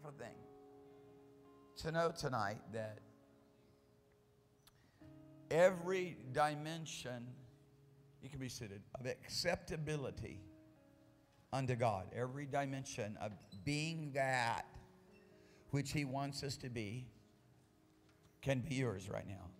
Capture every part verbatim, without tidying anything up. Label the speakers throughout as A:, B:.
A: wonderful thing to know tonight that every dimension, you can be seated, of acceptability unto God, every dimension of being that which He wants us to be, can be yours right now.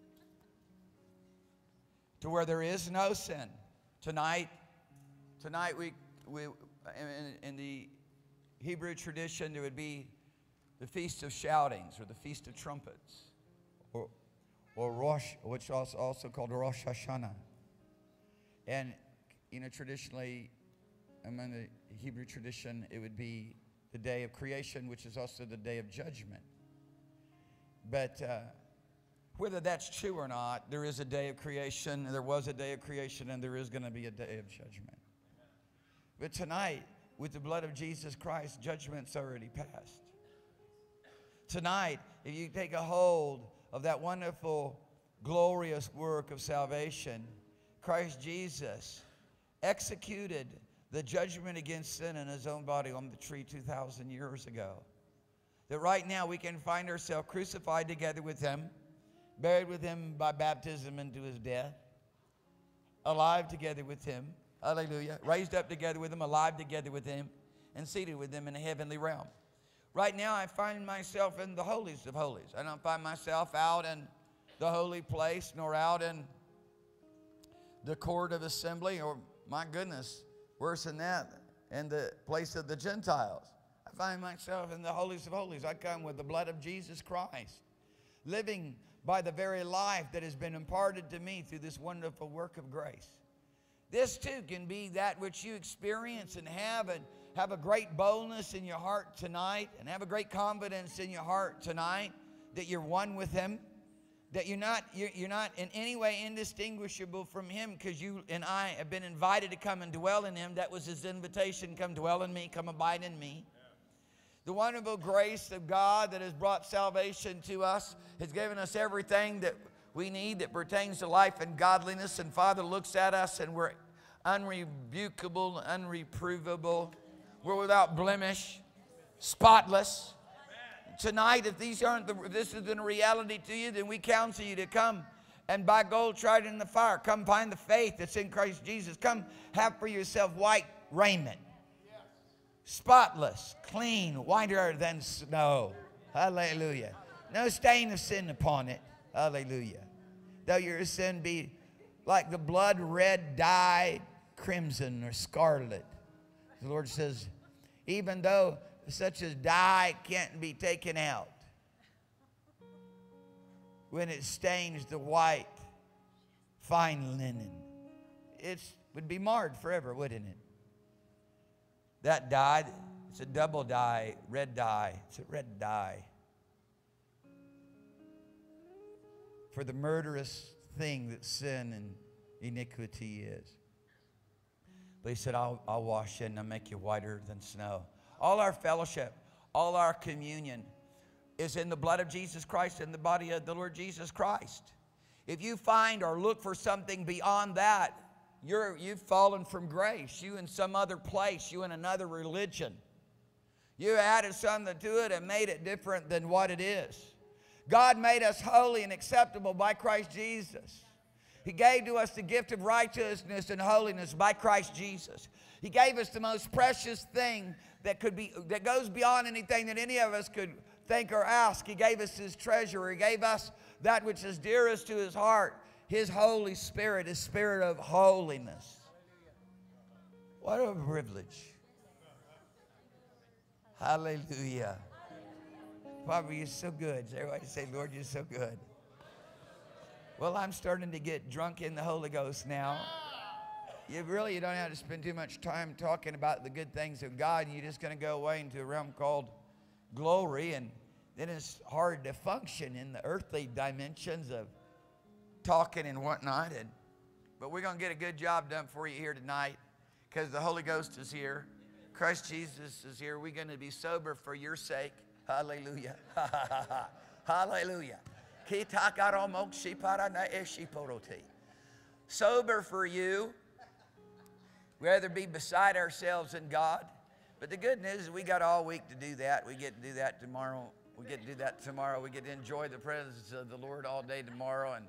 A: To where there is no sin. Tonight, tonight we, we in, in the Hebrew tradition, there would be the Feast of Shoutings or the Feast of Trumpets, or, or Rosh, which is also, also called Rosh Hashanah. And, you know, traditionally, among the Hebrew tradition, it would be the day of creation, which is also the day of judgment. But uh, whether that's true or not, there is a day of creation, there was a day of creation, and there is going to be a day of judgment. But tonight, with the blood of Jesus Christ, judgment's already passed. Tonight, if you take a hold of that wonderful, glorious work of salvation, Christ Jesus executed the judgment against sin in His own body on the tree two thousand years ago. That right now we can find ourselves crucified together with Him, buried with Him by baptism into His death, alive together with Him, hallelujah, raised up together with Him, alive together with Him, and seated with Him in a heavenly realm. Right now I find myself in the holiest of holies. I don't find myself out in the holy place, nor out in the court of assembly, or, my goodness, worse than that, in the place of the Gentiles. I find myself in the holiest of holies. I come with the blood of Jesus Christ, living by the very life that has been imparted to me through this wonderful work of grace. This too can be that which you experience and have, and have a great boldness in your heart tonight, and have a great confidence in your heart tonight that you're one with Him, that you're not, you're, you're not in any way indistinguishable from Him, because you and I have been invited to come and dwell in Him. That was His invitation: come dwell in me, come abide in me. The wonderful grace of God that has brought salvation to us has given us everything that we need that pertains to life and godliness. And Father looks at us and we're unrebukable, unreprovable. We're without blemish, spotless. Tonight, if these aren't the, if this isn't a reality to you, then we counsel you to come and buy gold tried in the fire. Come find the faith that's in Christ Jesus. Come have for yourself white raiment. Spotless, clean, whiter than snow. Hallelujah. No stain of sin upon it. Hallelujah. Though your sin be like the blood red dyed crimson or scarlet. The Lord says, even though such as dye can't be taken out, when it stains the white fine linen, it would be marred forever, wouldn't it? That dye, it's a double dye, red dye. It's a red dye for the murderous thing that sin and iniquity is. But He said, I'll, I'll wash you and I'll make you whiter than snow. All our fellowship, all our communion is in the blood of Jesus Christ, in the body of the Lord Jesus Christ. If you find or look for something beyond that, You're, you've fallen from grace. You in some other place. You in another religion. You added something to it and made it different than what it is. God made us holy and acceptable by Christ Jesus. He gave to us the gift of righteousness and holiness by Christ Jesus. He gave us the most precious thing that could be, that goes beyond anything that any of us could think or ask. He gave us His treasure. He gave us that which is dearest to His heart. His Holy Spirit, His Spirit of holiness. What a privilege. Hallelujah. Father, You're so good. Everybody say, Lord, You're so good. Well, I'm starting to get drunk in the Holy Ghost now. You really you don't have to spend too much time talking about the good things of God. You're just going to go away into a realm called glory, and then it's hard to function in the earthly dimensions of talking and whatnot. And but we're going to get a good job done for you here tonight, because the Holy Ghost is here. Christ Jesus is here. We're going to be sober for your sake. Hallelujah. Hallelujah. Sober for you. We rather be beside ourselves in God. But the good news is we got all week to do that. We get to do that tomorrow. We get to do that tomorrow. We get to enjoy the presence of the Lord all day tomorrow. And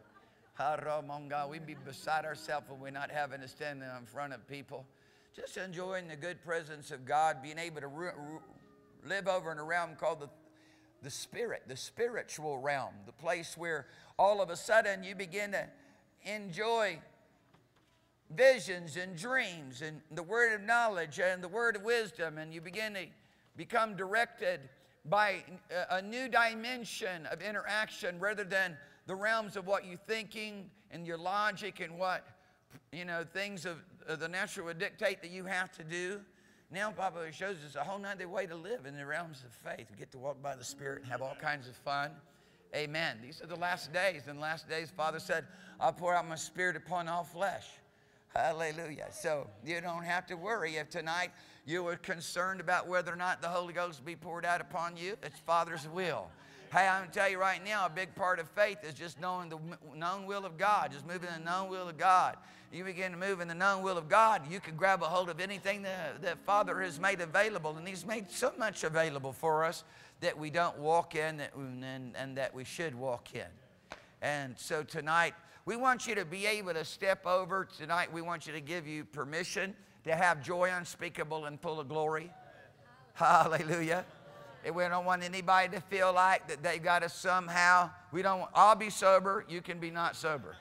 A: we be beside ourselves when we're not having to stand in front of people. Just enjoying the good presence of God, being able to live over in a realm called the, the spirit, the spiritual realm, the place where all of a sudden you begin to enjoy visions and dreams and the word of knowledge and the word of wisdom, and you begin to become directed by a new dimension of interaction rather than the realms of what you're thinking and your logic and what, you know, things of, of the natural would dictate that you have to do. Now Papa shows us a whole nother way to live in the realms of faith. We get to walk by the Spirit and have all kinds of fun. Amen. These are the last days. In the last days, Father said, I'll pour out my Spirit upon all flesh. Hallelujah. So you don't have to worry if tonight you were concerned about whether or not the Holy Ghost will be poured out upon you. It's Father's will. Hey, I'm going to tell you right now, a big part of faith is just knowing the known will of God, just moving in the known will of God. You begin to move in the known will of God, you can grab a hold of anything that, that Father has made available, and He's made so much available for us that we don't walk in that, and, and that we should walk in. And so tonight, we want you to be able to step over. Tonight, we want you to give you permission to have joy unspeakable and full of glory. Hallelujah. And we don't want anybody to feel like that they got to somehow, we don't, I'll be sober, you can be not sober.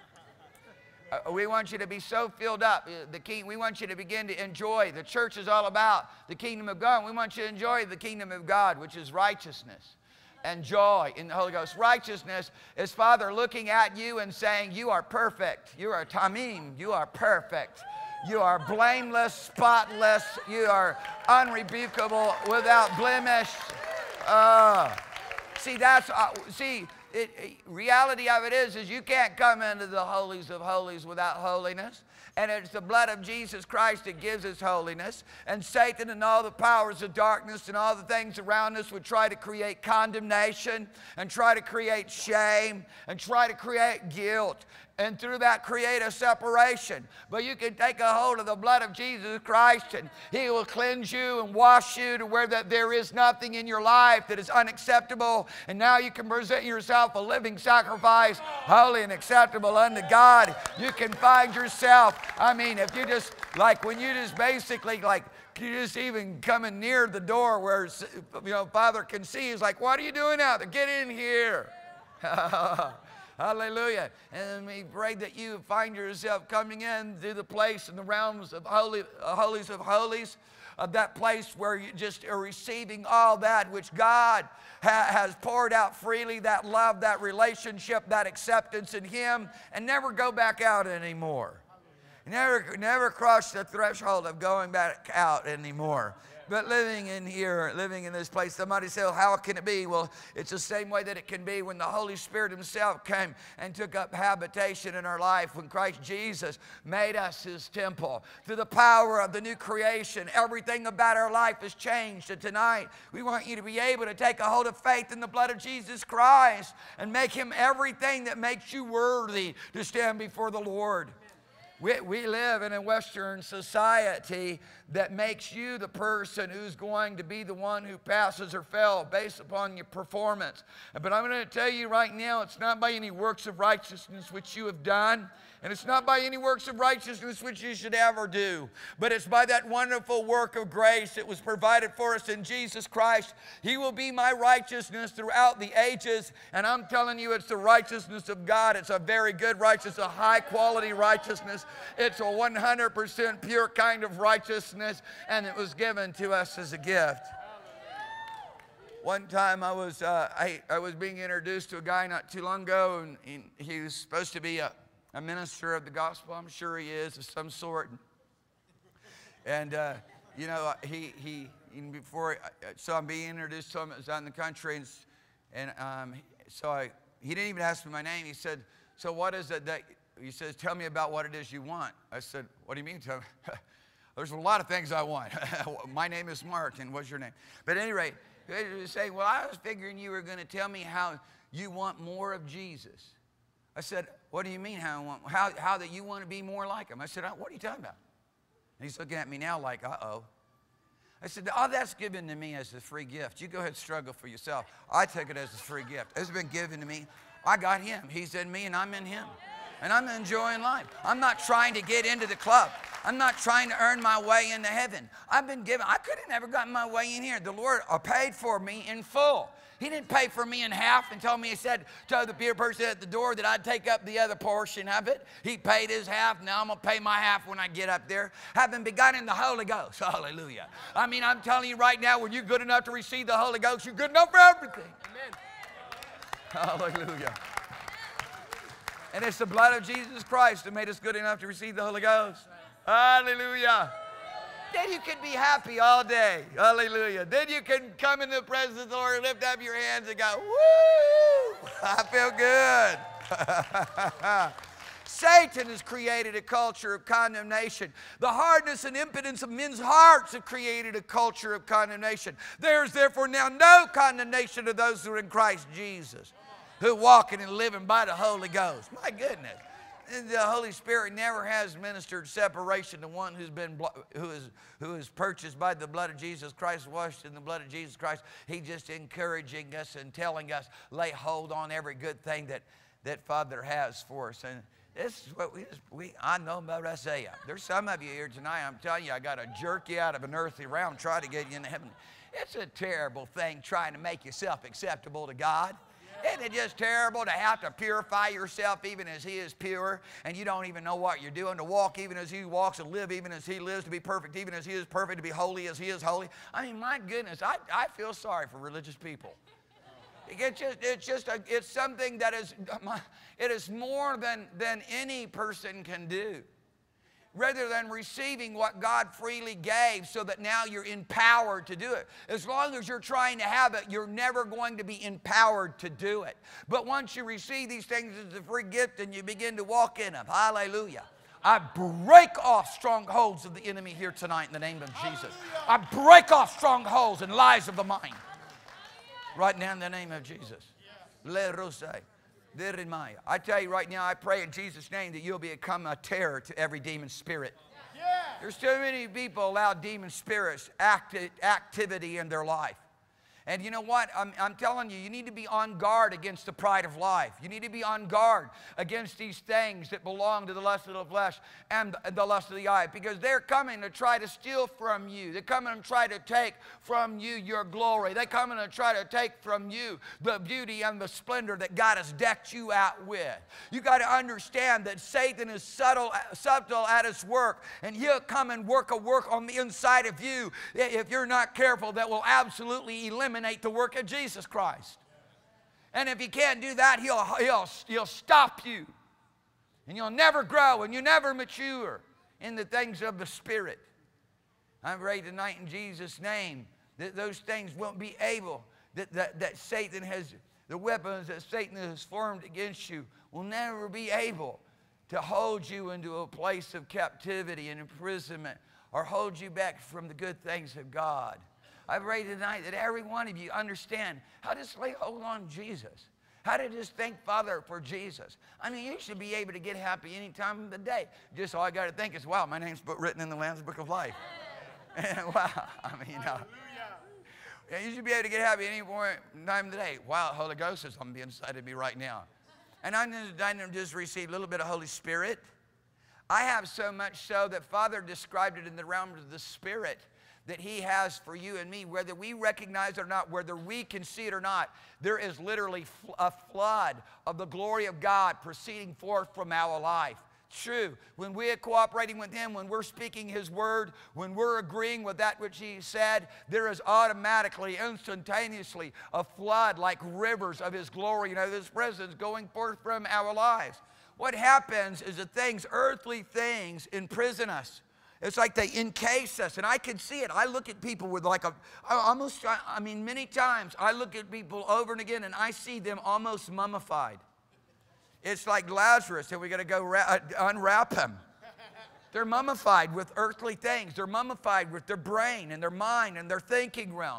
A: Uh, we want you to be so filled up. The king, we want you to begin to enjoy. The church is all about the kingdom of God. We want you to enjoy the kingdom of God, which is righteousness and joy in the Holy Ghost. Righteousness is Father looking at you and saying, you are perfect. You are tamim. You are perfect. You are blameless, spotless. You are unrebukable, without blemish. Uh, see, that's, uh, see, it, it, reality of it is, is you can't come into the holies of holies without holiness. And it's the blood of Jesus Christ that gives us holiness. And Satan and all the powers of darkness and all the things around us would try to create condemnation and try to create shame and try to create guilt. And through that create a separation. But you can take a hold of the blood of Jesus Christ and He will cleanse you and wash you to where that there is nothing in your life that is unacceptable. And now you can present yourself a living sacrifice, holy and acceptable unto God. You can find yourself, I mean, if you just, like when you just basically like, you just even coming near the door where, you know, Father can see, He's like, what are you doing out there? Get in here. Hallelujah. And we pray that you find yourself coming in to the place in the realms of holy, uh, holies of holies, of that place where you just are receiving all that which God ha has poured out freely, that love, that relationship, that acceptance in Him, and never go back out anymore. Never, never cross the threshold of going back out anymore. But living in here, living in this place, somebody said, well, how can it be? Well, it's the same way that it can be when the Holy Spirit Himself came and took up habitation in our life, when Christ Jesus made us His temple. Through the power of the new creation, everything about our life has changed. And tonight, we want you to be able to take a hold of faith in the blood of Jesus Christ and make Him everything that makes you worthy to stand before the Lord. We, we live in a Western society that makes you the person who's going to be the one who passes or fails based upon your performance. But I'm going to tell you right now, it's not by any works of righteousness which you have done, and it's not by any works of righteousness which you should ever do, but it's by that wonderful work of grace that was provided for us in Jesus Christ. He will be my righteousness throughout the ages, and I'm telling you, it's the righteousness of God. It's a very good righteousness, a high quality righteousness. It's a one hundred percent pure kind of righteousness, and it was given to us as a gift. One time I was, uh, I, I was being introduced to a guy not too long ago, and he, he was supposed to be a, a minister of the gospel. I'm sure he is of some sort. And, uh, you know, he, he, before, so I'm being introduced to him. I was out in the country, and, and um, so I, he didn't even ask me my name. He said, so what is it that, he says, tell me about what it is you want. I said, what do you mean? Tell me? There's a lot of things I want. My name is Mark, and what's your name? But at any rate, he was saying, well, I was figuring you were going to tell me how you want more of Jesus. I said, what do you mean how, I want, how, how that you want to be more like Him? I said, what are you talking about? And he's looking at me now like, uh-oh. I said, oh, that's given to me as a free gift. You go ahead and struggle for yourself. I took it as a free gift. It's been given to me. I got him. He's in me and I'm in him. And I'm enjoying life. I'm not trying to get into the club. I'm not trying to earn my way into heaven. I've been given. I could have never gotten my way in here. The Lord paid for me in full. He didn't pay for me in half and told me, he said, told the peer person at the door that I'd take up the other portion of it. He paid his half. Now I'm going to pay my half when I get up there. Having begun in the Holy Ghost. Hallelujah. I mean, I'm telling you right now, when you're good enough to receive the Holy Ghost, you're good enough for everything. Amen. Hallelujah. And it's the blood of Jesus Christ that made us good enough to receive the Holy Ghost. Hallelujah. Then you can be happy all day. Hallelujah. Then you can come into the presence of the Lord, lift up your hands and go, woo, I feel good. Satan has created a culture of condemnation. The hardness and impotence of men's hearts have created a culture of condemnation. There is therefore now no condemnation to those who are in Christ Jesus, who are walking and living by the Holy Ghost. My goodness. The Holy Spirit never has ministered separation to one who's been who is who is purchased by the blood of Jesus Christ, washed in the blood of Jesus Christ. He's just encouraging us and telling us, lay hold on every good thing that that Father has for us. And this is what we just, we I know about Isaiah. There's some of you here tonight. I'm telling you, I got to jerk you out of an earthly realm, try to get you into heaven. It's a terrible thing trying to make yourself acceptable to God. Isn't it just terrible to have to purify yourself even as He is pure, and you don't even know what you're doing, to walk even as He walks, and live even as He lives, to be perfect even as He is perfect, to be holy as He is holy? I mean, my goodness, I, I feel sorry for religious people. It's just, it's just a, it's something that is, it is more than, than any person can do. Rather than receiving what God freely gave so that now you're empowered to do it. As long as you're trying to have it, you're never going to be empowered to do it. But once you receive these things as a free gift and you begin to walk in them, hallelujah. I break off strongholds of the enemy here tonight in the name of Jesus. I break off strongholds and lies of the mind. Right now in the name of Jesus. Le Rose. I tell you right now, I pray in Jesus' name that you'll become a terror to every demon spirit. Yeah. There's too many people allow demon spirits acti activity in their life. And you know what? I'm, I'm telling you, you need to be on guard against the pride of life. You need to be on guard against these things that belong to the lust of the flesh and the lust of the eye, because they're coming to try to steal from you. They're coming to try to take from you your glory. They're coming to try to take from you the beauty and the splendor that God has decked you out with. You got to understand that Satan is subtle, subtle at his work, and he'll come and work a work on the inside of you, if you're not careful, that will absolutely eliminate the work of Jesus Christ. And if he can't do that, he'll, he'll, he'll stop you. And you'll never grow and you never mature in the things of the Spirit. I pray tonight in Jesus' name that those things won't be able, that, that, that Satan has, the weapons that Satan has formed against you will never be able to hold you into a place of captivity and imprisonment or hold you back from the good things of God. I pray tonight that every one of you understand how to just lay hold on Jesus. How to just thank Father for Jesus. I mean, you should be able to get happy any time of the day. Just all I got to think is, wow, my name's written in the Lamb's Book of Life. And wow, I mean, uh, you should be able to get happy any time of the day. Wow, Holy Ghost is on the inside of me right now. And I didn't just receive a little bit of Holy Spirit. I have so much so that Father described it in the realm of the Spirit, that he has for you and me, whether we recognize it or not, whether we can see it or not. There is literally a flood of the glory of God proceeding forth from our life. True, when we are cooperating with him, when we're speaking his word, when we're agreeing with that which he said, there is automatically, instantaneously, a flood like rivers of his glory and of his presence going forth from our lives. What happens is that things, earthly things, imprison us. It's like they encase us, and I can see it. I look at people with like a, almost, I mean, many times I look at people over and again, and I see them almost mummified. It's like Lazarus, and we got to go unwrap him. They're mummified with earthly things. They're mummified with their brain and their mind and their thinking realm.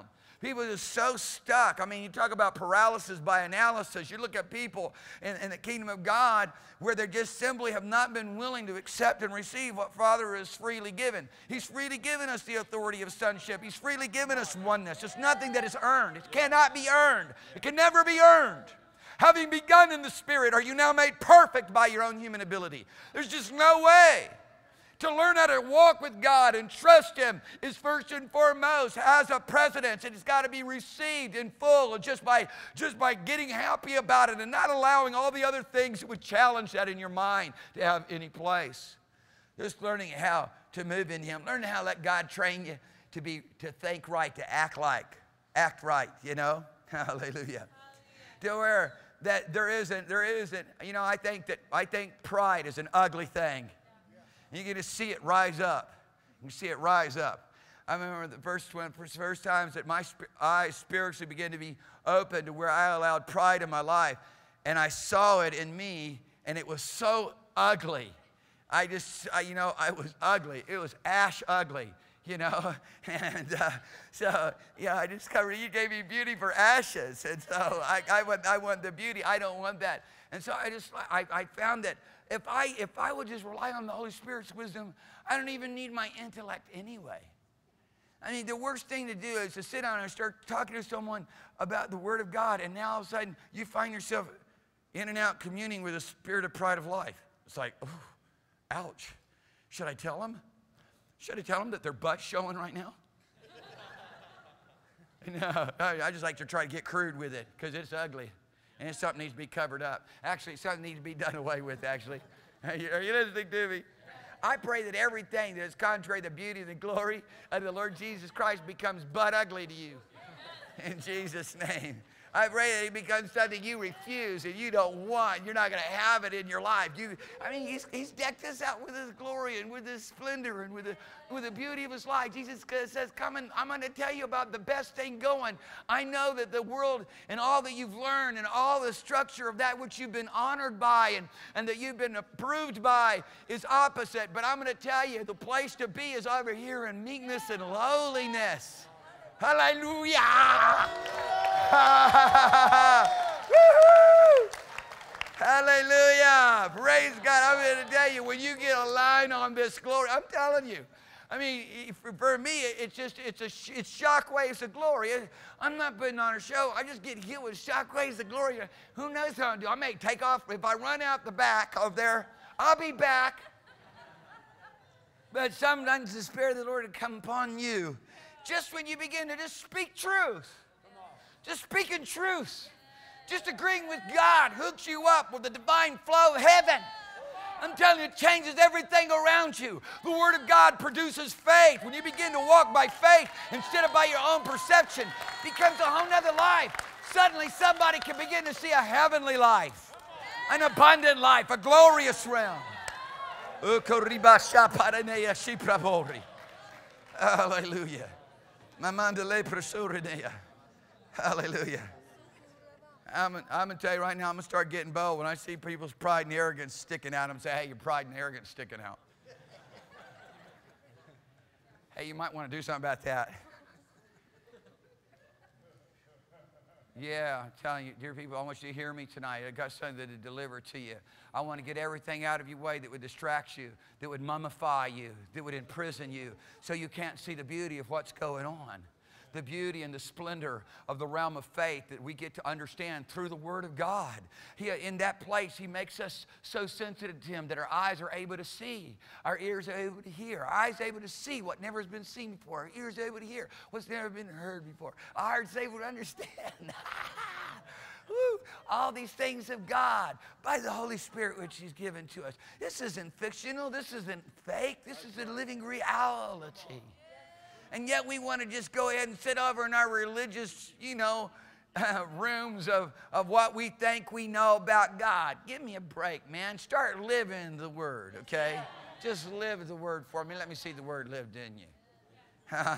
A: People are just so stuck. I mean, you talk about paralysis by analysis. You look at people in, in the kingdom of God where they just simply have not been willing to accept and receive what Father has freely given. He's freely given us the authority of sonship. He's freely given us oneness. It's nothing that is earned. It cannot be earned. It can never be earned. Having begun in the Spirit, are you now made perfect by your own human ability? There's just no way. To learn how to walk with God and trust Him is first and foremost has a precedence. It's got to be received in full just by, just by getting happy about it and not allowing all the other things that would challenge that in your mind to have any place. Just learning how to move in Him. Learning how to let God train you to, be, to think right, to act like, act right, you know. Hallelujah. Hallelujah. To where that there isn't, there isn't, you know, I think that, I think pride is an ugly thing. You get to see it rise up. You see it rise up. I remember the first, one, first times that my eyes spiritually began to be open to where I allowed pride in my life. And I saw it in me, and it was so ugly. I just, I, you know, I was ugly. It was ash ugly, you know. And uh, so, yeah, I discovered you gave me beauty for ashes. And so I, I, want, I want the beauty. I don't want that. And so I just, I, I found that If I, if I would just rely on the Holy Spirit's wisdom, I don't even need my intellect anyway. I mean, the worst thing to do is to sit down and start talking to someone about the Word of God, and now all of a sudden you find yourself in and out communing with the spirit of pride of life. It's like, oh, ouch. Should I tell them? Should I tell them that their butt's showing right now? No, I just like to try to get crude with it because it's ugly. And it's something needs to be covered up. Actually, something needs to be done away with, actually. Are you, are you listening to me? I pray that everything that is contrary to the beauty and the glory of the Lord Jesus Christ becomes butt ugly to you. In Jesus' name. I pray that it becomes something you refuse and you don't want. You're not going to have it in your life. You, I mean, he's, he's decked us out with His glory and with His splendor and with the, with the beauty of His life. Jesus says, come and I'm going to tell you about the best thing going. I know that the world and all that you've learned and all the structure of that which you've been honored by and, and that you've been approved by is opposite. But I'm going to tell you, the place to be is over here in meekness and lowliness. Hallelujah! Hallelujah! Praise God. I'm here to tell you, when you get a line on this glory, I'm telling you. I mean, for me, it's just, it's a, it's shockwaves of glory. I'm not putting on a show. I just get hit with shockwaves of glory. Who knows how to do? I may take off. If I run out the back of there, I'll be back. But sometimes the Spirit of the Lord will come upon you. Just when you begin to just speak truth. Just speaking truth. Just agreeing with God hooks you up with the divine flow of heaven. I'm telling you, it changes everything around you. The Word of God produces faith. When you begin to walk by faith instead of by your own perception, it becomes a whole nother life. Suddenly somebody can begin to see a heavenly life, an abundant life, a glorious realm. Hallelujah. Hallelujah. I'm, I'm going to tell you right now, I'm going to start getting bold when I see people's pride and arrogance sticking out. I'm going to say, hey, your pride and arrogance sticking out. Hey, you might want to do something about that. Yeah, I'm telling you, dear people, I want you to hear me tonight. I got something to deliver to you. I want to get everything out of your way that would distract you, that would mummify you, that would imprison you, so you can't see the beauty of what's going on. The beauty and the splendor of the realm of faith that we get to understand through the Word of God. He, in that place, He makes us so sensitive to Him that our eyes are able to see, our ears are able to hear, our eyes are able to see what never has been seen before, our ears are able to hear what's never been heard before, our hearts are able to understand. Woo. All these things of God by the Holy Spirit which He's given to us. This isn't fictional. This isn't fake. This is a living reality. And yet we want to just go ahead and sit over in our religious, you know, uh, rooms of, of what we think we know about God. Give me a break, man. Start living the Word, okay? Just live the Word for me. Let me see the Word lived in you.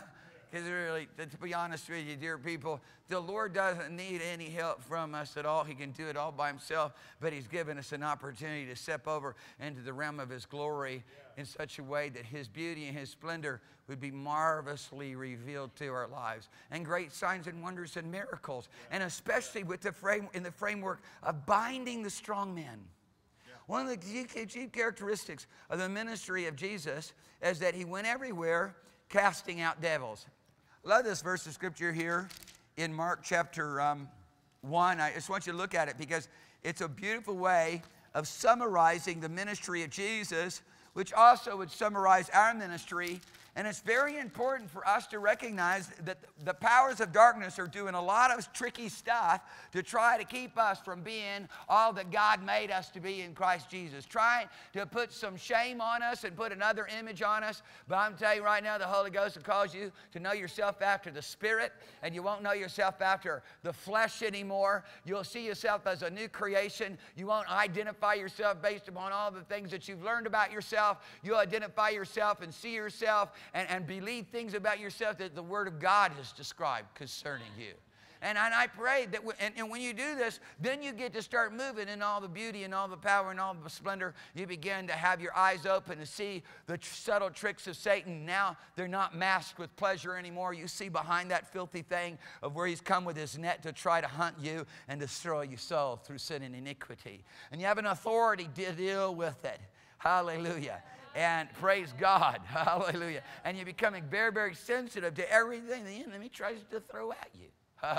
A: Because really, to be honest with you, dear people, the Lord doesn't need any help from us at all. He can do it all by himself, but he's given us an opportunity to step over into the realm of his glory in such a way that his beauty and his splendor would be marvelously revealed to our lives. And great signs and wonders and miracles. And especially with the frame, in the framework of binding the strong man. One of the chief characteristics of the ministry of Jesus is that he went everywhere casting out devils. I love this verse of scripture here in Mark chapter um, one. I just want you to look at it because it's a beautiful way of summarizing the ministry of Jesus, which also would summarize our ministry. And it's very important for us to recognize that the powers of darkness are doing a lot of tricky stuff to try to keep us from being all that God made us to be in Christ Jesus. Trying to put some shame on us and put another image on us. But I'm telling you right now, the Holy Ghost will cause you to know yourself after the Spirit, and you won't know yourself after the flesh anymore. You'll see yourself as a new creation. You won't identify yourself based upon all the things that you've learned about yourself. You'll identify yourself and see yourself And, and believe things about yourself that the Word of God has described concerning you. And, and I pray that, w and, and when you do this, then you get to start moving in all the beauty and all the power and all the splendor. You begin to have your eyes open to see the tr subtle tricks of Satan. Now they're not masked with pleasure anymore. You see behind that filthy thing of where he's come with his net to try to hunt you and destroy your soul through sin and iniquity. And you have an authority to deal with it. Hallelujah. And praise God. Hallelujah. And you're becoming very, very sensitive to everything the enemy tries to throw at you.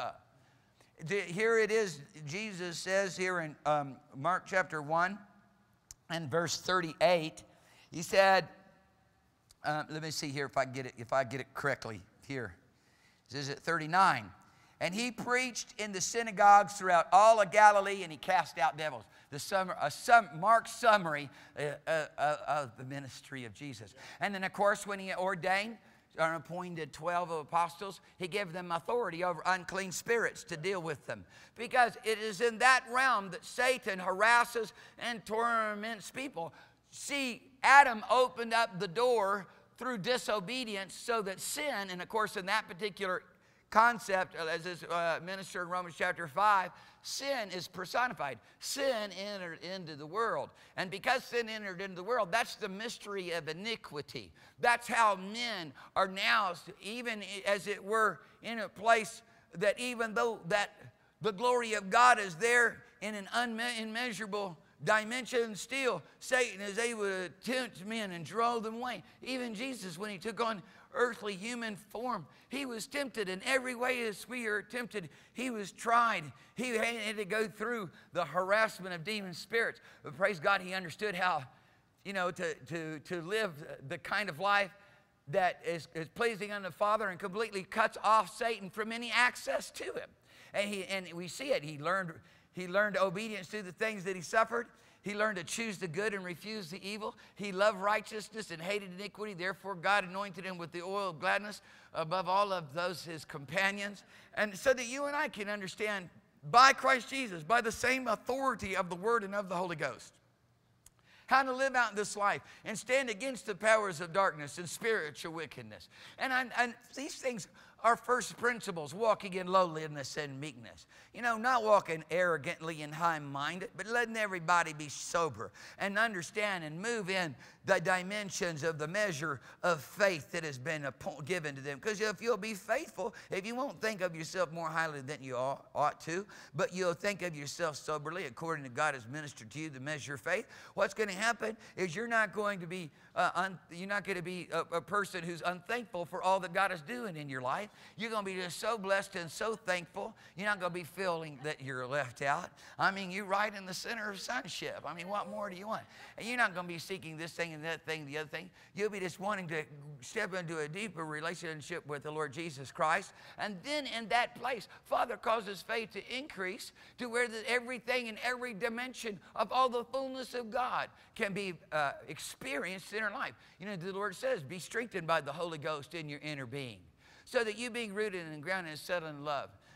A: Here it is. Jesus says here in um, Mark chapter one and verse thirty-eight. He said, uh, let me see here if I get it, if I get it correctly here. It says at thirty-nine. And he preached in the synagogues throughout all of Galilee, and he cast out devils. The summer, a sum, Mark's summary uh, uh, of the ministry of Jesus. And then, of course, when he ordained or appointed twelve apostles, he gave them authority over unclean spirits to deal with them. Because it is in that realm that Satan harasses and torments people. See, Adam opened up the door through disobedience so that sin, and of course in that particular concept, as is uh, ministered in Romans chapter five, sin is personified. Sin entered into the world. And because sin entered into the world, that's the mystery of iniquity. That's how men are now, even as it were, in a place that even though that the glory of God is there in an unmeasurable dimension, still Satan is able to tempt men and draw them away. Even Jesus, when he took on earthly human form, he was tempted in every way as we are tempted. He was tried. He had to go through the harassment of demon spirits. But praise God, he understood how, you know, to, to, to live the kind of life that is, is pleasing unto the Father and completely cuts off Satan from any access to him. And, he, and we see it. He learned, he learned obedience to the things that he suffered. He learned to choose the good and refuse the evil. He loved righteousness and hated iniquity. Therefore, God anointed him with the oil of gladness above all of those his companions. And so that you and I can understand by Christ Jesus, by the same authority of the Word and of the Holy Ghost, how to live out this life and stand against the powers of darkness and spiritual wickedness. And, I, and these things are first principles, walking in lowliness and meekness. You know, not walking arrogantly and high-minded, but letting everybody be sober and understand and move in the dimensions of the measure of faith that has been given to them. Because if you'll be faithful, if you won't think of yourself more highly than you ought to, but you'll think of yourself soberly according to God has ministered to you the measure of faith, what's going to happen is you're not going to be uh, un, you're not going to be a, a person who's unthankful for all that God is doing in your life. You're going to be just so blessed and so thankful. You're not going to be feeling that you're left out. I mean, you're right in the center of sonship. I mean, what more do you want? And you're not going to be seeking this thing and that thing, the other thing. You'll be just wanting to step into a deeper relationship with the Lord Jesus Christ. And then in that place, Father causes faith to increase to where the, everything in every dimension of all the fullness of God can be uh, experienced in our life. You know, the Lord says, be strengthened by the Holy Ghost in your inner being, so that you being rooted and grounded and settled in love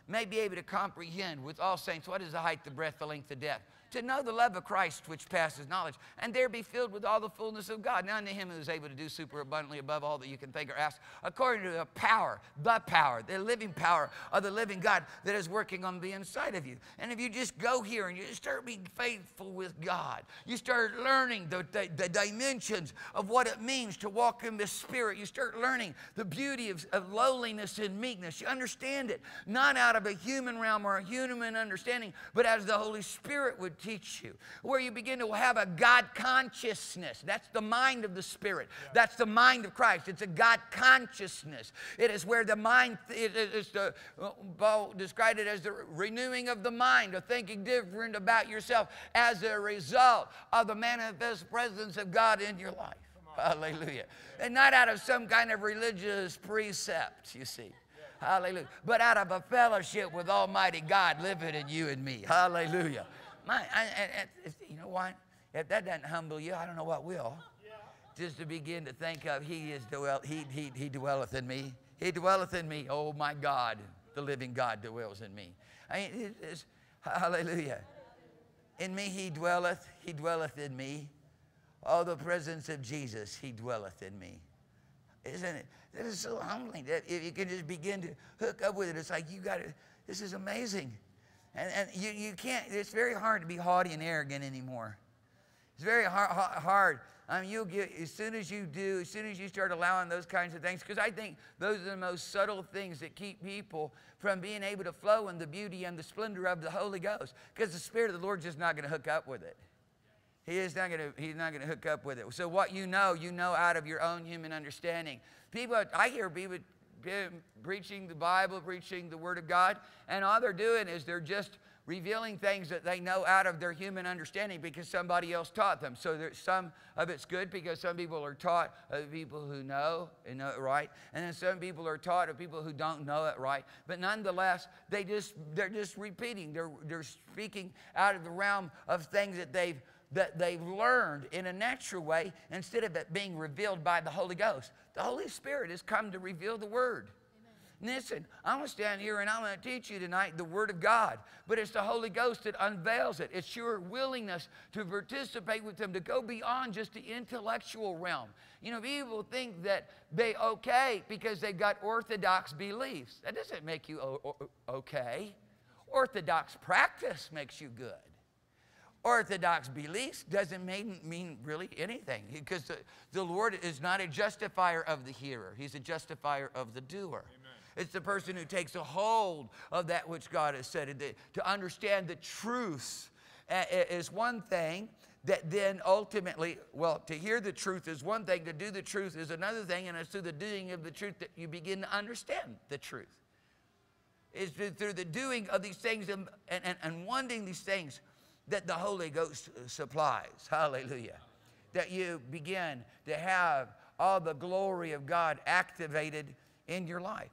A: may be able to comprehend with all saints what is the height, the breadth, the length, the depth. To know the love of Christ which passes knowledge, and there be filled with all the fullness of God. Now unto him who is able to do super abundantly above all that you can think or ask, according to the power, the power, the living power of the living God that is working on the inside of you. And if you just go here and you start being faithful with God, you start learning the, the, the dimensions of what it means to walk in the Spirit. You start learning the beauty of, of lowliness and meekness. You understand it, not out of a human realm or a human understanding, but as the Holy Spirit would teach you, where you begin to have a God consciousness. That's the mind of the Spirit. Yeah. That's the mind of Christ. It's a God consciousness. It is where the mind, it is the, Paul described it as the renewing of the mind, of thinking different about yourself as a result of the manifest presence of God in your life. Hallelujah. And not out of some kind of religious precept, you see. Hallelujah. But out of a fellowship with Almighty God living in you and me. Hallelujah. My, I, I, you know what? If that doesn't humble you, I don't know what will. Just to begin to think of, he is dwell, he, he, he dwelleth in me. He dwelleth in me. Oh my God, the living God dwells in me. I mean, it is, hallelujah. In me he dwelleth, he dwelleth in me. Oh, the presence of Jesus, he dwelleth in me. Isn't it? That is so humbling that if you can just begin to hook up with it, it's like you got to, this is amazing. And, and you, you can't, it's very hard to be haughty and arrogant anymore. It's very hard. hard. I mean, you'll get, as soon as you do, as soon as you start allowing those kinds of things, because I think those are the most subtle things that keep people from being able to flow in the beauty and the splendor of the Holy Ghost. Because the Spirit of the Lord is just not going to hook up with it. He is not going to, he's not going to hook up with it. So what you know, you know out of your own human understanding. People, I hear people preaching the Bible, preaching the Word of God, and all they're doing is they're just revealing things that they know out of their human understanding because somebody else taught them. So there's some of it's good because some people are taught of people who know and know it right, and then some people are taught of people who don't know it right. But nonetheless, they just they're just repeating. They're they're speaking out of the realm of things that they've that they've learned in a natural way instead of it being revealed by the Holy Ghost. The Holy Spirit has come to reveal the Word. Amen. Listen, I'm going to stand here and I'm going to teach you tonight the Word of God. But it's the Holy Ghost that unveils it. It's your willingness to participate with Him, to go beyond just the intellectual realm. You know, people think that they okay because they've got orthodox beliefs. That doesn't make you okay. Orthodox practice makes you good. Orthodox beliefs doesn't mean, mean really anything, because the, the Lord is not a justifier of the hearer. He's a justifier of the doer. Amen. It's the person who takes a hold of that which God has said. To, to understand the truth uh, is one thing, that then ultimately, well, to hear the truth is one thing, to do the truth is another thing, and it's through the doing of the truth that you begin to understand the truth. It's through the doing of these things and, and, and wanting these things that the Holy Ghost supplies. Hallelujah. That you begin to have all the glory of God activated in your life.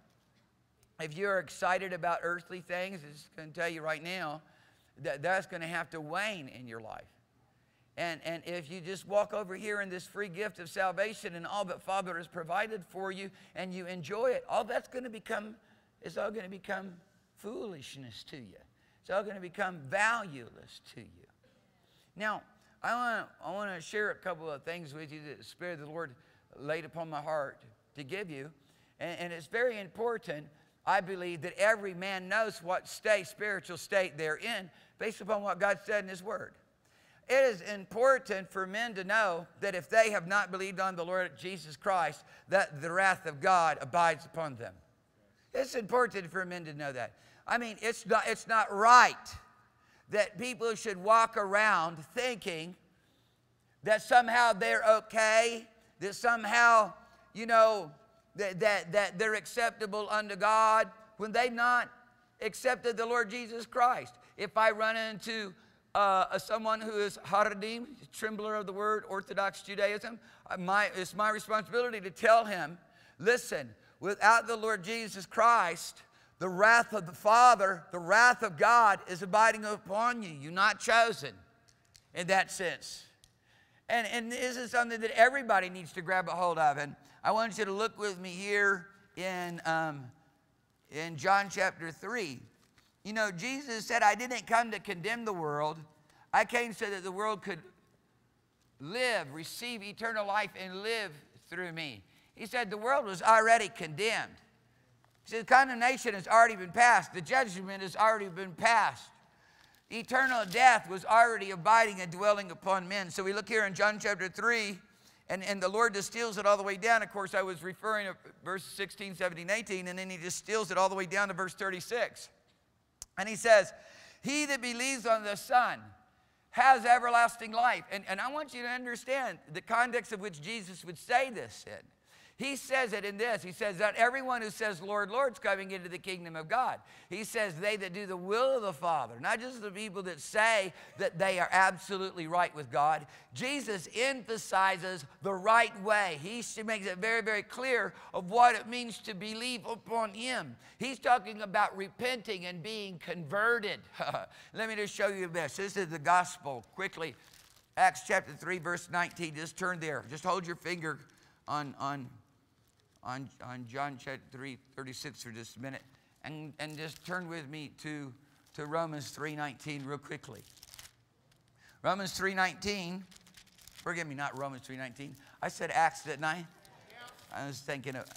A: If you're excited about earthly things, it's going to tell you right now that that's going to have to wane in your life. And, and if you just walk over here in this free gift of salvation and all that Father has provided for you and you enjoy it, all that's going to become, it's all going to become foolishness to you. It's all going to become valueless to you. Now, I want to I want to share a couple of things with you that the Spirit of the Lord laid upon my heart to give you. And, and it's very important, I believe, that every man knows what state, spiritual state they're in based upon what God said in His Word. It is important for men to know that if they have not believed on the Lord Jesus Christ, that the wrath of God abides upon them. It's important for men to know that. I mean, it's not, it's not right that people should walk around thinking that somehow they're okay, that somehow, you know, that, that, that they're acceptable unto God when they've not accepted the Lord Jesus Christ. If I run into uh, someone who is Haredim, trembler of the word, Orthodox Judaism, my, it's my responsibility to tell him, listen, without the Lord Jesus Christ, the wrath of the Father, the wrath of God is abiding upon you. You're not chosen in that sense. And, and this is something that everybody needs to grab a hold of. And I want you to look with me here in, um, in John chapter three. You know, Jesus said, I didn't come to condemn the world. I came so that the world could live, receive eternal life, and live through me. He said the world was already condemned. He said condemnation has already been passed. The judgment has already been passed. Eternal death was already abiding and dwelling upon men. So we look here in John chapter three, and, and the Lord distills it all the way down. Of course, I was referring to verses sixteen, seventeen, eighteen, and then he distills it all the way down to verse thirty-six. And he says, he that believes on the Son has everlasting life. And, and I want you to understand the context of which Jesus would say this in. He says it in this. He says that everyone who says, Lord, Lord, is coming into the kingdom of God. He says they that do the will of the Father, not just the people that say that they are absolutely right with God. Jesus emphasizes the right way. He makes it very, very clear of what it means to believe upon him. He's talking about repenting and being converted. Let me just show you this. This is the gospel quickly. Acts chapter three, verse nineteen. Just turn there. Just hold your finger on, on, on, on John chapter three, thirty-six for just a minute. And, and just turn with me to, to Romans three nineteen real quickly. Romans three nineteen. Forgive me, not Romans three nineteen. I said Acts, didn't I? I was thinking of,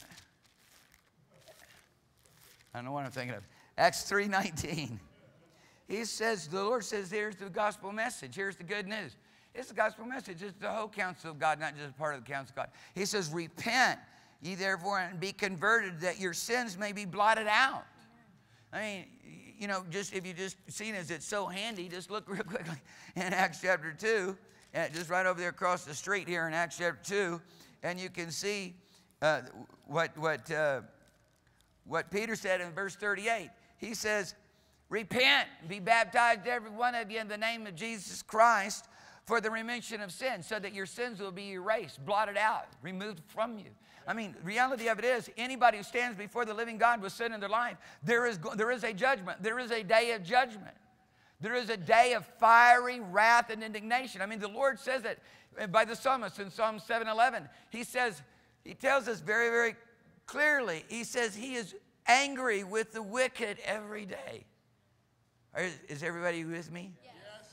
A: I don't know what I'm thinking of. Acts three nineteen. He says, the Lord says, here's the gospel message. Here's the good news. It's the gospel message. It's the whole counsel of God, not just part of the counsel of God. He says, repent ye therefore and be converted, that your sins may be blotted out. I mean, you know, just if you just seen as it's so handy, just look real quickly in Acts chapter two, and just right over there across the street here in Acts chapter two, and you can see uh, what what uh, what Peter said in verse thirty-eight. He says, repent, be baptized every one of you in the name of Jesus Christ for the remission of sins, so that your sins will be erased, blotted out, removed from you. I mean, the reality of it is, anybody who stands before the living God with sin in their life, there is, there is a judgment. There is a day of judgment. There is a day of fiery wrath and indignation. I mean, the Lord says it by the psalmist in Psalm seven eleven. He says, he tells us very, very clearly, he says he is angry with the wicked every day. Is, is everybody with me? Yes.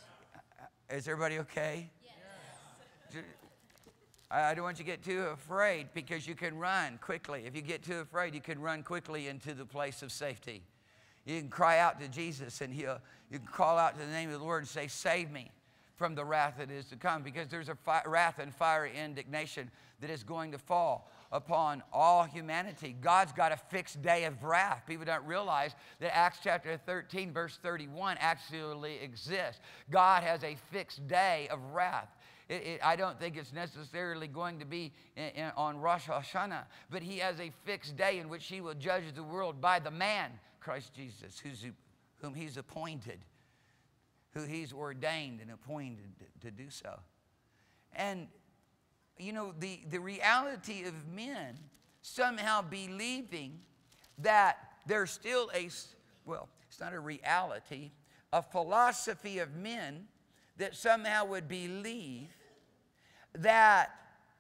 A: Is everybody okay? Yes. I don't want you to get too afraid, because you can run quickly. If you get too afraid, you can run quickly into the place of safety. You can cry out to Jesus, and he'll, you can call out to the name of the Lord and say, save me from the wrath that is to come, because there's a fi- wrath and fiery indignation that is going to fall upon all humanity. God's got a fixed day of wrath. People don't realize that Acts chapter thirteen, verse thirty-one actually exists. God has a fixed day of wrath. It, it, I don't think it's necessarily going to be in, in, on Rosh Hashanah, but he has a fixed day in which he will judge the world by the man, Christ Jesus, who's, whom he's appointed, who he's ordained and appointed to, to do so. And you know, the, the reality of men somehow believing that there's still a, well, it's not a reality, a philosophy of men that somehow would believe that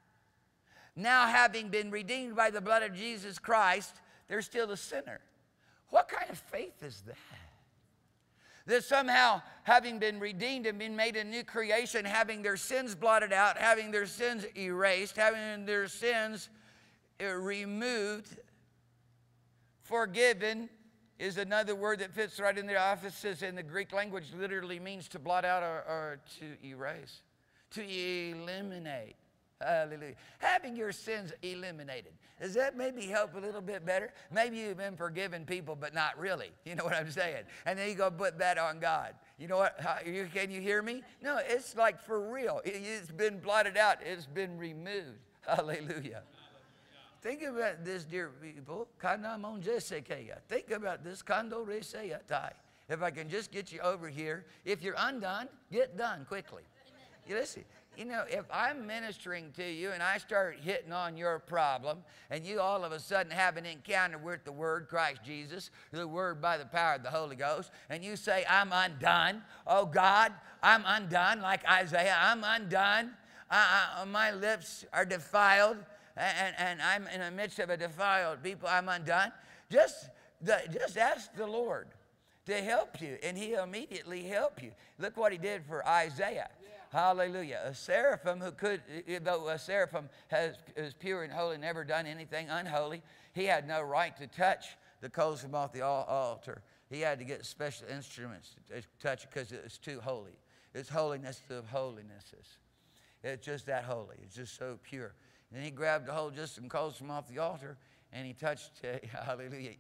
A: now, having been redeemed by the blood of Jesus Christ, they're still a sinner. What kind of faith is that? That somehow, having been redeemed and been made a new creation, having their sins blotted out, having their sins erased, having their sins removed, forgiven is another word that fits right in the offices in the Greek language, literally means to blot out or, or to erase, to eliminate. Hallelujah. Having your sins eliminated. Does that maybe help a little bit better? Maybe you've been forgiving people, but not really. You know what I'm saying? And then you go put that on God. You know what? How, you, can you hear me? No, it's like for real. It, it's been blotted out. It's been removed. Hallelujah. Think about this, dear people. Think about this. If I can just get you over here. If you're undone, get done quickly. You listen. You know, if I'm ministering to you and I start hitting on your problem, and you all of a sudden have an encounter with the Word, Christ Jesus, the Word by the power of the Holy Ghost, and you say, I'm undone. Oh, God, I'm undone, like Isaiah. I'm undone. I, I, my lips are defiled, and, and I'm in the midst of a defiled people. I'm undone. Just, the, just ask the Lord. to help you, and he'll immediately help you. Look what he did for Isaiah. Yeah. Hallelujah. A seraphim who could, though a seraphim has, is pure and holy, never done anything unholy, he had no right to touch the coals from off the altar. He had to get special instruments to touch it because it's too holy. It's holiness of holinesses. It's just that holy. It's just so pure. And then he grabbed a hold just some coals from off the altar, and he touched, uh, hallelujah,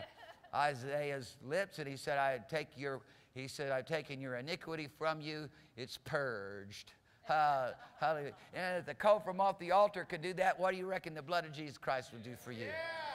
A: Isaiah's lips, and he said, I take your, he said, I've taken your iniquity from you. It's purged. Uh, hallelujah. And if the coal from off the altar could do that, what do you reckon the blood of Jesus Christ will do for you?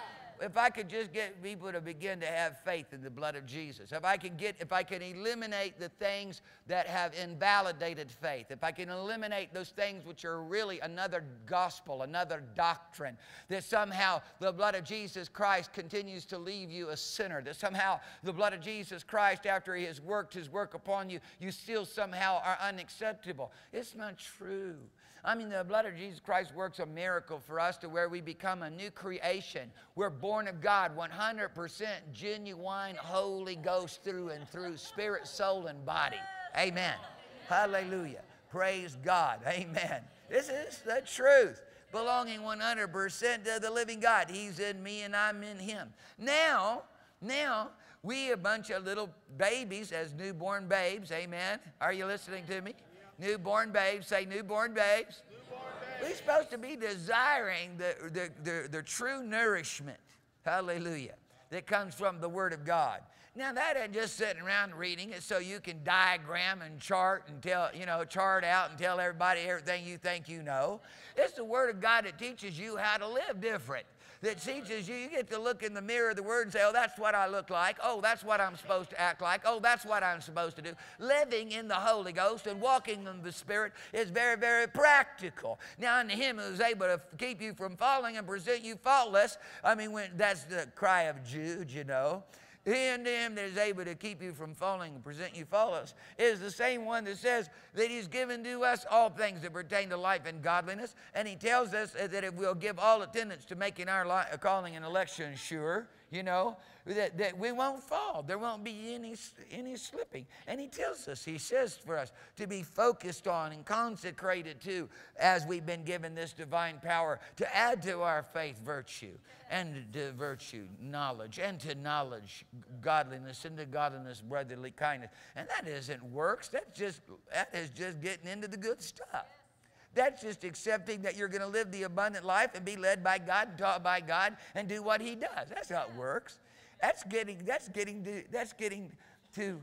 A: If I could just get people to begin to have faith in the blood of Jesus, if I can get, if I can eliminate the things that have invalidated faith, if I can eliminate those things which are really another gospel, another doctrine, that somehow the blood of Jesus Christ continues to leave you a sinner, that somehow the blood of Jesus Christ, after he has worked his work upon you, you still somehow are unacceptable. It's not true. I mean, the blood of Jesus Christ works a miracle for us to where we become a new creation. We're born of God, one hundred percent genuine Holy Ghost through and through, spirit, soul, and body. Amen. Hallelujah. Praise God. Amen. This is the truth. Belonging one hundred percent to the living God. He's in me and I'm in him. Now, now, we a bunch of little babies as newborn babes. Amen. Are you listening to me? Newborn babes. Say newborn babes. Newborn babes. We're supposed to be desiring the, the, the, the true nourishment. Hallelujah. That comes from the Word of God. Now, that ain't just sitting around reading it so you can diagram and chart and tell, you know, chart out and tell everybody everything you think you know. It's the Word of God that teaches you how to live different. That teaches you, you get to look in the mirror of the Word and say, oh, that's what I look like. Oh, that's what I'm supposed to act like. Oh, that's what I'm supposed to do. Living in the Holy Ghost and walking in the Spirit is very, very practical. Now, unto him who is able to keep you from falling and present you faultless, I mean, when, that's the cry of Jude, you know. And him that is able to keep you from falling and present you faultless is the same one that says that he's given to us all things that pertain to life and godliness. And he tells us that if we'll give all attendance to making our calling and election sure, you know, that, that we won't fall. There won't be any, any slipping. And he tells us, he says for us to be focused on and consecrated to, as we've been given this divine power, to add to our faith virtue, and to virtue knowledge, and to knowledge godliness, and to godliness brotherly kindness. And that isn't works. That's just, that is just getting into the good stuff. That's just accepting that you're going to live the abundant life and be led by God, and taught by God, and do what he does. That's how it works. That's getting, that's getting to, that's getting to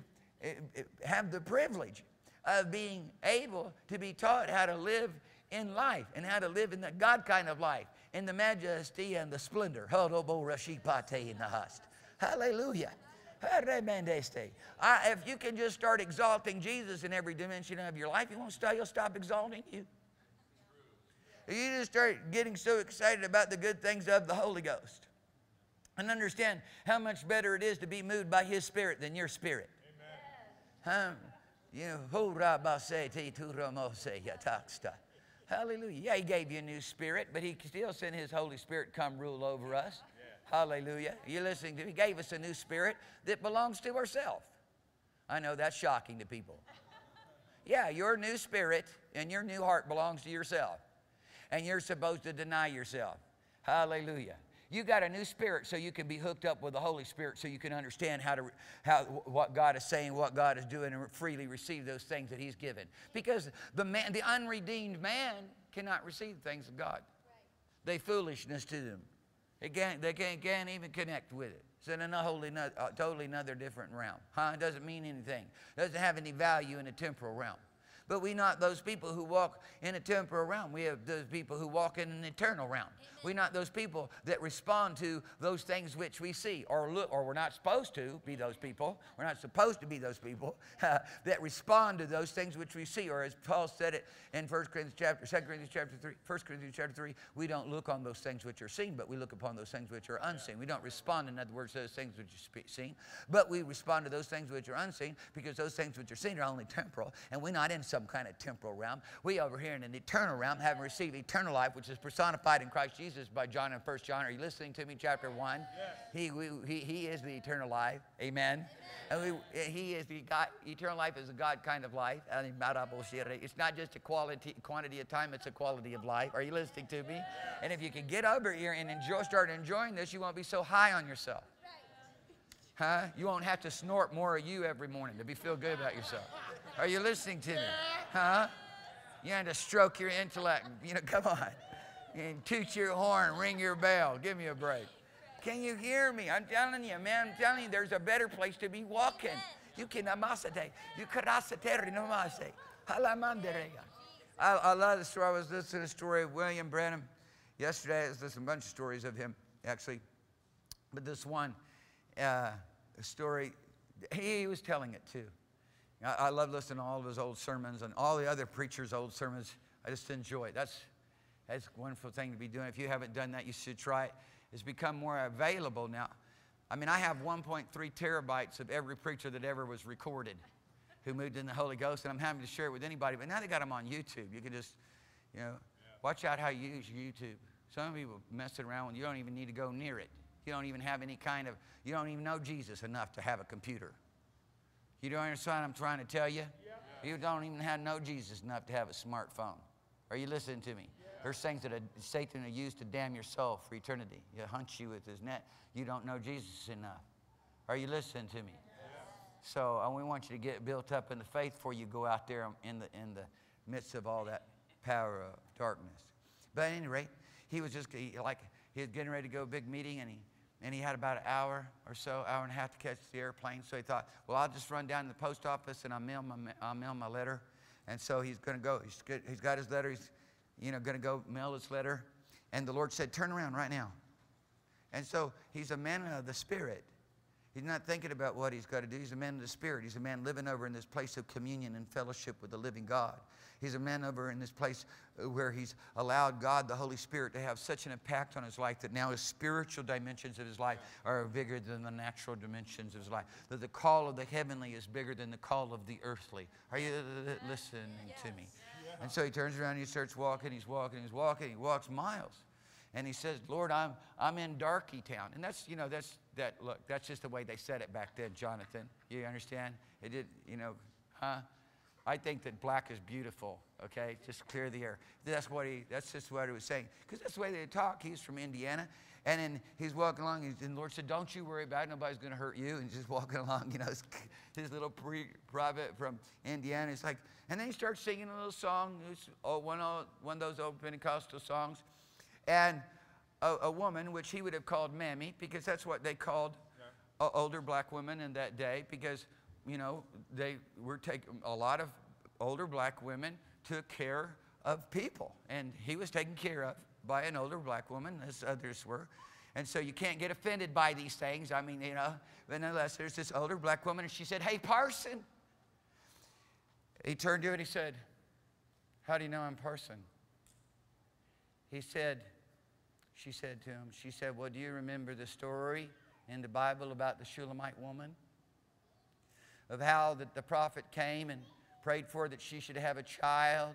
A: have the privilege of being able to be taught how to live in life and how to live in the God kind of life, in the majesty and the splendor. Hallelujah. I, if you can just start exalting Jesus in every dimension of your life, you won't stop, he'll stop exalting you. You just start getting so excited about the good things of the Holy Ghost and understand how much better it is to be moved by his Spirit than your spirit. Amen. Um, you know, hallelujah. Yeah, he gave you a new spirit, but he still sent his Holy Spirit come rule over us. Yeah. Hallelujah. You're listening to me? He gave us a new spirit that belongs to ourselves. I know that's shocking to people. Yeah, your new spirit and your new heart belongs to yourself. And you're supposed to deny yourself. Hallelujah. You got a new spirit so you can be hooked up with the Holy Spirit so you can understand how to, how, what God is saying, what God is doing, and freely receive those things that he's given. Because the, man, the unredeemed man cannot receive the things of God. Right. They foolishness to them. They can't, they can't, can't even connect with it. It's in a wholly, uh, totally another different realm. Huh? It doesn't mean anything. It doesn't have any value in a temporal realm. But we not those people who walk in a temporal realm. We have those people who walk in an eternal realm. We're not those people that respond to those things which we see or look, or we're not supposed to be those people. We're not supposed to be those people uh, that respond to those things which we see. Or as Paul said it in First Corinthians chapter, Second Corinthians chapter three, First Corinthians chapter three, we don't look on those things which are seen, but we look upon those things which are unseen. We don't respond, in other words, to those things which are seen, but we respond to those things which are unseen, because those things which are seen are only temporal, and we're not in some some kind of temporal realm. We over here in an eternal realm, having received eternal life, which is personified in Christ Jesus by John in First John. Are you listening to me? Chapter one. Yes. He, we, he, he is the eternal life. Amen. Amen. And we, he is the God. Eternal life is a God kind of life. It's not just a quality, quantity of time, it's a quality of life. Are you listening to me? And if you can get over here and enjoy, start enjoying this, you won't be so high on yourself. Huh? You won't have to snort more of you every morning to be feel good about yourself. Are you listening to me? Huh? You have to stroke your intellect. You know, come on. And toot your horn, ring your bell. Give me a break. Can you hear me? I'm telling you, man. I'm telling you, there's a better place to be walking. You can amasate. You can asatere no mase. Halamanderea. I, I love the story. I was listening to the story of William Branham yesterday. I was listening to a bunch of stories of him, actually. But this one, uh, a story, he was telling it too. I, I love listening to all of his old sermons and all the other preachers' old sermons. I just enjoy it. That's, that's a wonderful thing to be doing. If you haven't done that, you should try it. It's become more available now. I mean, I have one point three terabytes of every preacher that ever was recorded who moved in the Holy Ghost, and I'm having to share it with anybody. But now they got them on YouTube. You can just, you know, watch out how you use YouTube. Some people messing around when you don't even need to go near it. You don't even have any kind of, you don't even know Jesus enough to have a computer. You don't understand what I'm trying to tell you? Yeah. You don't even have know Jesus enough to have a smartphone. Are you listening to me? Yeah. There's things that a, Satan will use to damn your soul for eternity. He'll hunt you with his net. You don't know Jesus enough. Are you listening to me? Yeah. So uh, we want you to get built up in the faith before you go out there in the, in the midst of all that power of darkness. But at any rate, he was just he, like, he was getting ready to go to a big meeting, and he And he had about an hour or so, hour and a half to catch the airplane. So he thought, well, I'll just run down to the post office and I'll mail my, I'll mail my letter. And so he's going to go. He's, good, he's got his letter. He's, you know, going to go mail his letter. And the Lord said, turn around right now. And so he's a man of the Spirit. He's not thinking about what he's got to do. He's a man of the Spirit. He's a man living over in this place of communion and fellowship with the living God. He's a man over in this place where he's allowed God, the Holy Spirit, to have such an impact on his life that now his spiritual dimensions of his life are bigger than the natural dimensions of his life. That the call of the heavenly is bigger than the call of the earthly. Are you listening to me? And so he turns around and he starts walking. He's walking. He's walking. He walks miles. And he says, Lord, I'm, I'm in Darky Town. And that's, you know, that's, that, look, that's just the way they said it back then, Jonathan. You understand? It did, you know, huh? I think that black is beautiful, okay? Just clear the air. That's what he, that's just what he was saying. Because that's the way they talk. He's from Indiana. And then he's walking along, and the Lord said, don't you worry about it. Nobody's going to hurt you. And he's just walking along, you know, his, his little pre, private from Indiana. It's like, and then he starts singing a little song, oh, one, of, one of those old Pentecostal songs. And a, a woman, which he would have called Mammy, because that's what they called okay. older black women in that day, because, you know, they were taking, a lot of older black women took care of people. And he was taken care of by an older black woman, as others were. And so you can't get offended by these things. I mean, you know, but nonetheless, there's this older black woman, and she said, hey, Parson. He turned to her and he said, how do you know I'm Parson? He said, she said to him, she said, well, do you remember the story in the Bible about the Shulamite woman? Of how that the prophet came and prayed for her that she should have a child.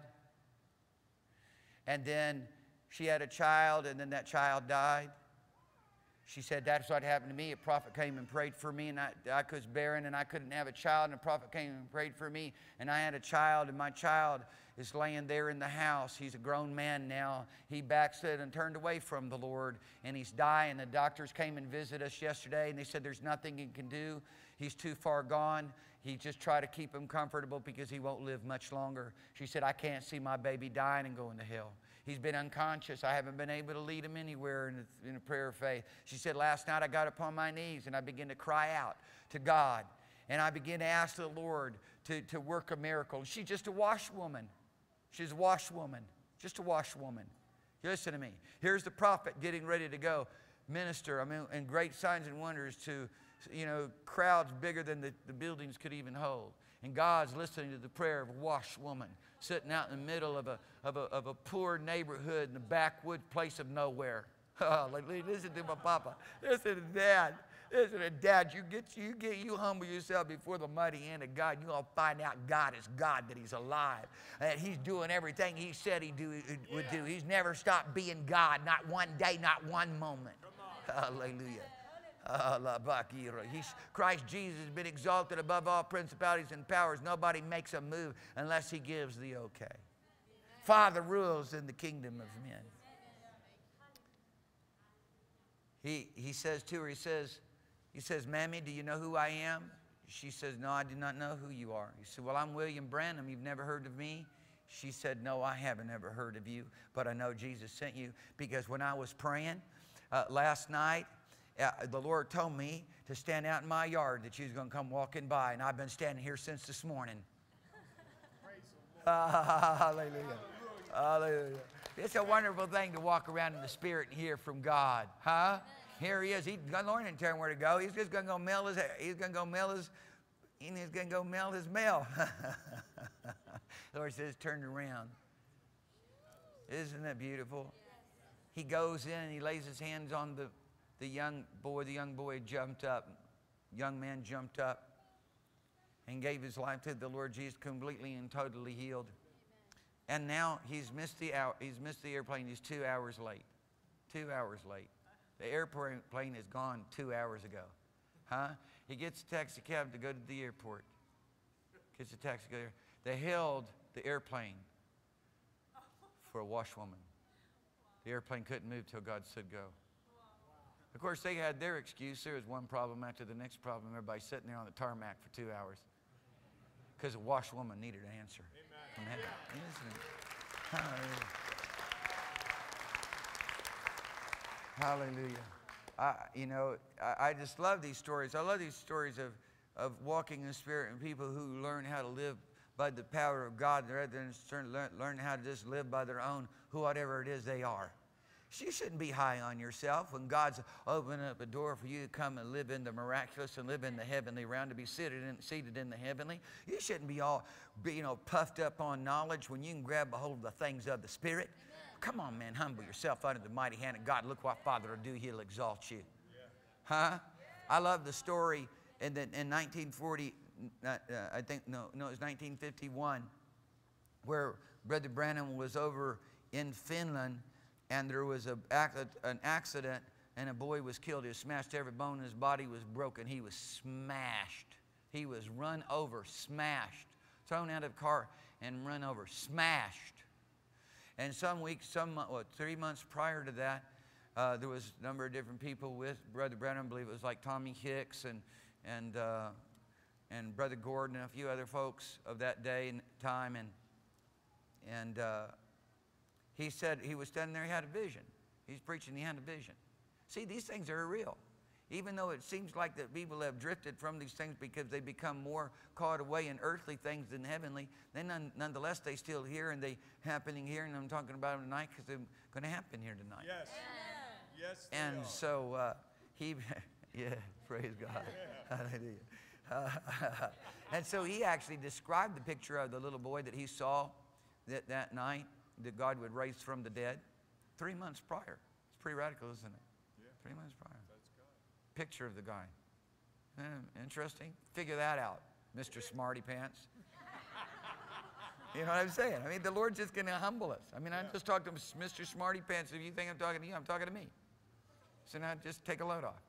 A: And then she had a child, and then that child died. She said, that's what happened to me. A prophet came and prayed for me, and I, I was barren, and I couldn't have a child. And a prophet came and prayed for me, and I had a child, and my child is laying there in the house. He's a grown man now. He backslid and turned away from the Lord, and he's dying. The doctors came and visited us yesterday, and they said there's nothing he can do. He's too far gone. He just tried to keep him comfortable because he won't live much longer. She said, I can't see my baby dying and going to hell. He's been unconscious. I haven't been able to lead him anywhere in a, in a prayer of faith. She said, last night I got upon my knees and I began to cry out to God. And I began to ask the Lord to, to work a miracle. She's just a washwoman. She's a washwoman. Just a washwoman. You listen to me. Here's the prophet getting ready to go minister. I mean, and great signs and wonders to, you know, crowds bigger than the, the buildings could even hold. And God's listening to the prayer of a washwoman sitting out in the middle of a, of a, of a poor neighborhood in the backwood place of nowhere. Oh, listen to my papa. Listen to Dad. Isn't it, Dad? You get you get you humble yourself before the mighty hand of God. You're gonna find out God is God, that He's alive, that He's doing everything He said He do would do. He's never stopped being God, not one day, not one moment. Hallelujah. He's, Christ Jesus has been exalted above all principalities and powers. Nobody makes a move unless He gives the okay. Father rules in the kingdom of men. He, he says to her, he says, he says, Mammy, do you know who I am? She says, no, I do not know who you are. He said, well, I'm William Branham. You've never heard of me? She said, no, I haven't ever heard of you, but I know Jesus sent you, because when I was praying uh, last night, uh, the Lord told me to stand out in my yard, that you was going to come walking by, and I've been standing here since this morning. Hallelujah. Hallelujah. It's a wonderful thing to walk around in the Spirit and hear from God. Huh? Here He is. He, the Lord didn't tell him where to go. He's just going to go mail his, he's going to go mail his, he's going to go mail his mail. The Lord says, turn around. Isn't that beautiful? He goes in and he lays his hands on the, the young boy. The young boy jumped up. Young man jumped up and gave his life to the Lord Jesus, completely and totally healed. And now he's missed the hour, he's missed the airplane. He's two hours late. Two hours late. The airplane is gone two hours ago. Huh? He gets a taxi cab to go to the airport. Gets a taxi to go there. They held the airplane for a washwoman. The airplane couldn't move till God said go. Of course, they had their excuse. There was one problem after the next problem. Everybody's sitting there on the tarmac for two hours because a washwoman needed an answer. From heaven. Hallelujah. Hallelujah. I, you know, I, I just love these stories. I love these stories of, of walking in the Spirit and people who learn how to live by the power of God rather than learn, learn how to just live by their own, whatever it is they are. You shouldn't be high on yourself when God's opening up a door for you to come and live in the miraculous and live in the heavenly realm, to be seated in, seated in the heavenly. You shouldn't be all, be, you know, puffed up on knowledge when you can grab a hold of the things of the Spirit. Amen. Come on, man, humble yourself under the mighty hand of God. Look what Father will do. He'll exalt you. Yeah. Huh? Yeah. I love the story in, the, in nineteen forty, uh, uh, I think, no, no, it was nineteen fifty-one, where Brother Branham was over in Finland. And there was a, an accident, and a boy was killed. He was smashed. Every bone in his body was broken. He was smashed. He was run over, smashed, thrown out of the car and run over, smashed. And some weeks, some what, three months prior to that, uh, there was a number of different people with Brother Branham. I believe it was like Tommy Hicks and and uh, and Brother Gordon and a few other folks of that day and time, and and. Uh, He said he was standing there, he had a vision. He's preaching, he had a vision. See, these things are real. Even though it seems like that people have drifted from these things because they become more caught away in earthly things than heavenly, then none, nonetheless they still here and they happening here, and I'm talking about them tonight because they're going to happen here tonight.
B: Yes. Yeah. Yes.
A: And
B: are.
A: so uh, he, yeah, praise God. Yeah. Hallelujah. Uh, and so he actually described the picture of the little boy that he saw that, that night, that God would raise from the dead, three months prior. It's pretty radical, isn't it? Yeah. Three months prior.
B: That's God.
A: Picture of the guy. Eh, interesting. Figure that out, Mister Smarty Pants. You know what I'm saying? I mean, the Lord's just going to humble us. I mean, yeah. I'm just talking to Mister Smarty Pants. If you think I'm talking to you, I'm talking to me. So now just take a load off.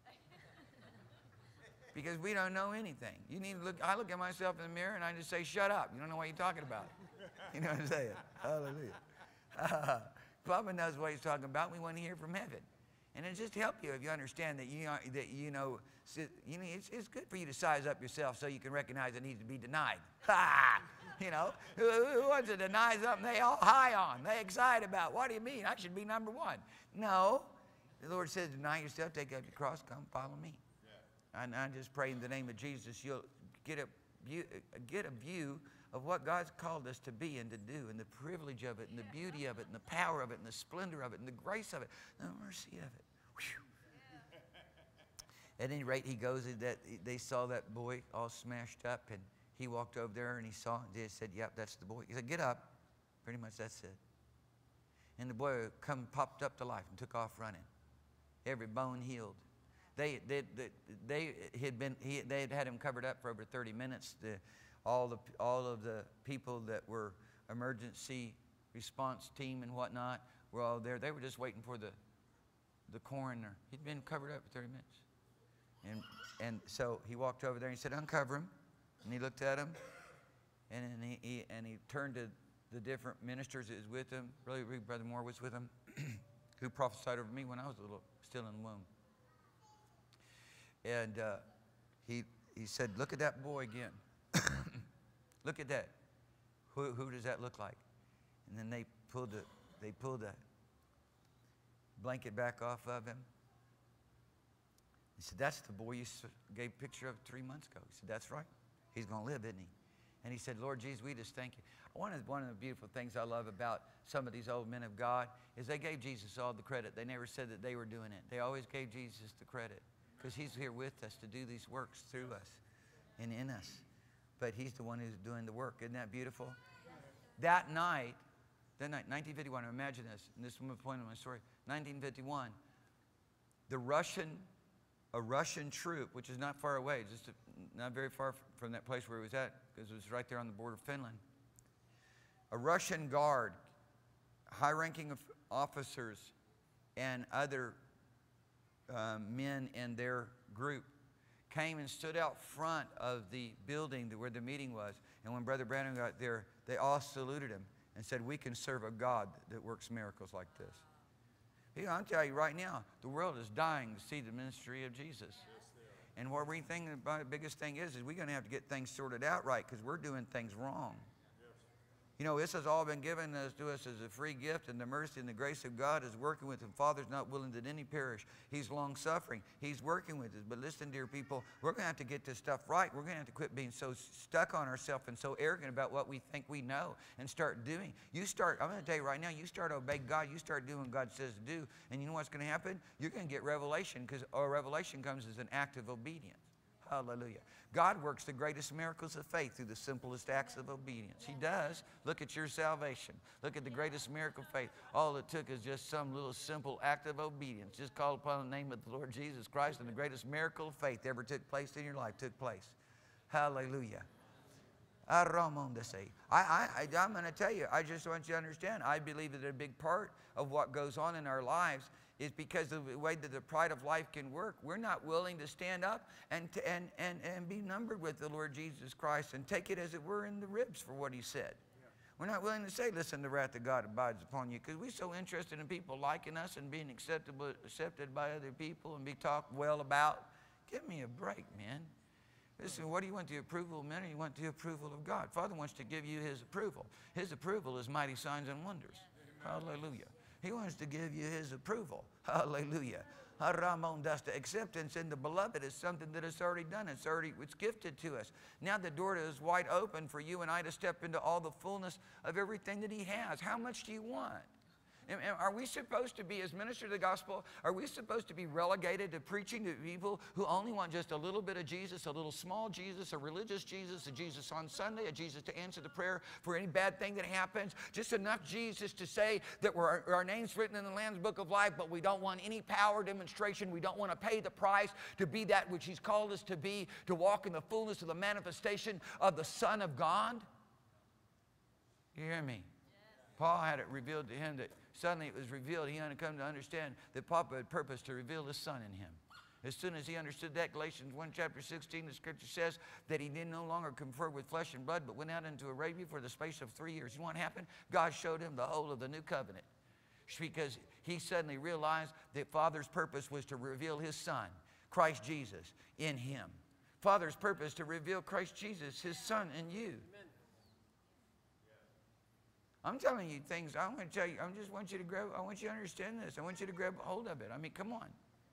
A: Because we don't know anything. You need to look. I look at myself in the mirror and I just say, shut up. You don't know what you're talking about. You know what I'm saying? Hallelujah. Uh, Papa knows what he's talking about. We want to hear from heaven. And it just help you if you understand that you, are, that, you know, you know it's, it's good for you to size up yourself so you can recognize it needs to be denied. Ha! You know, who, who wants to deny something they all high on? They excited about. What do you mean? I should be number one. No. The Lord says, deny yourself, take up your cross, come follow me. Yeah. And I just pray in the name of Jesus, you'll get a view, get a view of what God's called us to be and to do, and the privilege of it, and the beauty of it, and the power of it, and the splendor of it, and the grace of it, and the mercy of it. Whew. At any rate, he goes, that they saw that boy all smashed up, and he walked over there, and he saw it, and they said, yep, that's the boy. He said, get up. Pretty much that's it. And the boy come, popped up to life and took off running. Every bone healed. They, they, they, they had been, he, they had had him covered up for over thirty minutes. The, all, the, all of the people that were emergency response team and whatnot were all there. They were just waiting for the, the coroner. He'd been covered up for thirty minutes. And, and so he walked over there and he said, uncover him. And he looked at him. And, and, he, he, and he turned to the different ministers that was with him. Really, really Brother Moore was with him, who prophesied over me when I was a little, still in the womb. And uh, he, he said, look at that boy again. Look at that. Who, who does that look like? And then they pulled the, they pulled the blanket back off of him. He said, that's the boy you gave a picture of three months ago. He said, that's right. He's going to live, isn't he? And he said, Lord Jesus, we just thank you. One of, one of the beautiful things I love about some of these old men of God is they gave Jesus all the credit. They never said that they were doing it. They always gave Jesus the credit because he's here with us to do these works through us and in us. But he's the one who's doing the work. Isn't that beautiful? That night, that night, nineteen fifty-one, imagine this, and this is the point of my story. nineteen fifty-one, the Russian, a Russian troop, which is not far away, just a, not very far from that place where he was at, because it was right there on the border of Finland. A Russian guard, high-ranking officers, and other um, men in their group came and stood out front of the building where the meeting was. And when Brother Branham got there, they all saluted him and said, we can serve a God that works miracles like this. You know, I'll tell you right now, the world is dying to see the ministry of Jesus. And what we think about the biggest thing is, is we're going to have to get things sorted out right because we're doing things wrong. You know, this has all been given us, to us as a free gift, and the mercy and the grace of God is working with him. Father's not willing that any perish. He's long-suffering. He's working with us. But listen, dear people, we're going to have to get this stuff right. We're going to have to quit being so stuck on ourselves and so arrogant about what we think we know and start doing. You start, I'm going to tell you right now, you start obeying God. You start doing what God says to do. And you know what's going to happen? You're going to get revelation because our revelation comes as an act of obedience. Hallelujah. God works the greatest miracles of faith through the simplest acts of obedience. He does. Look at your salvation. Look at the greatest miracle of faith. All it took is just some little simple act of obedience. Just call upon the name of the Lord Jesus Christ, and the greatest miracle of faith ever took place in your life took place. Hallelujah. I, I, I, I'm going to tell you, I just want you to understand, I believe that a big part of what goes on in our lives is because of the way that the pride of life can work. We're not willing to stand up and, to, and, and, and be numbered with the Lord Jesus Christ and take it as it were in the ribs for what he said. Yeah. We're not willing to say, listen, the wrath of God abides upon you, because we're so interested in people liking us and being acceptable, accepted by other people and be talked well about. Give me a break, man. Listen, what do you want, the approval of men, or you want the approval of God? Father wants to give you his approval. His approval is mighty signs and wonders. Hallelujah. He wants to give you his approval. Hallelujah. The acceptance in the beloved is something that is already done. It's already it's gifted to us. Now the door is wide open for you and I to step into all the fullness of everything that he has. How much do you want? And are we supposed to be, as ministers of the gospel, are we supposed to be relegated to preaching to people who only want just a little bit of Jesus, a little small Jesus, a religious Jesus, a Jesus on Sunday, a Jesus to answer the prayer for any bad thing that happens, just enough Jesus to say that we're, our name's written in the Lamb's Book of Life, but we don't want any power demonstration. We don't want to pay the price to be that which he's called us to be, to walk in the fullness of the manifestation of the Son of God? You hear me? Paul had it revealed to him that suddenly it was revealed. He had come to understand that Papa had purposed to reveal his Son in him. As soon as he understood that, Galatians one, chapter sixteen, the scripture says that he did no longer confer with flesh and blood, but went out into Arabia for the space of three years. You know what happened? God showed him the whole of the new covenant, because he suddenly realized that Father's purpose was to reveal his Son, Christ Jesus, in him. Father's purpose to reveal Christ Jesus, his Son, in you. I'm telling you things. I want to tell you. I just want you to grab. I want you to understand this. I want you to grab hold of it. I mean, come on.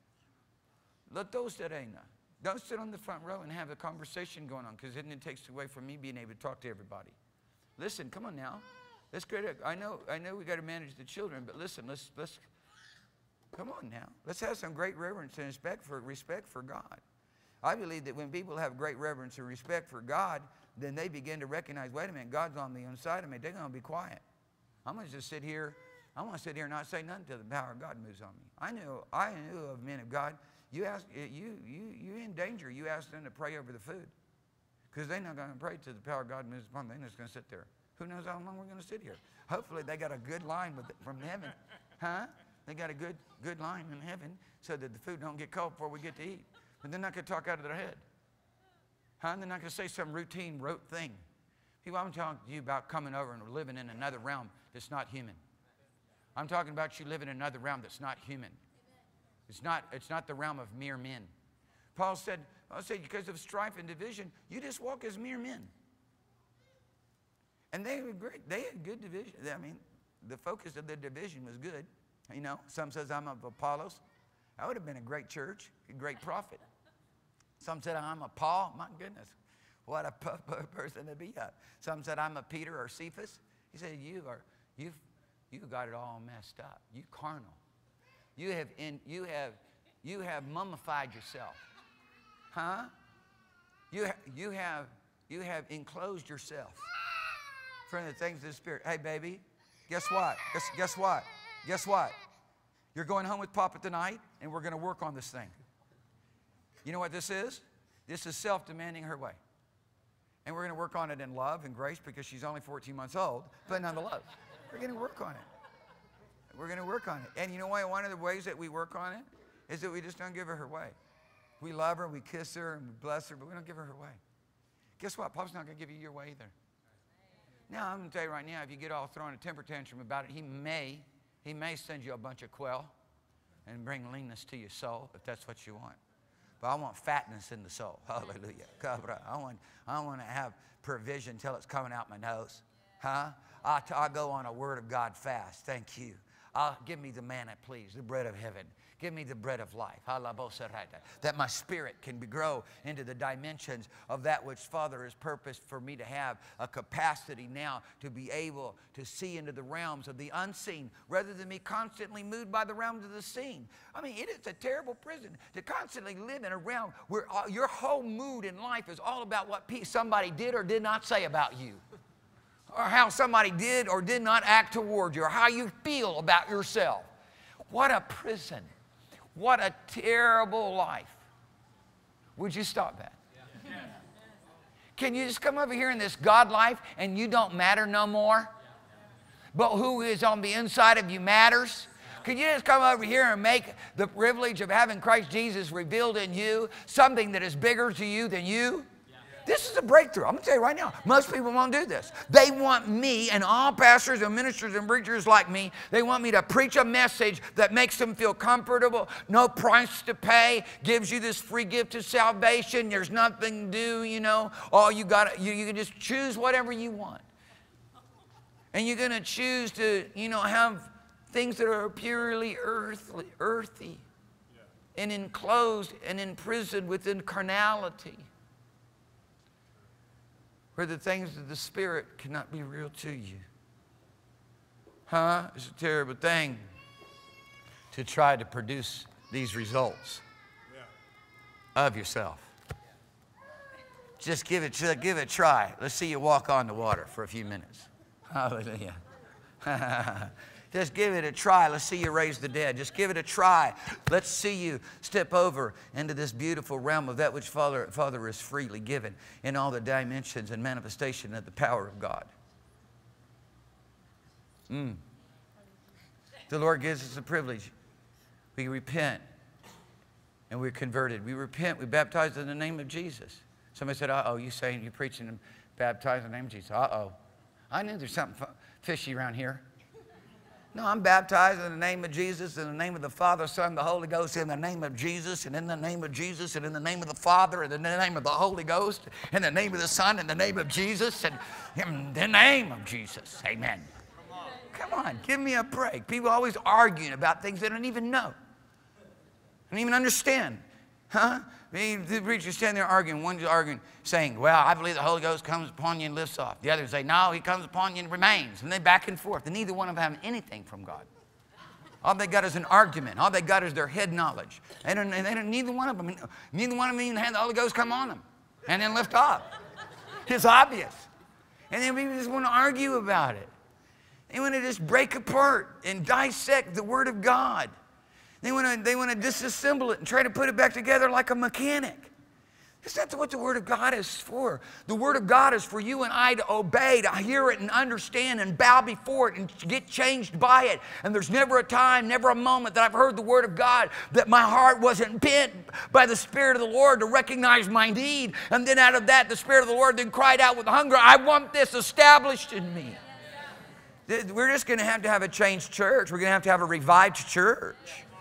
A: Don't sit on the front row and have a conversation going on, because then it takes away from me being able to talk to everybody. Listen, come on now. Let's get it. I know. I know we got to manage the children, but listen. Let's let's. Come on now. Let's have some great reverence and respect for respect for God. I believe that when people have great reverence and respect for God, then they begin to recognize, wait a minute, God's on the inside of me. They're going to be quiet. I'm going to just sit here. I want to sit here and not say nothing till the power of God moves on me. I knew, I knew of men of God. You ask, you, you, you're in danger. You ask them to pray over the food. Because they're not going to pray till the power of God moves upon them. They're just going to sit there. Who knows how long we're going to sit here? Hopefully they got a good line with, from heaven. Huh? They got a good, good line in heaven so that the food don't get cold before we get to eat. But they're not going to talk out of their head. Huh? They're not going to say some routine, rote thing. People, I'm talking to you about coming over and living in another realm that's not human. I'm talking about you living in another realm that's not human. It's not, it's not the realm of mere men. Paul said, Paul said, because of strife and division, you just walk as mere men. And they were great. They had good division. I mean, the focus of the division was good. You know, some says I'm of Apollos. That would have been a great church, a great prophet. Some said I'm a Paul. My goodness, what a person to be. Some said I'm a Peter or Cephas. He said you are, you've, you've got it all messed up. You carnal. You have, in, you have, you have mummified yourself. Huh? You, ha you, have, you have enclosed yourself from the things of the Spirit. Hey, baby, guess what? Guess, guess what? Guess what? You're going home with Papa tonight, and we're going to work on this thing. You know what this is? This is self-demanding her way. And we're going to work on it in love and grace because she's only fourteen months old, but nonetheless, we're going to work on it. We're going to work on it. And you know why? One of the ways that we work on it is that we just don't give her her way. We love her, we kiss her, and we bless her, but we don't give her her way. Guess what? Papa's not going to give you your way either. Now, I'm going to tell you right now, if you get all throwing a temper tantrum about it, he may, he may send you a bunch of quail and bring leanness to your soul, if that's what you want. But I want fatness in the soul. Hallelujah. I want, I want to have provision until it's coming out my nose. Huh? I'll, I'll go on a word of God fast. Thank you. I'll, give me the manna, please, the bread of heaven. Give me the bread of life, that my spirit can grow into the dimensions of that which Father has purposed for me to have, a capacity now to be able to see into the realms of the unseen rather than be constantly moved by the realms of the seen. I mean, it is a terrible prison to constantly live in a realm where all, your whole mood in life is all about what somebody did or did not say about you, or how somebody did or did not act toward you, or how you feel about yourself. What a prison. What a terrible life. Would you stop that? Yeah. Can you just come over here in this God life and you don't matter no more? But who is on the inside of you matters? Can you just come over here and make the privilege of having Christ Jesus revealed in you something that is bigger to you than you? This is a breakthrough. I'm going to tell you right now, most people won't do this. They want me and all pastors and ministers and preachers like me, they want me to preach a message that makes them feel comfortable, no price to pay, gives you this free gift of salvation, there's nothing to do, you know, all you got, you, you can just choose whatever you want. And you're going to choose to, you know, have things that are purely earthly, earthy and enclosed and imprisoned within carnality, where the things of the Spirit cannot be real to you. Huh? It's a terrible thing to try to produce these results yeah. of yourself. Just give it, give it a try. Let's see you walk on the water for a few minutes. Hallelujah. Just give it a try. Let's see you raise the dead. Just give it a try. Let's see you step over into this beautiful realm of that which Father, Father is freely given in all the dimensions and manifestation of the power of God. Mm. The Lord gives us a privilege. We repent and we're converted. We repent. We baptize in the name of Jesus. Somebody said, uh-oh, you saying you're preaching and baptizing in the name of Jesus. Uh-oh. I knew there's something fishy around here. No, I'm baptized in the name of Jesus, in the name of the Father, Son, the Holy Ghost, in the name of Jesus, and in the name of Jesus, and in the name of the Father, and in the name of the Holy Ghost, in the name of the Son, in the name of Jesus, and in the name of Jesus. Amen. Come on, give me a break. People are always arguing about things they don't even know, don't even understand. Huh? The preachers stand there arguing. One's arguing, saying, well, I believe the Holy Ghost comes upon you and lifts off. The others say, no, he comes upon you and remains. And they back and forth. And neither one of them have anything from God. All they got is an argument. All they got is their head knowledge. They don't, they don't, neither one of them, neither one of them even had the Holy Ghost come on them and then lift off. It's obvious. And then we just want to argue about it. They want to just break apart and dissect the Word of God. They want to they want to disassemble it and try to put it back together like a mechanic. That's not what the Word of God is for. The Word of God is for you and I to obey, to hear it and understand and bow before it and get changed by it. And there's never a time, never a moment that I've heard the Word of God that my heart wasn't bent by the Spirit of the Lord to recognize my need. And then out of that, the Spirit of the Lord then cried out with hunger, I want this established in me. We're just going to have to have a changed church. We're going to have to have a revived church.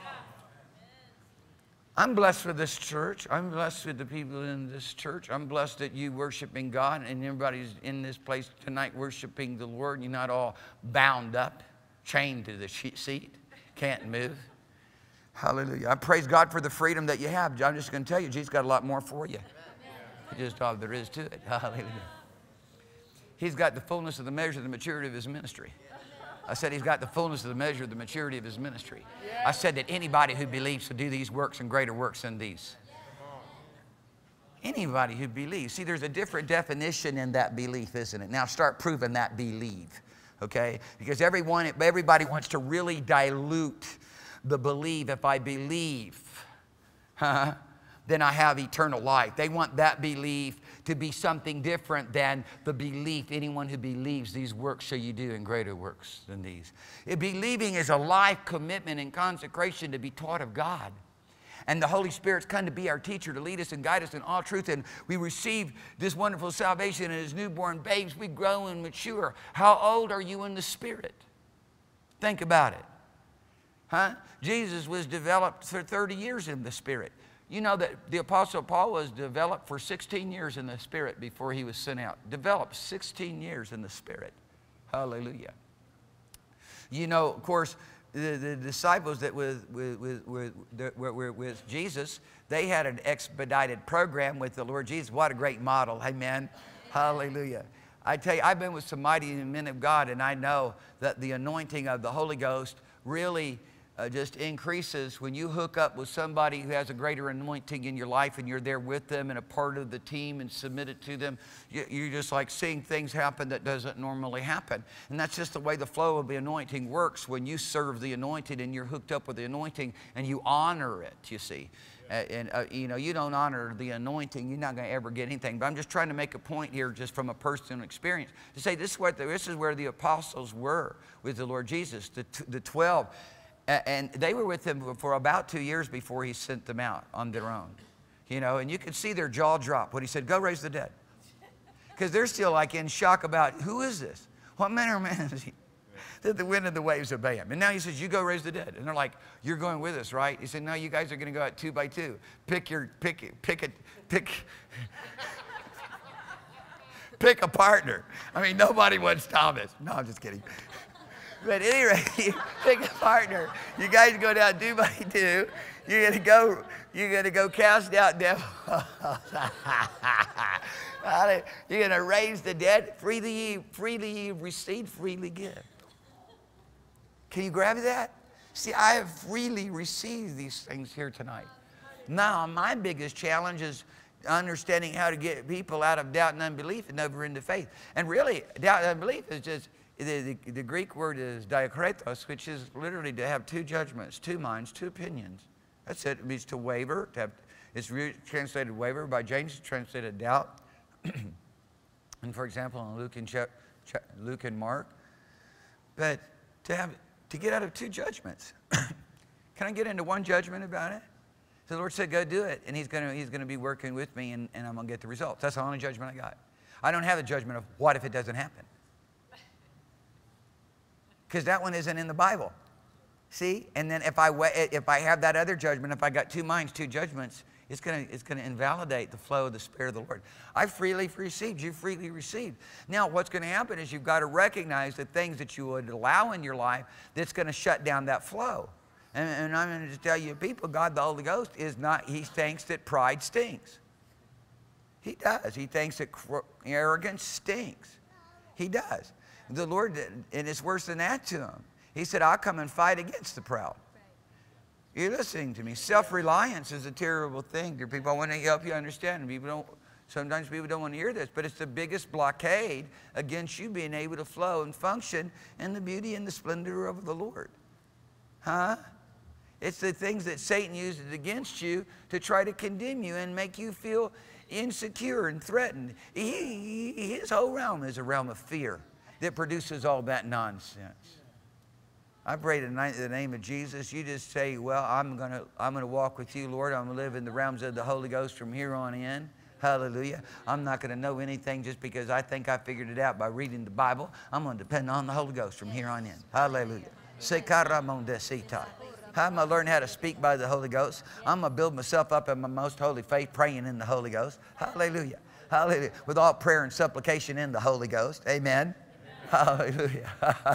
A: I'm blessed with this church. I'm blessed with the people in this church. I'm blessed that you worshiping God and everybody's in this place tonight worshiping the Lord. You're not all bound up, chained to the seat, can't move. Hallelujah. I praise God for the freedom that you have. I'm just going to tell you, Jesus got a lot more for you. Just all there is to it. Hallelujah. He's got the fullness of the measure of the maturity of his ministry. I said he's got the fullness of the measure of the maturity of his ministry. I said that anybody who believes will do these works and greater works than these. Anybody who believes. See, there's a different definition in that belief, isn't it? Now start proving that believe, okay? Because everyone, everybody wants to really dilute the believe. If I believe, huh, then I have eternal life. They want that belief to be something different than the belief. Anyone who believes these works shall you do and greater works than these. It, believing is a life commitment and consecration to be taught of God. And the Holy Spirit's come to be our teacher, to lead us and guide us in all truth. And we receive this wonderful salvation as newborn babes. We grow and mature. How old are you in the Spirit? Think about it. Huh? Jesus was developed for thirty years in the Spirit. You know that the Apostle Paul was developed for sixteen years in the Spirit before he was sent out. Developed sixteen years in the Spirit. Hallelujah. You know, of course, the, the disciples that were with, with, with, were, were with Jesus, they had an expedited program with the Lord Jesus. What a great model. Amen. Hallelujah. I tell you, I've been with some mighty men of God, and I know that the anointing of the Holy Ghost really Uh, just increases when you hook up with somebody who has a greater anointing in your life and you're there with them and a part of the team and submitted to them. You, you're just like seeing things happen that doesn't normally happen. And that's just the way the flow of the anointing works when you serve the anointed and you're hooked up with the anointing and you honor it, you see. Uh, and, uh, you know, you don't honor the anointing, you're not going to ever get anything. But I'm just trying to make a point here just from a personal experience to say this is, what the, this is where the apostles were with the Lord Jesus, the, the twelve. And they were with him for about two years before he sent them out on their own. You know, and you could see their jaw drop when he said, go raise the dead. Because they're still like in shock about, who is this? What manner of man is he? That the wind and the waves obey him. And now he says, you go raise the dead. And they're like, you're going with us, right? He said, no, you guys are going to go out two by two. Pick your, pick, pick it, pick, pick a partner. I mean, nobody wants Thomas. No, I'm just kidding. But at any rate, pick a partner. You guys go down two by two. You're gonna go. You're gonna go cast out devils. You're gonna raise the dead. Freely ye, freely ye receive, freely give. Can you grab that? See, I have freely received these things here tonight. Now, my biggest challenge is understanding how to get people out of doubt and unbelief and over into faith. And really, doubt and unbelief is just. The, the, the Greek word is diakretos, which is literally to have two judgments, two minds, two opinions. That's it. It means to waver. To have, it's re translated waver. By James, it's translated doubt. And for example, in Luke and, Ch Ch Luke and Mark. But to, have, to get out of two judgments. Can I get into one judgment about it? So the Lord said, go do it. And he's going he's gonna be working with me, and, and I'm going to get the results. That's the only judgment I got. I don't have a judgment of what if it doesn't happen. Because that one isn't in the Bible. See? And then if I, if I have that other judgment, if I got two minds, two judgments, it's going to it's going to invalidate the flow of the Spirit of the Lord. I freely received. You freely received. Now, what's going to happen is you've got to recognize the things that you would allow in your life that's going to shut down that flow. And, and I'm going to tell you, people, God the Holy Ghost is not, he thinks that pride stinks. He does. He thinks that arrogance stinks. He does. The Lord, and it's worse than that to him. He said, I'll come and fight against the proud. You're listening to me. Self-reliance is a terrible thing. Dear people, I want to help you understand. People don't, sometimes people don't want to hear this, but it's the biggest blockade against you being able to flow and function in the beauty and the splendor of the Lord. Huh? It's the things that Satan uses against you to try to condemn you and make you feel insecure and threatened. He, he, his whole realm is a realm of fear that produces all that nonsense. I pray tonight in the name of Jesus, you just say, well, I'm going to I'm going to walk with you, Lord. I'm going to live in the realms of the Holy Ghost from here on in. Hallelujah. I'm not going to know anything just because I think I figured it out by reading the Bible. I'm going to depend on the Holy Ghost from here on in. Hallelujah. I'm going to learn how to speak by the Holy Ghost. I'm going to build myself up in my most holy faith, praying in the Holy Ghost. Hallelujah. Hallelujah. With all prayer and supplication in the Holy Ghost. Amen. Hallelujah.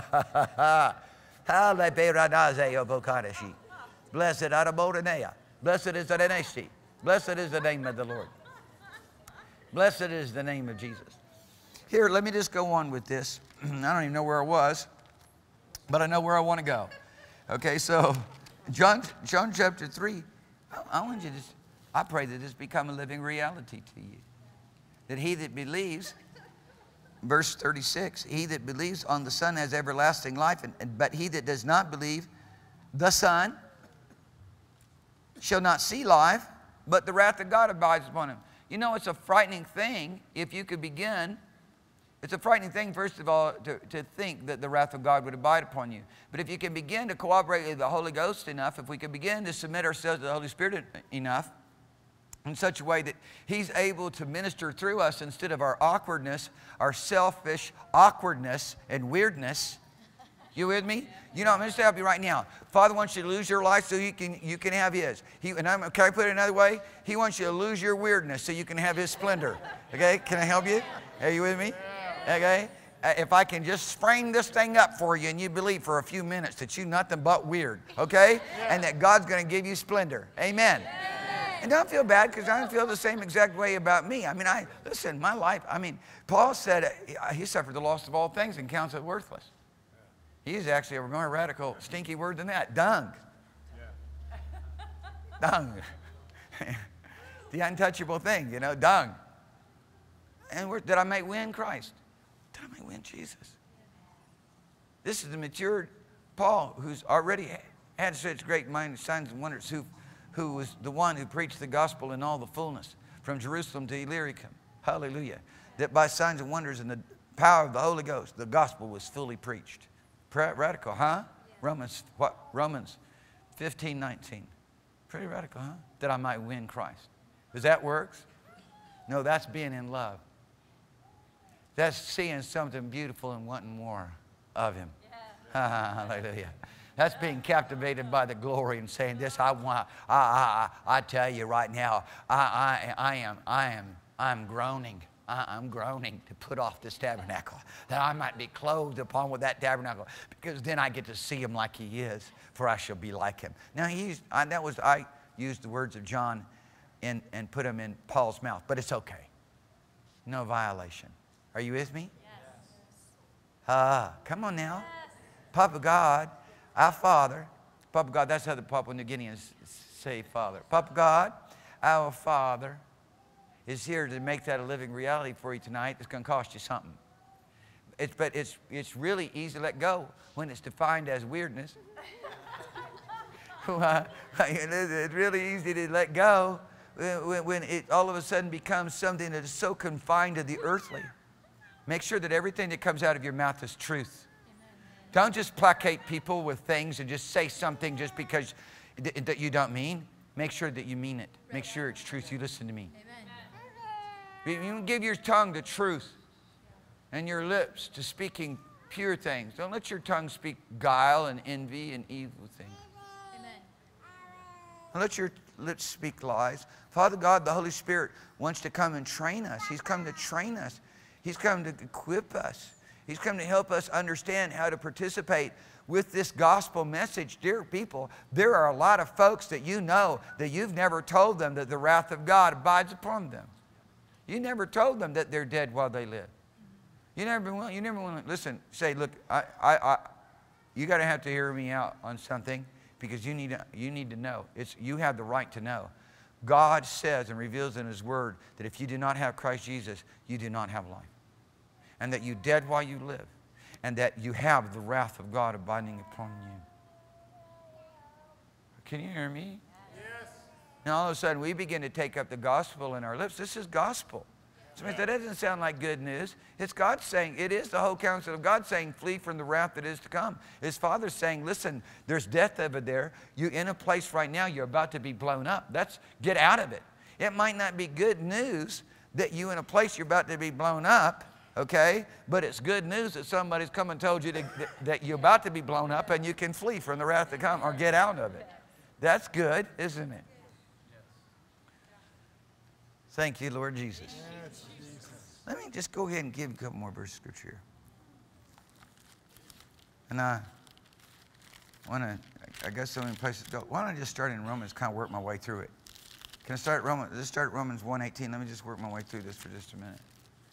A: Blessed Arabodanea. Blessed is the name. Blessed is the name of the Lord. Blessed is the name of Jesus. Here, let me just go on with this. I don't even know where I was, but I know where I want to go. Okay, so John, John chapter three, I, I want you to, I pray that this become a living reality to you. That he that believes, verse thirty-six, he that believes on the Son has everlasting life, and, and, but he that does not believe the Son shall not see life, but the wrath of God abides upon him. You know, it's a frightening thing if you could begin. It's a frightening thing, first of all, to, to think that the wrath of God would abide upon you. But if you can begin to cooperate with the Holy Ghost enough, if we can begin to submit ourselves to the Holy Spirit enough, in such a way that He's able to minister through us instead of our awkwardness, our selfish awkwardness and weirdness. You with me? You know, I'm going to help you right now. Father wants you to lose your life so you can, you can have His. He, and I'm, can I put it another way? He wants you to lose your weirdness so you can have His splendor. Okay? Can I help you? Are you with me? Okay? Uh, if I can just frame this thing up for you and you believe for a few minutes that you're nothing but weird. Okay? And that God's going to give you splendor. Amen. And don't feel bad, because I don't feel the same exact way about me. I mean, I listen, my life, I mean, Paul said uh, he suffered the loss of all things and counts it worthless. He's actually a more radical, stinky word than that. Dung. Yeah. Dung. The untouchable thing, you know, dung. And we're, that I may win Christ. That I may win Jesus. This is the matured Paul, who's already had such great mind, signs and wonders, who, who was the one who preached the gospel in all the fullness from Jerusalem to Illyricum. Hallelujah. That by signs and wonders and the power of the Holy Ghost, the gospel was fully preached. Radical, huh? Yeah. Romans, what? Romans fifteen, nineteen. Pretty radical, huh? That I might win Christ. Does that work? No, that's being in love. That's seeing something beautiful and wanting more of Him. Yeah. Hallelujah. That's being captivated by the glory and saying, this I want. I, I, I tell you right now, I, I, I am, I am, I'm groaning. I'm groaning to put off this tabernacle, that I might be clothed upon with that tabernacle, because then I get to see Him like He is, for I shall be like Him. Now, he's, I, that was, I used the words of John in, and put them in Paul's mouth, but it's okay. No violation. Are you with me? Yes. Ah, come on now. Yes. Papa God, our Father. Papa God, that's how the Papua New Guineans say Father. Papa God, our Father, is here to make that a living reality for you tonight. It's going to cost you something. It's, but it's, it's really easy to let go when it's defined as weirdness. It's really easy to let go when, when it all of a sudden becomes something that is so confined to the earthly. Make sure that everything that comes out of your mouth is truth. Don't just placate people with things and just say something just because that you don't mean. Make sure that you mean it. Make sure it's truth. You listen to me. You give your tongue to truth and your lips to speaking pure things. Don't let your tongue speak guile and envy and evil things. Amen. Don't let your lips speak lies. Father God, the Holy Spirit wants to come and train us. He's come to train us. He's come to equip us. He's come to help us understand how to participate with this gospel message. Dear people, there are a lot of folks that you know that you've never told them that the wrath of God abides upon them. You never told them that they're dead while they live. You never, you never want to listen. Say, look, I, I, I, you got to have to hear me out on something, because you need to, you need to know. It's, you have the right to know. God says and reveals in His Word that if you do not have Christ Jesus, you do not have life, and that you dead while you live, and that you have the wrath of God abiding upon you. Can you hear me?
B: Yes.
A: And all of a sudden we begin to take up the gospel in our lips. This is gospel. So that doesn't sound like good news. It's God saying, it is the whole counsel of God saying, flee from the wrath that is to come. His Father's saying, listen, there's death over there. You're in a place right now, you're about to be blown up. That's, get out of it. It might not be good news that you're in a place you're about to be blown up, okay? But it's good news that somebody's come and told you to, that you're about to be blown up and you can flee from the wrath to come or get out of it. That's good, isn't it? Thank you, Lord Jesus. Let me just go ahead and give a couple more verses of scripture here. And I want to, I got so many places to go. Why don't I just start in Romans, kind of work my way through it? Can I start Romans? Let's start Romans one eighteen. Let me just work my way through this for just a minute.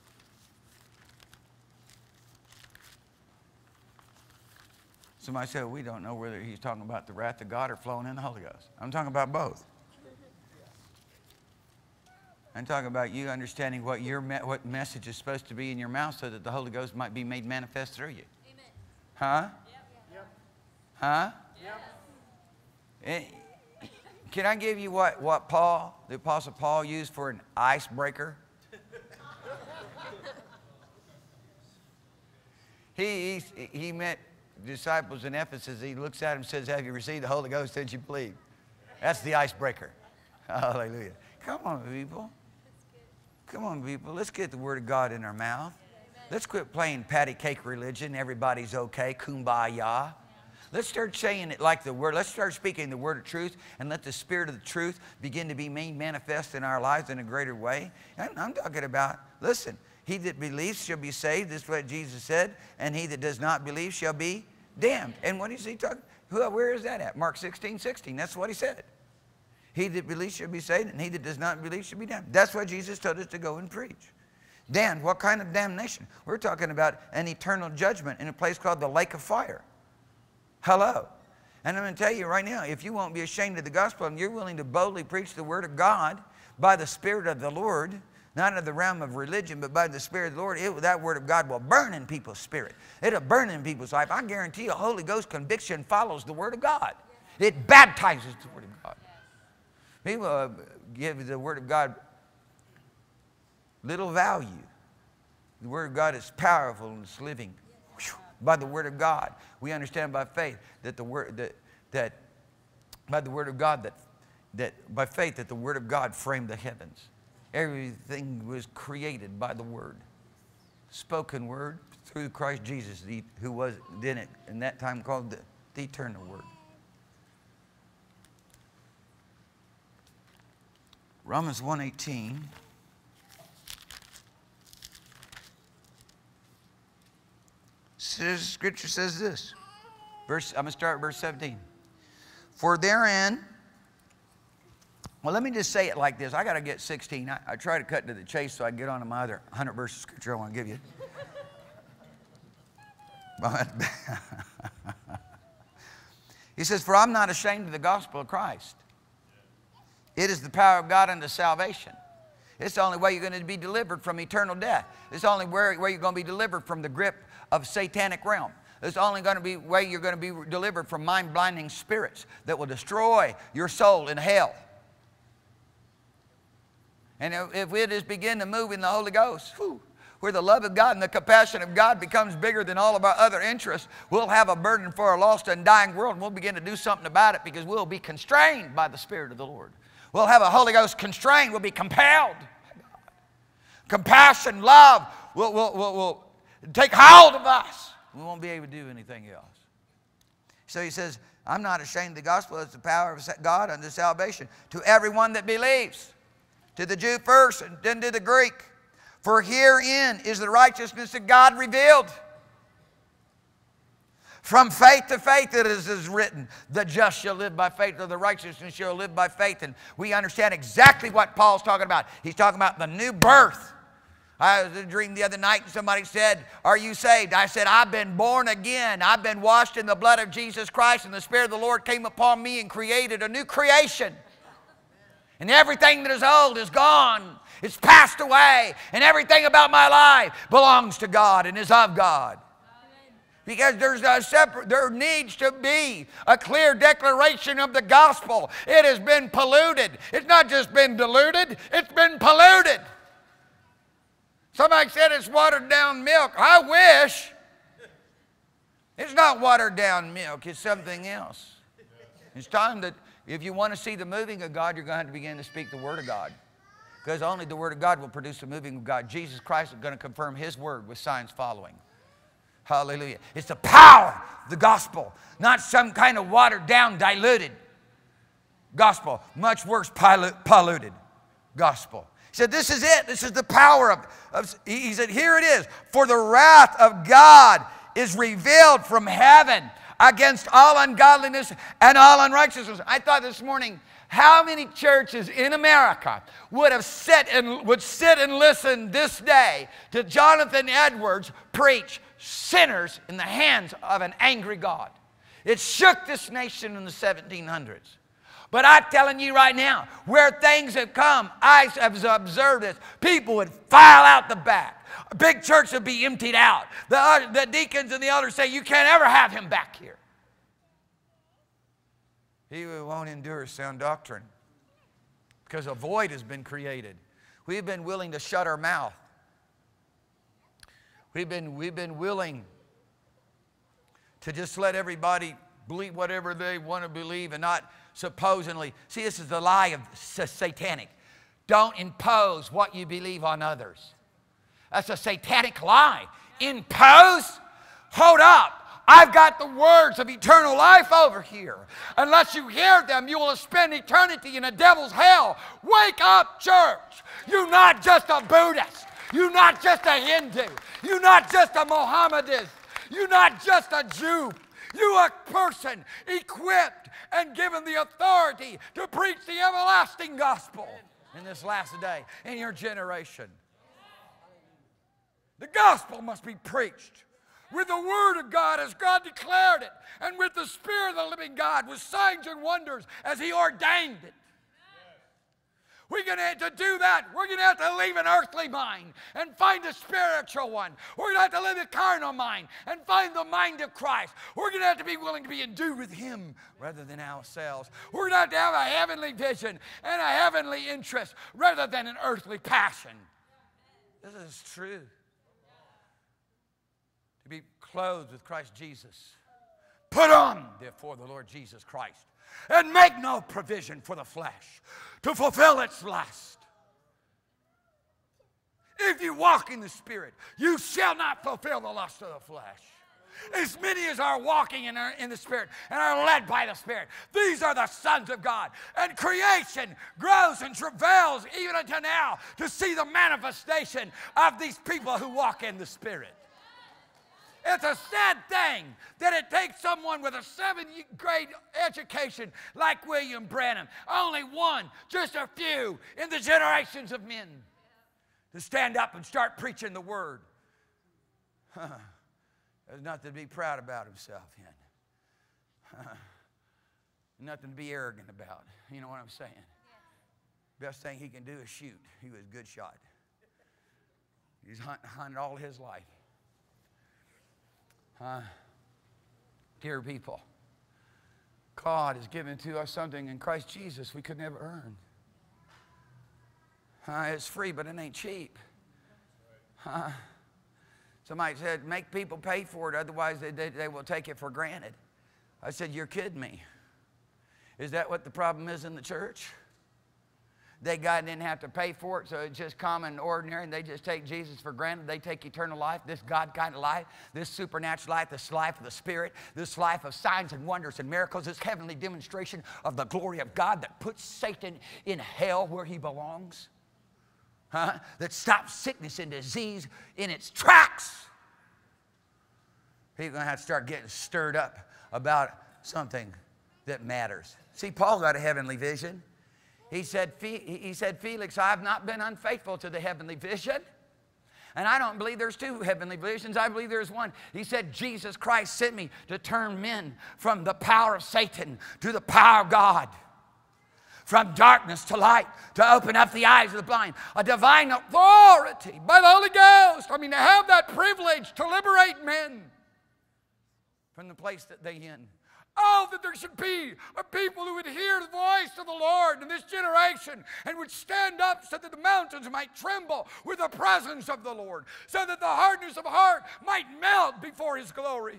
A: Somebody said, we don't know whether he's talking about the wrath of God or flowing in the Holy Ghost. I'm talking about both. I'm talking about you understanding what your me what message is supposed to be in your mouth so that the Holy Ghost might be made manifest through you. Amen. Huh? Yep. Huh? Yep. Can I give you what, what Paul, the Apostle Paul, used for an icebreaker? he, he, he met disciples in Ephesus. He looks at them and says, have you received the Holy Ghost since you believed? That's the icebreaker. Hallelujah. Come on, people. Come on, people. Let's get the Word of God in our mouth. Let's quit playing patty cake religion. Everybody's okay. Kumbaya. Let's start saying it like the Word. Let's start speaking the Word of truth and let the Spirit of the truth begin to be made manifest in our lives in a greater way. And I'm talking about, listen, he that believes shall be saved. This is what Jesus said. And he that does not believe shall be damned. And what is he talking? Where is that at? Mark sixteen, sixteen. That's what he said. He that believes shall be saved, and he that does not believe shall be damned. That's what Jesus told us to go and preach. Damned, what kind of damnation? We're talking about an eternal judgment in a place called the lake of fire. Hello. And I'm going to tell you right now, if you won't be ashamed of the gospel and you're willing to boldly preach the word of God by the Spirit of the Lord, not in the realm of religion, but by the Spirit of the Lord, it, that word of God will burn in people's spirit. It'll burn in people's life. I guarantee you, Holy Ghost conviction follows the word of God. It baptizes the word of God. People uh, give the Word of God little value. The Word of God is powerful and it's living. Whew. By the Word of God, we understand by faith that the Word that that by the Word of God that that by faith that the Word of God framed the heavens. Everything was created by the Word, spoken Word through Christ Jesus, the, who was then it in that time called the, the eternal Word. Romans one eighteen. Says, Scripture says this. Verse, I'm going to start at verse seventeen. For therein, well, let me just say it like this. I got to get sixteen. I, I try to cut to the chase so I can get on to my other one hundred verses of Scripture I want to give you. But he says, for I'm not ashamed of the gospel of Christ. It is the power of God unto salvation. It's the only way you're going to be delivered from eternal death. It's the only way you're going to be delivered from the grip of satanic realm. It's the only going to be way you're going to be delivered from mind-blinding spirits that will destroy your soul in hell. And if we just begin to move in the Holy Ghost, whew, where the love of God and the compassion of God becomes bigger than all of our other interests, we'll have a burden for a lost and dying world, and we'll begin to do something about it because we'll be constrained by the Spirit of the Lord. We'll have a Holy Ghost constrained. We'll be compelled. Compassion, love will, will, will, will take hold of us. We won't be able to do anything else. So he says, I'm not ashamed of the gospel. It's the power of God unto salvation to everyone that believes. To the Jew first and then to the Greek. For herein is the righteousness of God revealed. From faith to faith it is, is written, the just shall live by faith, or the righteousness shall live by faith. And we understand exactly what Paul's talking about. He's talking about the new birth. I was in a dream the other night and somebody said, are you saved? I said, I've been born again. I've been washed in the blood of Jesus Christ, and the Spirit of the Lord came upon me and created a new creation. And everything that is old is gone. It's passed away. And everything about my life belongs to God and is of God. Because there's a separate, there needs to be a clear declaration of the gospel. It has been polluted. It's not just been diluted, it's been polluted. Somebody said it's watered down milk. I wish. It's not watered down milk, it's something else. It's time that if you want to see the moving of God, you're going to have to begin to speak the Word of God. Because only the Word of God will produce the moving of God. Jesus Christ is going to confirm His Word with signs following. Hallelujah. It's the power of the gospel, not some kind of watered down, diluted gospel. Much worse, polluted gospel. He said, this is it. This is the power of, of, he said, here it is. For the wrath of God is revealed from heaven against all ungodliness and all unrighteousness. I thought this morning, how many churches in America would have sit and would sit and listen this day to Jonathan Edwards preach sinners in the hands of an angry God? It shook this nation in the seventeen hundreds. But I'm telling you right now, where things have come, I have observed this. People would file out the back. A big church would be emptied out. The, the deacons and the elders say, you can't ever have him back here. He who won't endure sound doctrine. Because a void has been created. We've been willing to shut our mouth. We've been, we've been willing to just let everybody believe whatever they want to believe and not supposedly. See, this is the lie of satanic. Don't impose what you believe on others. That's a satanic lie. Impose? Hold up. I've got the words of eternal life over here. Unless you hear them, you will spend eternity in a devil's hell. Wake up, church. You're not just a Buddhist. You're not just a Hindu. You're not just a Mohammedan. You're not just a Jew. You're a person equipped and given the authority to preach the everlasting gospel in this last day, in your generation. The gospel must be preached with the word of God as God declared it, and with the Spirit of the living God, with signs and wonders as He ordained it. We're going to have to do that. We're going to have to leave an earthly mind and find a spiritual one. We're going to have to leave a carnal mind and find the mind of Christ. We're going to have to be willing to be endued with Him rather than ourselves. We're going to have to have a heavenly vision and a heavenly interest rather than an earthly passion. This is true. To be clothed with Christ Jesus. Put on, therefore, the Lord Jesus Christ, and make no provision for the flesh to fulfill its lust. If you walk in the Spirit, you shall not fulfill the lust of the flesh. As many as are walking in, our, in the Spirit and are led by the Spirit, these are the sons of God. And creation grows and travails even until now to see the manifestation of these people who walk in the Spirit. It's a sad thing that it takes someone with a seventh grade education like William Branham, only one, just a few in the generations of men, to stand up and start preaching the word. Huh. There's nothing to be proud about himself in. Huh. Nothing to be arrogant about. You know what I'm saying? Best thing he can do is shoot. He was a good shot. He's hunting, hunted all his life. Uh, dear people, God has given to us something in Christ Jesus we could never earn. Uh, it's free, but it ain't cheap. Uh, somebody said, make people pay for it, otherwise they, they, they will take it for granted. I said, you're kidding me. Is that what the problem is in the church? They God didn't have to pay for it, so it's just common and ordinary, and they just take Jesus for granted. They take eternal life, this God kind of life, this supernatural life, this life of the Spirit, this life of signs and wonders and miracles, this heavenly demonstration of the glory of God that puts Satan in hell where he belongs, huh? That stops sickness and disease in its tracks. People are going to have to start getting stirred up about something that matters. See, Paul got a heavenly vision. He said, he said, Felix, I have not been unfaithful to the heavenly vision. And I don't believe there's two heavenly visions. I believe there's one. He said, Jesus Christ sent me to turn men from the power of Satan to the power of God. From darkness to light, to open up the eyes of the blind. A divine authority by the Holy Ghost. I mean, to have that privilege to liberate men. from the place that they in.
C: Oh, that there should be a people who would hear the voice of the Lord in this generation and would stand up so that the mountains might tremble with the presence of the Lord, so that the hardness of heart might melt before His glory.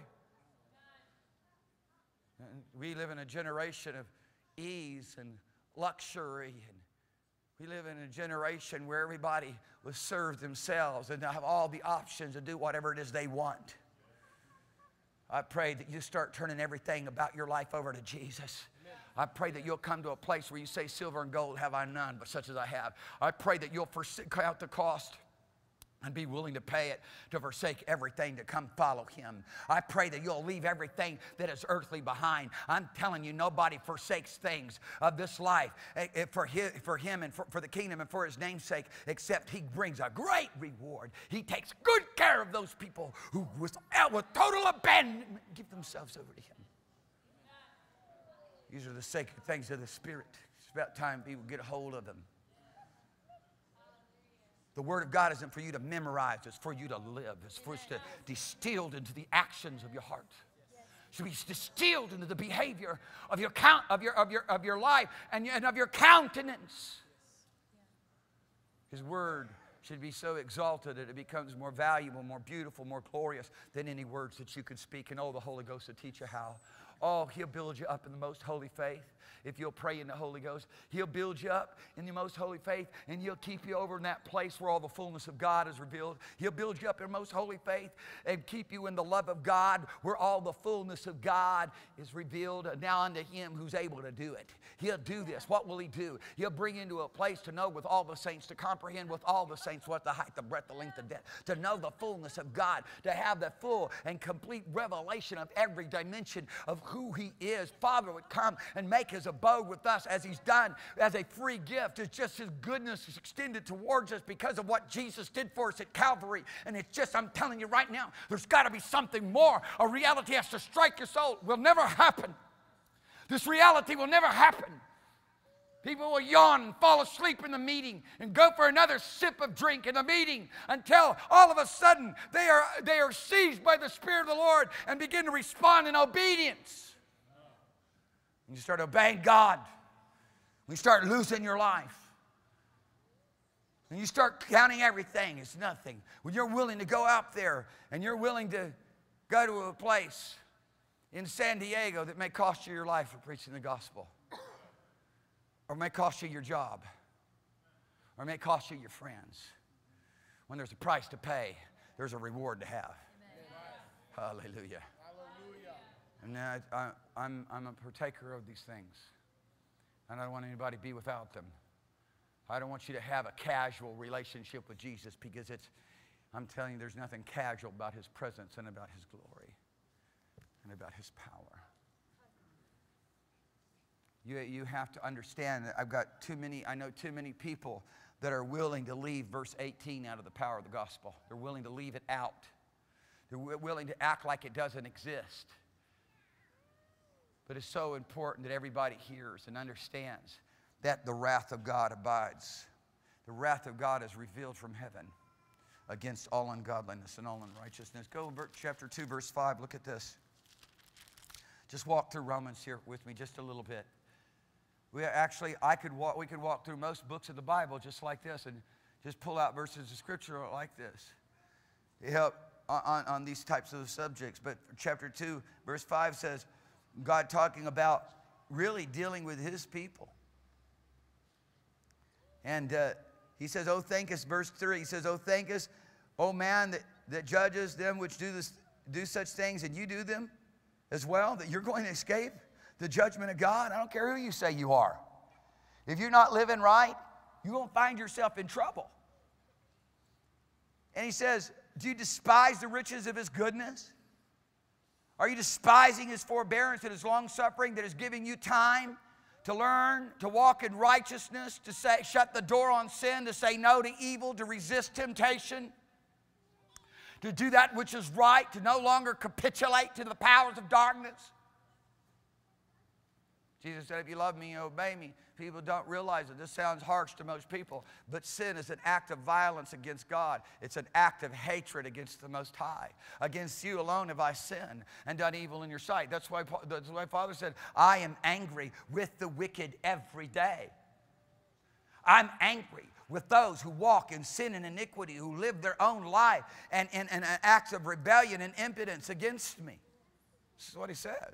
A: And we live in a generation of ease and luxury, and we live in a generation where everybody will serve themselves and have all the options to do whatever it is they want. I pray that you start turning everything about your life over to Jesus. I pray that you'll come to a place where you say, silver and gold have I none, but such as I have. I pray that you'll forsake out the cost and be willing to pay it, to forsake everything to come follow Him. I pray that you'll leave everything that is earthly behind. I'm telling you, nobody forsakes things of this life for him, for him and for, for the kingdom and for His name's sake, except He brings a great reward. He takes good care of those people who, with, with total abandonment, give themselves over to Him. These are the sacred things of the Spirit. It's about time people get a hold of them. The Word of God isn't for you to memorize. It's for you to live. It's for us to distilled into the actions of your heart. It should be distilled into the behavior of your count of your of your of your life and, and of your countenance. His Word should be so exalted that it becomes more valuable, more beautiful, more glorious than any words that you could speak. And oh, the Holy Ghost will teach you how. Oh, He'll build you up in the most holy faith. If you'll pray in the Holy Ghost, He'll build you up in the most holy faith, and He'll keep you over in that place where all the fullness of God is revealed. He'll build you up in most holy faith and keep you in the love of God where all the fullness of God is revealed. Now unto Him who's able to do it. He'll do this. What will He do? He'll bring you into a place to know with all the saints, to comprehend with all the saints what the height, the breadth, the length, the depth, to know the fullness of God, to have the full and complete revelation of every dimension of who He is. Father would come and make His abode with us as He's done as a free gift. It's just His goodness is extended towards us because of what Jesus did for us at Calvary. And it's just, I'm telling you right now, there's got to be something more. A reality has to strike your soul. It will never happen. This reality will never happen. People will yawn and fall asleep in the meeting and go for another sip of drink in the meeting until all of a sudden they are, they are seized by the Spirit of the Lord and begin to respond in obedience. You start obeying God. You start losing your life. And you start counting everything as nothing. When you're willing to go out there and you're willing to go to a place in San Diego that may cost you your life for preaching the gospel. Or may cost you your job. Or may cost you your friends. When there's a price to pay, there's a reward to have. Amen. Hallelujah. And I, I, I'm, I'm a partaker of these things. And I don't want anybody to be without them. I don't want you to have a casual relationship with Jesus because it's, I'm telling you, there's nothing casual about His presence and about His glory and about His power. You, you have to understand that I've got too many, I know too many people that are willing to leave verse eighteen out of the power of the gospel. They're willing to leave it out. They're willing to act like it doesn't exist. But it's so important that everybody hears and understands that the wrath of God abides. The wrath of God is revealed from heaven against all ungodliness and all unrighteousness. Go to chapter two, verse five. Look at this. Just walk through Romans here with me just a little bit. We actually, I could walk, we could walk through most books of the Bible just like this and just pull out verses of Scripture like this to help on, on these types of subjects. But chapter two, verse five says, God talking about really dealing with His people. And uh, He says, oh, thank us, verse three, He says, oh, thank us, O man, that, that judges them which do, this, do such things, and you do them as well, that you're going to escape the judgment of God. I don't care who you say you are. If you're not living right, you're going to find yourself in trouble. And He says, do you despise the riches of His goodness? Are you despising His forbearance and His long-suffering that is giving you time to learn, to walk in righteousness, to say, shut the door on sin, to say no to evil, to resist temptation, to do that which is right, to no longer capitulate to the powers of darkness? Jesus said, if you love me, you obey me. People don't realize it. This sounds harsh to most people, but sin is an act of violence against God. It's an act of hatred against the Most High. Against you alone have I sinned and done evil in your sight. That's why, that's why Father said, I am angry with the wicked every day. I'm angry with those who walk in sin and iniquity, who live their own life and, and, and acts of rebellion and impotence against me. This is what he says.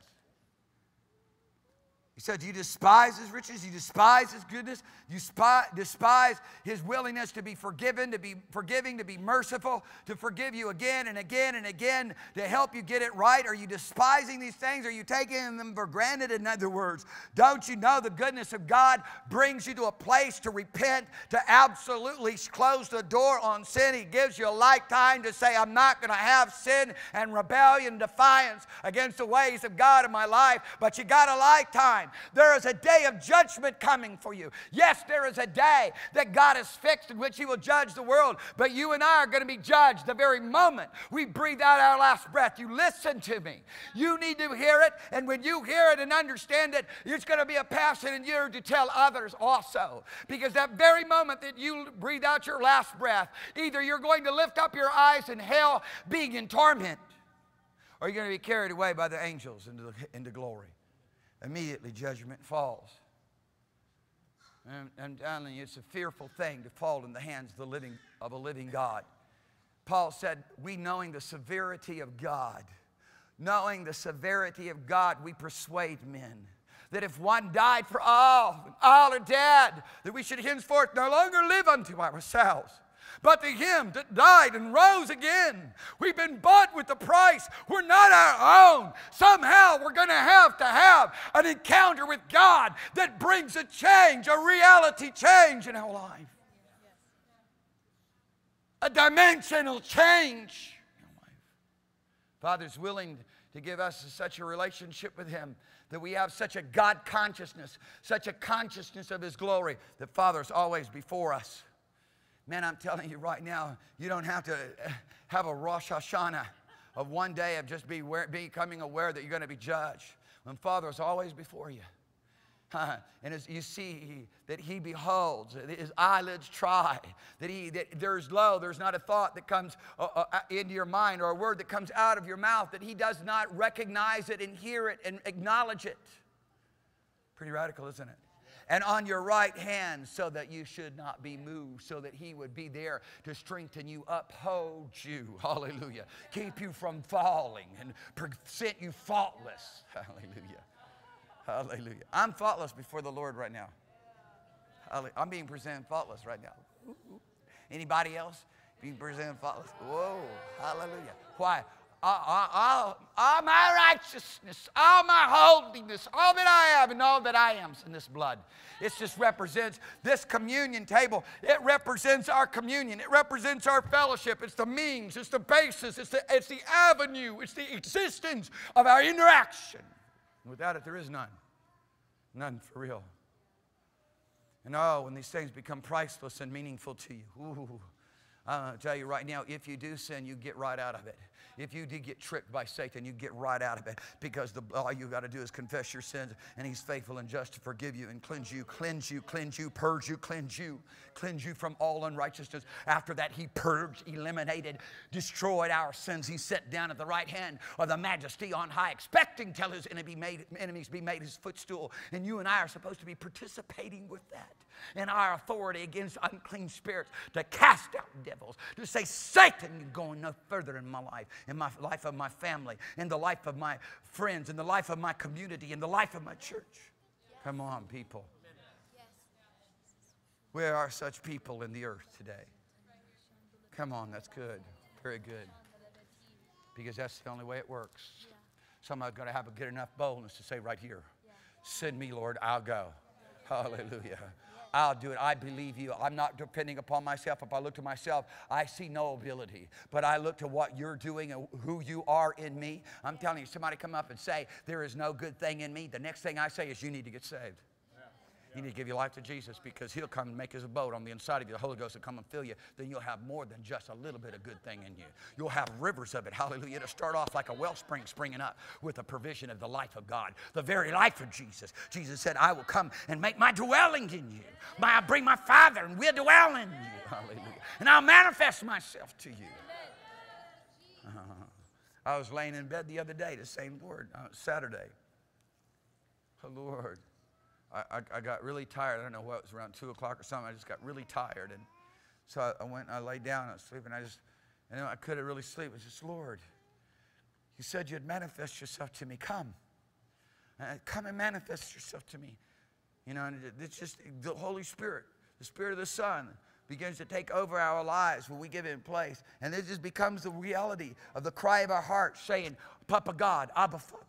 A: He said, you despise his riches, you despise his goodness, you despise his willingness to be forgiven, to be forgiving, to be merciful, to forgive you again and again and again, to help you get it right. Are you despising these things? Are you taking them for granted? In other words, don't you know the goodness of God brings you to a place to repent, to absolutely close the door on sin? He gives you a lifetime to say, I'm not going to have sin and rebellion, defiance against the ways of God in my life, but you got a lifetime. There is a day of judgment coming for you. Yes, there is a day that God has fixed in which he will judge the world, but you and I are going to be judged the very moment we breathe out our last breath. You listen to me. You need to hear it, and when you hear it and understand it, it's going to be a passion in you to tell others also. Because that very moment that you breathe out your last breath, either you're going to lift up your eyes in hell being in torment, or you're going to be carried away by the angels into, the, into glory. Immediately judgment falls. And I'm telling you, it's a fearful thing to fall in the hands of the living of a living God. Paul said, we knowing the severity of God, knowing the severity of God, we persuade men that if one died for all, and all are dead, that we should henceforth no longer live unto ourselves, but to him that died and rose again. We've been bought with the price. We're not our own. Somehow we're going to have to have an encounter with God that brings a change, a reality change in our life. A dimensional change in our life. Father's willing to give us such a relationship with him, that we have such a God consciousness, such a consciousness of his glory, that Father's always before us. Man, I'm telling you right now, you don't have to have a Rosh Hashanah of one day of just be aware, becoming aware that you're going to be judged. When Father is always before you. Uh, and as you see that he beholds, his eyelids try, that, he, that there's low, there's not a thought that comes uh, uh, into your mind or a word that comes out of your mouth that he does not recognize it and hear it and acknowledge it. Pretty radical, isn't it? And on your right hand, so that you should not be moved, so that he would be there to strengthen you, uphold you, hallelujah, keep you from falling and present you faultless, hallelujah, hallelujah. I'm faultless before the Lord right now. I'm being presented faultless right now. Anybody else being presented faultless? Whoa, hallelujah. Why? All, all, all my righteousness, all my holiness, all that I have and all that I am is in this blood. It just represents this communion table. It represents our communion. It represents our fellowship. It's the means. It's the basis. It's the, it's the avenue. It's the existence of our interaction. And without it, there is none. None for real. And oh, when these things become priceless and meaningful to you, ooh, I'm going to tell you right now, if you do sin, you get right out of it. If you did get tricked by Satan, you get right out of it, because the, all you got to do is confess your sins, and he's faithful and just to forgive you and cleanse you, cleanse you, cleanse you, purge you, cleanse you, cleanse you from all unrighteousness. After that, he purged, eliminated, destroyed our sins. He sat down at the right hand of the majesty on high, expecting till his enemy made, enemies be made his footstool. And you and I are supposed to be participating with that in our authority against unclean spirits, to cast out devils, to say, Satan, you're going no further in my life, in my life of my family, in the life of my friends, in the life of my community, in the life of my church. Yes. Come on, people. Yes. Where are such people in the earth today? Come on, that's good. Very good. Because that's the only way it works. Yeah. Somebody's going to have a good enough boldness to say right here, yeah. Send me, Lord, I'll go. Yeah. Hallelujah. I'll do it. I believe you. I'm not depending upon myself. If I look to myself, I see no ability. But I look to what you're doing and who you are in me. I'm telling you, somebody come up and say, there is no good thing in me. The next thing I say is, you need to get saved. You need to give your life to Jesus, because He'll come and make His abode on the inside of you. The Holy Ghost will come and fill you. Then you'll have more than just a little bit of good thing in you. You'll have rivers of it. Hallelujah. It'll start off like a wellspring springing up with a provision of the life of God, the very life of Jesus. Jesus said, I will come and make my dwelling in you. My, I'll bring my Father and we'll dwell in you. Hallelujah. And I'll manifest myself to you. Uh, I was laying in bed the other day, the same word, uh, Saturday. Oh, Lord. I, I, I got really tired. I don't know what, it was around two o'clock or something. I just got really tired. And so I, I went and I laid down and I was sleeping. I just, and I couldn't really sleep. It was just, Lord, you said you'd manifest yourself to me. Come. Uh, come and manifest yourself to me. You know, and it, it's just the Holy Spirit, the Spirit of the Son, begins to take over our lives when we give Him place. And it just becomes the reality of the cry of our heart saying, Papa God, Abba Father.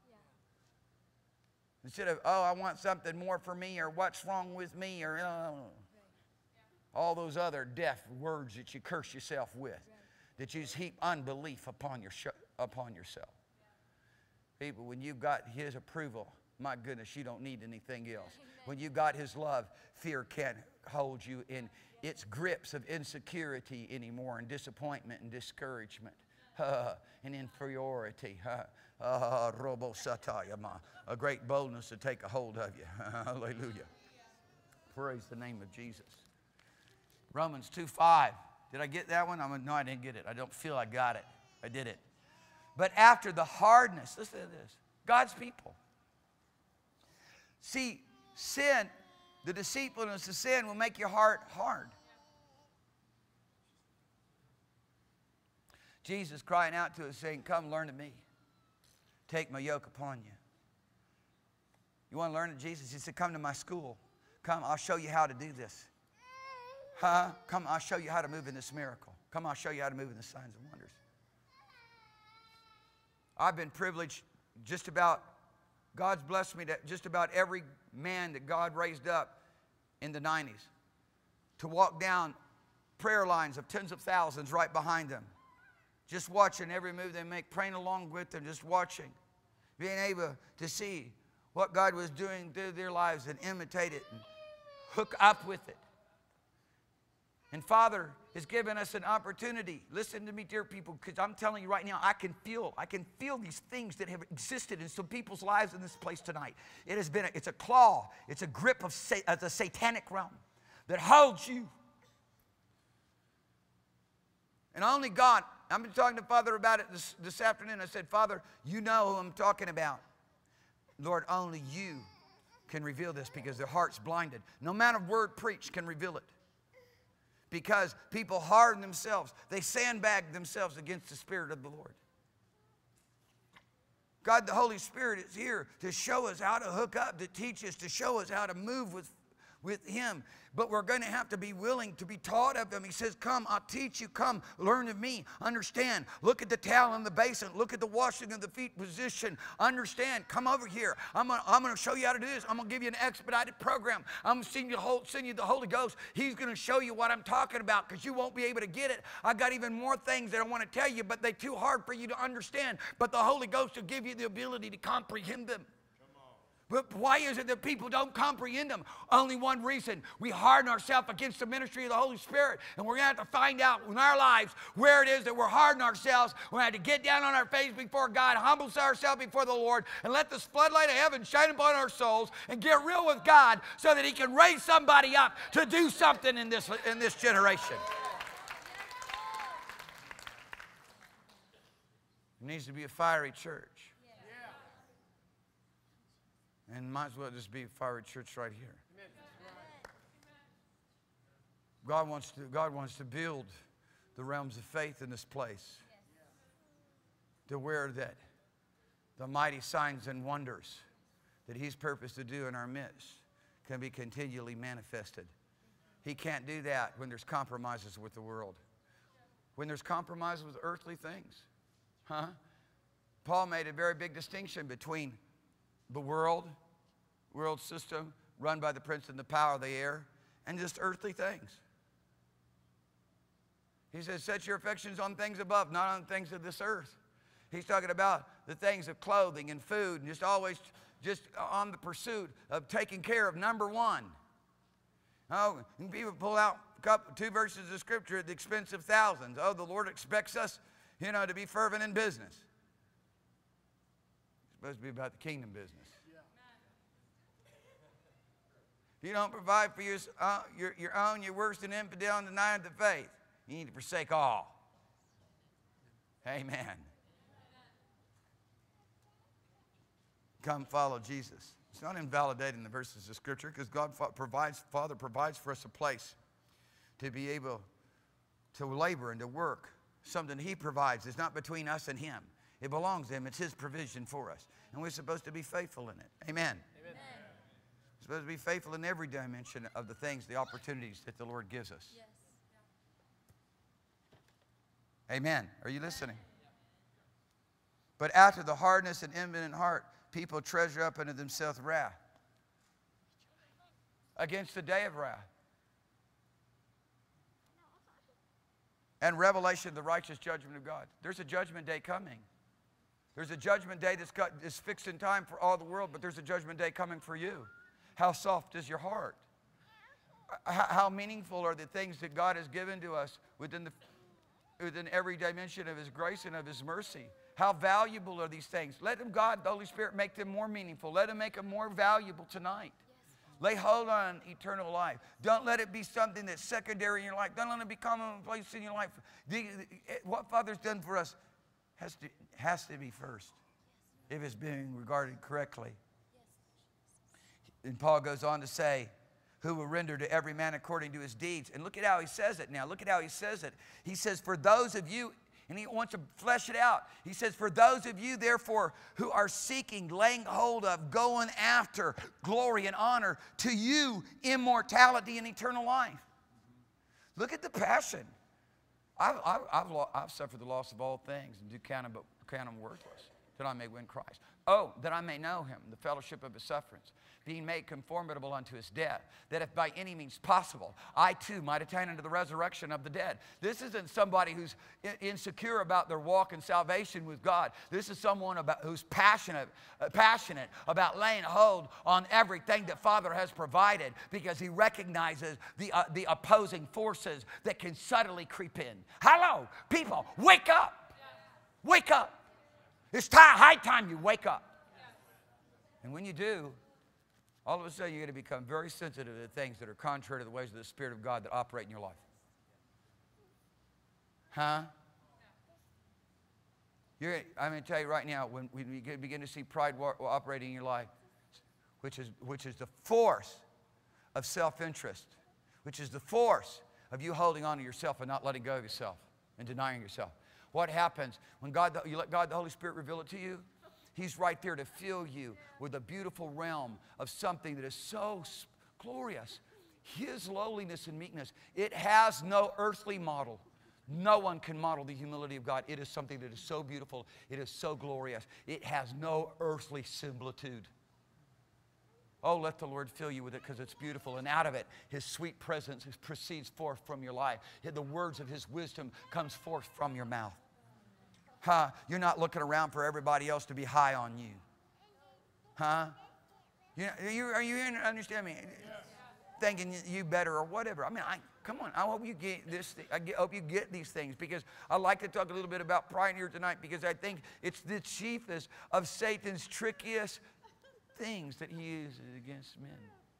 A: Instead of, oh, I want something more for me, or what's wrong with me, or oh, all those other deaf words that you curse yourself with, that you just heap unbelief upon, your upon yourself. People, when you've got His approval, my goodness, you don't need anything else. When you've got His love, fear can't hold you in its grips of insecurity anymore, and disappointment and discouragement uh, and inferiority. Uh, uh, robo satayama. A great boldness to take a hold of you. Hallelujah. Praise the name of Jesus. Romans two five. Did I get that one? I'm, no, I didn't get it. I don't feel I got it. I did it. But after the hardness, listen to this. God's people. See, sin, the deceitfulness of sin will make your heart hard. Jesus crying out to us saying, come learn of me. Take my yoke upon you. You want to learn of Jesus? He said, come to my school. Come, I'll show you how to do this. Huh? Come, I'll show you how to move in this miracle. Come, I'll show you how to move in the signs and wonders. I've been privileged just about, God's blessed me to just about every man that God raised up in the nineties to walk down prayer lines of tens of thousands right behind them. Just watching every move they make, praying along with them, just watching. Being able to see what God was doing through their lives and imitate it and hook up with it. And Father has given us an opportunity. Listen to me, dear people, because I'm telling you right now, I can feel, I can feel these things that have existed in some people's lives in this place tonight. It has been, a, it's a claw, it's a grip of, sa of the satanic realm that holds you. And only God, I've been talking to Father about it this, this afternoon. I said, Father, you know who I'm talking about. Lord, only you can reveal this, because their heart's blinded. No amount of word preached can reveal it. Because people harden themselves. They sandbag themselves against the Spirit of the Lord. God, the Holy Spirit, is here to show us how to hook up, to teach us, to show us how to move with, with Him. But we're going to have to be willing to be taught of Him. He says, come, I'll teach you. Come, learn of me. Understand. Look at the towel in the basin. Look at the washing of the feet position. Understand. Come over here. I'm going I'm to show you how to do this. I'm going to give you an expedited program. I'm going to send you, send you the Holy Ghost. He's going to show you what I'm talking about, because you won't be able to get it. I got even more things that I want to tell you, but they're too hard for you to understand. But the Holy Ghost will give you the ability to comprehend them. But why is it that people don't comprehend them? Only one reason. We harden ourselves against the ministry of the Holy Spirit. And we're going to have to find out in our lives where it is that we're hardening ourselves. We're going to have to get down on our face before God, humble ourselves before the Lord, and let this floodlight of heaven shine upon our souls and get real with God, so that He can raise somebody up to do something in this, in this generation. It needs to be a fiery church. And might as well just be a fiery church right here. God wants to, God wants to build the realms of faith in this place. To where that the mighty signs and wonders that He's purposed to do in our midst can be continually manifested. He can't do that when there's compromises with the world. When there's compromises with earthly things. Huh? Paul made a very big distinction between the world, world system run by the prince and the power of the air, and just earthly things. He says, set your affections on things above, not on things of this earth. He's talking about the things of clothing and food, and just always just on the pursuit of taking care of number one. Oh, and people pull out a couple, two verses of Scripture at the expense of thousands. Oh, the Lord expects us, you know, to be fervent in business. It's supposed to be about the kingdom business. If you don't provide for your, uh, your, your own, you're worse than infidel and denying the faith. You need to forsake all. Amen. Come follow Jesus. It's not invalidating the verses of Scripture because God provides, Father provides for us a place to be able to labor and to work. Something He provides. It's not between us and Him. It belongs to Him. It's His provision for us. And we're supposed to be faithful in it. Amen. Amen. We're supposed to be faithful in every dimension of the things, the opportunities that the Lord gives us. Yes. Amen. Are you listening? But after the hardness and impotent heart, people treasure up unto themselves wrath against the day of wrath and revelation of the righteous judgment of God. There's a judgment day coming. There's a judgment day that's got, is fixed in time for all the world, but there's a judgment day coming for you. How soft is your heart? How, how meaningful are the things that God has given to us within, the, within every dimension of His grace and of His mercy? How valuable are these things? Let them, God, the Holy Spirit, make them more meaningful. Let Him make them more valuable tonight. Yes. Lay hold on eternal life. Don't let it be something that's secondary in your life. Don't let it become a place in your life. The, the, what Father's done for us has to, has to be first, if it's being regarded correctly. And Paul goes on to say, who will render to every man according to his deeds. And look at how he says it now. Look at how he says it. He says, for those of you, and he wants to flesh it out. He says, for those of you, therefore, who are seeking, laying hold of, going after glory and honor, to you, immortality and eternal life. Look at the passion. I've, I've, I've, I've suffered the loss of all things and do count them, count them worthless, that I may win Christ. Oh, that I may know Him, the fellowship of His sufferings, being made conformable unto His death, that if by any means possible, I too might attain unto the resurrection of the dead. This isn't somebody who's insecure about their walk in salvation with God. This is someone about, who's passionate, uh, passionate about laying hold on everything that Father has provided, because he recognizes the, uh, the opposing forces that can subtly creep in. Hello, people, wake up. Wake up. It's time, high time you wake up. And when you do, all of a sudden, you're going to become very sensitive to things that are contrary to the ways of the Spirit of God that operate in your life. Huh? You're, I'm going to tell you right now, when we begin to see pride operating in your life, which is, which is the force of self-interest, which is the force of you holding on to yourself and not letting go of yourself and denying yourself. What happens when God, you let God, the Holy Spirit, reveal it to you? He's right there to fill you with a beautiful realm of something that is so glorious. His lowliness and meekness, it has no earthly model. No one can model the humility of God. It is something that is so beautiful. It is so glorious. It has no earthly similitude. Oh, let the Lord fill you with it, because it's beautiful. And out of it, His sweet presence proceeds forth from your life. The words of His wisdom comes forth from your mouth. Huh? You're not looking around for everybody else to be high on you. Huh? You know, you, are you hearing, understand me? Yes. Thinking you better or whatever. I mean, I, come on. I hope you get this. I get, hope you get these things, because I like to talk a little bit about pride here tonight, because I think it's the chiefest of Satan's trickiest things that he uses against men.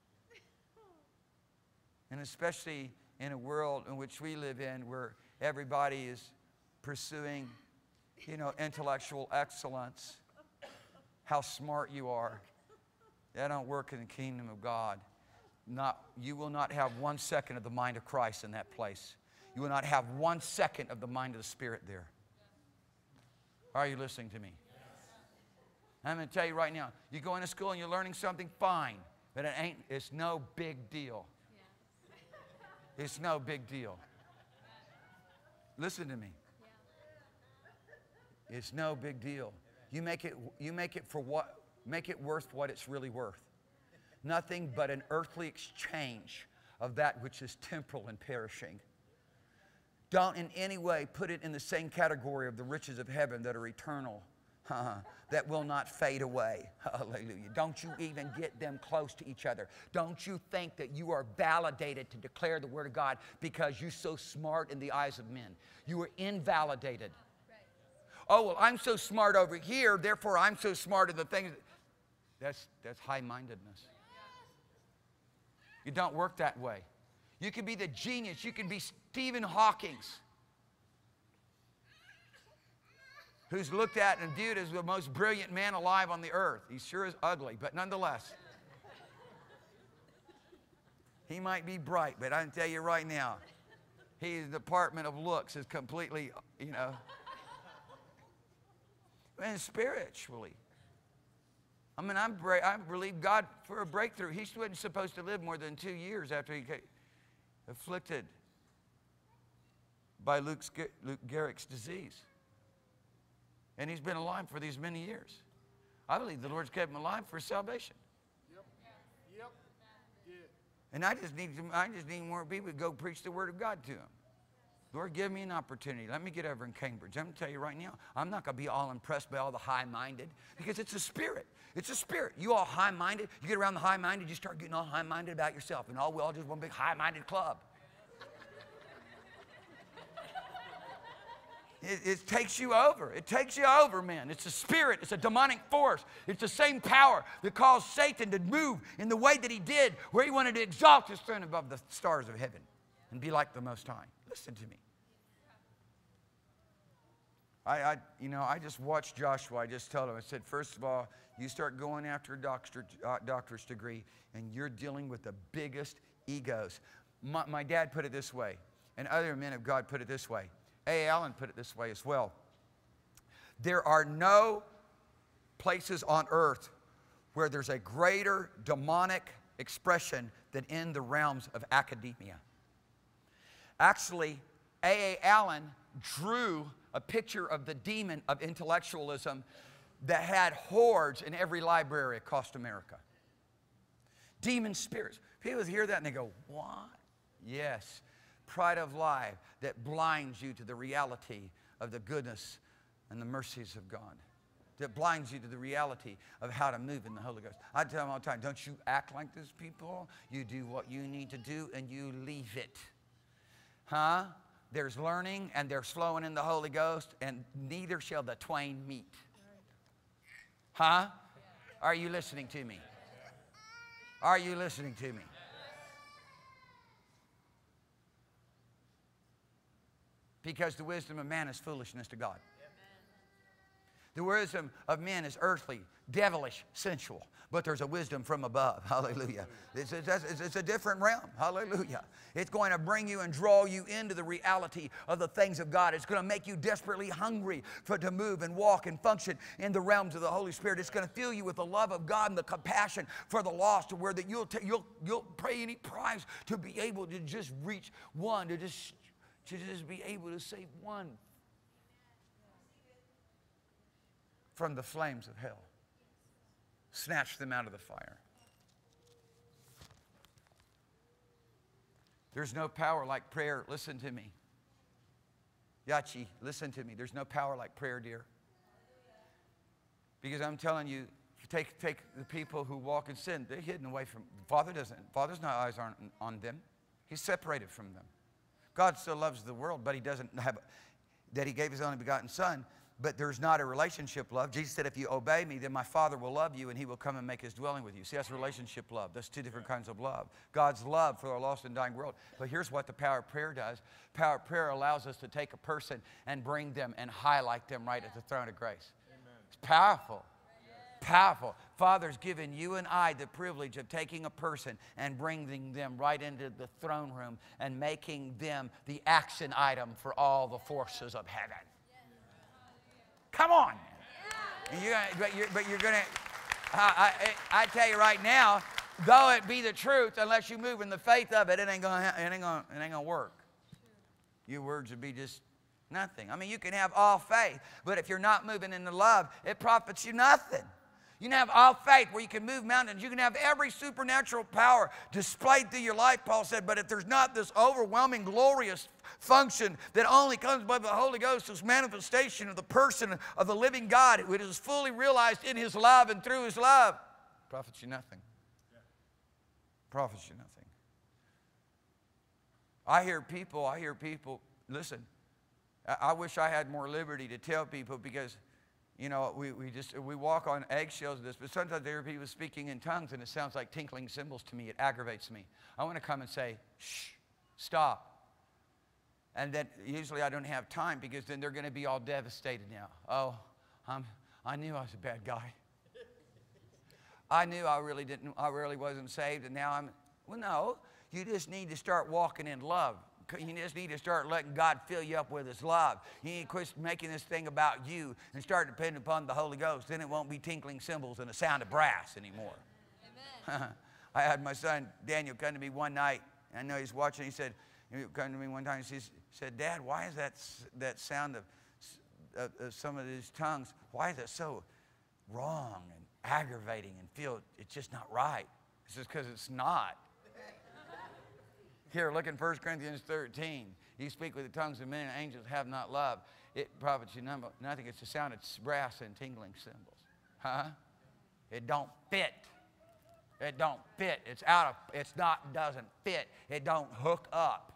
A: And especially in a world in which we live in, where everybody is pursuing, you know, intellectual excellence, how smart you are. That don't work in the kingdom of God. Not, you will not have one second of the mind of Christ in that place. You will not have one second of the mind of the Spirit there. Are you listening to me? I'm going to tell you right now, you go into school and you're learning something, fine, but it ain't, it's no big deal. It's no big deal. Listen to me. It's no big deal. You make it, you make it for what, make it worth what it's really worth. Nothing but an earthly exchange of that which is temporal and perishing. Don't in any way put it in the same category of the riches of heaven that are eternal, Uh, that will not fade away. Hallelujah. Don't you even get them close to each other. Don't you think that you are validated to declare the Word of God because you're so smart in the eyes of men. You are invalidated. Oh, well, I'm so smart over here, therefore I'm so smart in the things. That's, that's high-mindedness. You don't work that way. You can be the genius. You can be Stephen Hawking, who's looked at and viewed as the most brilliant man alive on the earth. He sure is ugly, but nonetheless. He might be bright, but I can tell you right now, his department of looks is completely, you know, and spiritually. I mean, I'm I believe God for a breakthrough. He wasn't supposed to live more than two years after he got afflicted by Luke, Luke Gehrig's disease. And he's been alive for these many years. I believe the Lord's kept him alive for salvation.
B: Yep. Yep. Yeah.
A: And I just need to, I just need more people to go preach the Word of God to him. Lord, give me an opportunity. Let me get over in Cambridge. I'm going to tell you right now, I'm not going to be all impressed by all the high-minded because it's a spirit. It's a spirit. You all high-minded, you get around the high-minded, you start getting all high-minded about yourself. And all we all just one big high-minded club. It, it takes you over. It takes you over, man. It's a spirit. It's a demonic force. It's the same power that caused Satan to move in the way that he did, where he wanted to exalt his throne above the stars of heaven and be like the Most High. Listen to me. I, I, you know, I just watched Joshua. I just told him, I said, first of all, you start going after a doctor, uh, doctor's degree, and you're dealing with the biggest egos. My, my dad put it this way, and other men of God put it this way. A. Allen put it this way as well. There are no places on earth where there's a greater demonic expression than in the realms of academia. Actually, A. A. Allen drew a picture of the demon of intellectualism that had hordes in every library across America. Demon spirits. People hear that and they go, what? Yes. Pride of life that blinds you to the reality of the goodness and the mercies of God. That blinds you to the reality of how to move in the Holy Ghost. I tell them all the time, don't you act like those people. You do what you need to do and you leave it. Huh? There's learning and there's flowing in the Holy Ghost, and neither shall the twain meet. Huh? Are you listening to me? Are you listening to me? Because the wisdom of man is foolishness to God. The wisdom of men is earthly, devilish, sensual. But there's a wisdom from above. Hallelujah. It's, it's, it's a different realm. Hallelujah. It's going to bring you and draw you into the reality of the things of God. It's going to make you desperately hungry for to move and walk and function in the realms of the Holy Spirit. It's going to fill you with the love of God and the compassion for the lost, to where that you'll, you'll, you'll pay any price to be able to just reach one, to just, to just be able to save one from the flames of hell. Snatch them out of the fire. There's no power like prayer. Listen to me. Yachi, listen to me. There's no power like prayer, dear. Because I'm telling you, take, take the people who walk in sin. They're hidden away from, Father doesn't, Father's not, eyes aren't on them. He's separated from them. God still loves the world, but he doesn't have, that he gave his only begotten Son. But there's not a relationship love. Jesus said, if you obey me, then my Father will love you and he will come and make his dwelling with you. See, that's relationship love. That's two different kinds of love. God's love for a lost and dying world. But here's what the power of prayer does. Power of prayer allows us to take a person and bring them and highlight them right at the throne of grace. Amen. It's powerful. Powerful. Father's given you and I the privilege of taking a person and bringing them right into the throne room and making them the action item for all the forces of heaven. Come on. And you're gonna, but you're, but you're going to, I, I tell you right now, though it be the truth, unless you move in the faith of it, it ain't going to, it ain't going it ain't going to work. Your words would be just nothing. I mean, you can have all faith, but if you're not moving in the love, it profits you nothing. You can have all faith where you can move mountains. You can have every supernatural power displayed through your life, Paul said, but if there's not this overwhelming, glorious function that only comes by the Holy Ghost, this manifestation of the person of the living God, who is fully realized in His love and through His love, profits you nothing. Profits you nothing. I hear people, I hear people, listen, I, I wish I had more liberty to tell people because, you know, we, we just, we walk on eggshells of this, but sometimes I hear people speaking in tongues and it sounds like tinkling cymbals to me. It aggravates me. I want to come and say, shh, stop. And then usually I don't have time because then they're going to be all devastated now. Oh, I'm, I knew I was a bad guy. I knew I really didn't, I really wasn't saved, and now I'm, well, no. You just need to start walking in love. You just need to start letting God fill you up with His love. You need to quit making this thing about you and start depending upon the Holy Ghost. Then it won't be tinkling cymbals and the sound of brass anymore. Amen. I had my son Daniel come to me one night. I know he's watching. He said, he came to me one time. He said, "Dad, why is that that sound of, of, of some of these tongues? Why is it so wrong and aggravating and feel it's just not right?" He says, "Because it's not." Here, look in First Corinthians thirteen. You speak with the tongues of men and angels, have not love. It profits you nothing. It's the sound of brass and tingling cymbals. Huh? It don't fit. It don't fit. It's out of, it's not, doesn't fit. It don't hook up.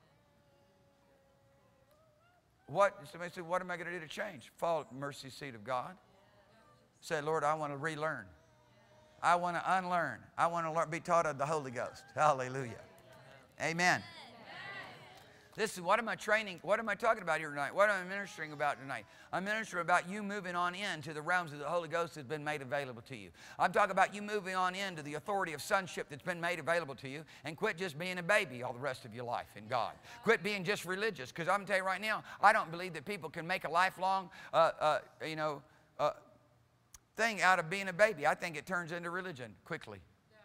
A: What, somebody said, what am I going to do to change? Fall at the mercy seat of God. Say, Lord, I want to relearn. I want to unlearn. I want to learn, be taught of the Holy Ghost. Hallelujah. Amen. This is what am I training, what am I talking about here tonight? What am I ministering about tonight? I'm ministering about you moving on into the realms of the Holy Ghost that's been made available to you. I'm talking about you moving on into the authority of sonship that's been made available to you, and quit just being a baby all the rest of your life in God. Quit being just religious, because I'm going to tell you right now, I don't believe that people can make a lifelong, uh, uh, you know, uh, thing out of being a baby. I think it turns into religion quickly.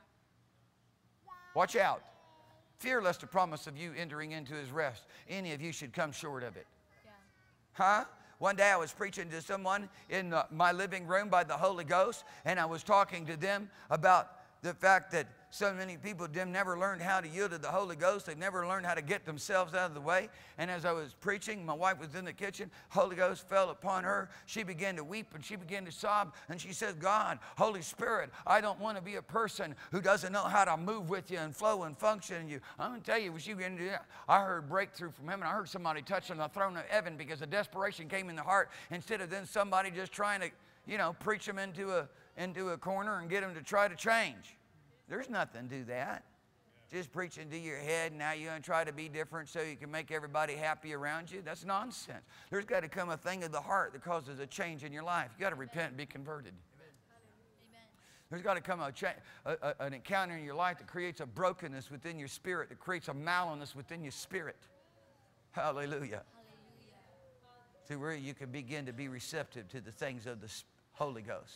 A: Watch out. Fear lest the promise of you entering into His rest, any of you should come short of it. Yeah. Huh? One day I was preaching to someone in the, my living room by the Holy Ghost, and I was talking to them about the fact that so many people them never learned how to yield to the Holy Ghost. They've never learned how to get themselves out of the way. And as I was preaching, my wife was in the kitchen. Holy Ghost fell upon her. She began to weep and she began to sob. And she said, God, Holy Spirit, I don't want to be a person who doesn't know how to move with you and flow and function in you. I'm going to tell you, when she began to do that, I heard breakthrough from heaven. I heard somebody touch on the throne of heaven because the desperation came in the heart instead of then somebody just trying to, you know, preach them into a, into a corner and get them to try to change. There's nothing to that. Just preaching to your head, now you're going to try to be different so you can make everybody happy around you. That's nonsense. There's got to come a thing of the heart that causes a change in your life. You've got to repent and be converted. Amen. There's got to come a, a, a, an encounter in your life that creates a brokenness within your spirit, that creates a mallowness within your spirit. Hallelujah. Hallelujah. To where you can begin to be receptive to the things of the Holy Ghost.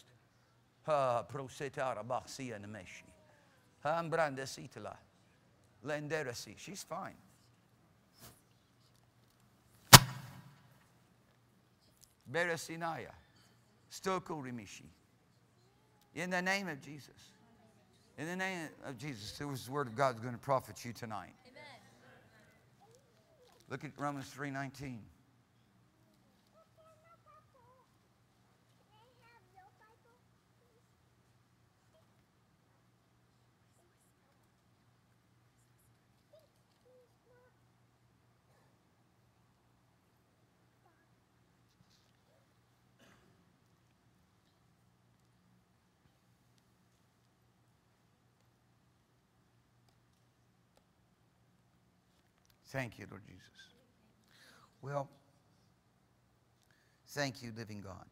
A: She's fine. Beresinaya. Stokurimishi. In the name of Jesus. In the name of Jesus, the word of God is going to profit you tonight. Amen. Look at Romans three nineteen. Thank you, Lord Jesus. Well, thank you, living God.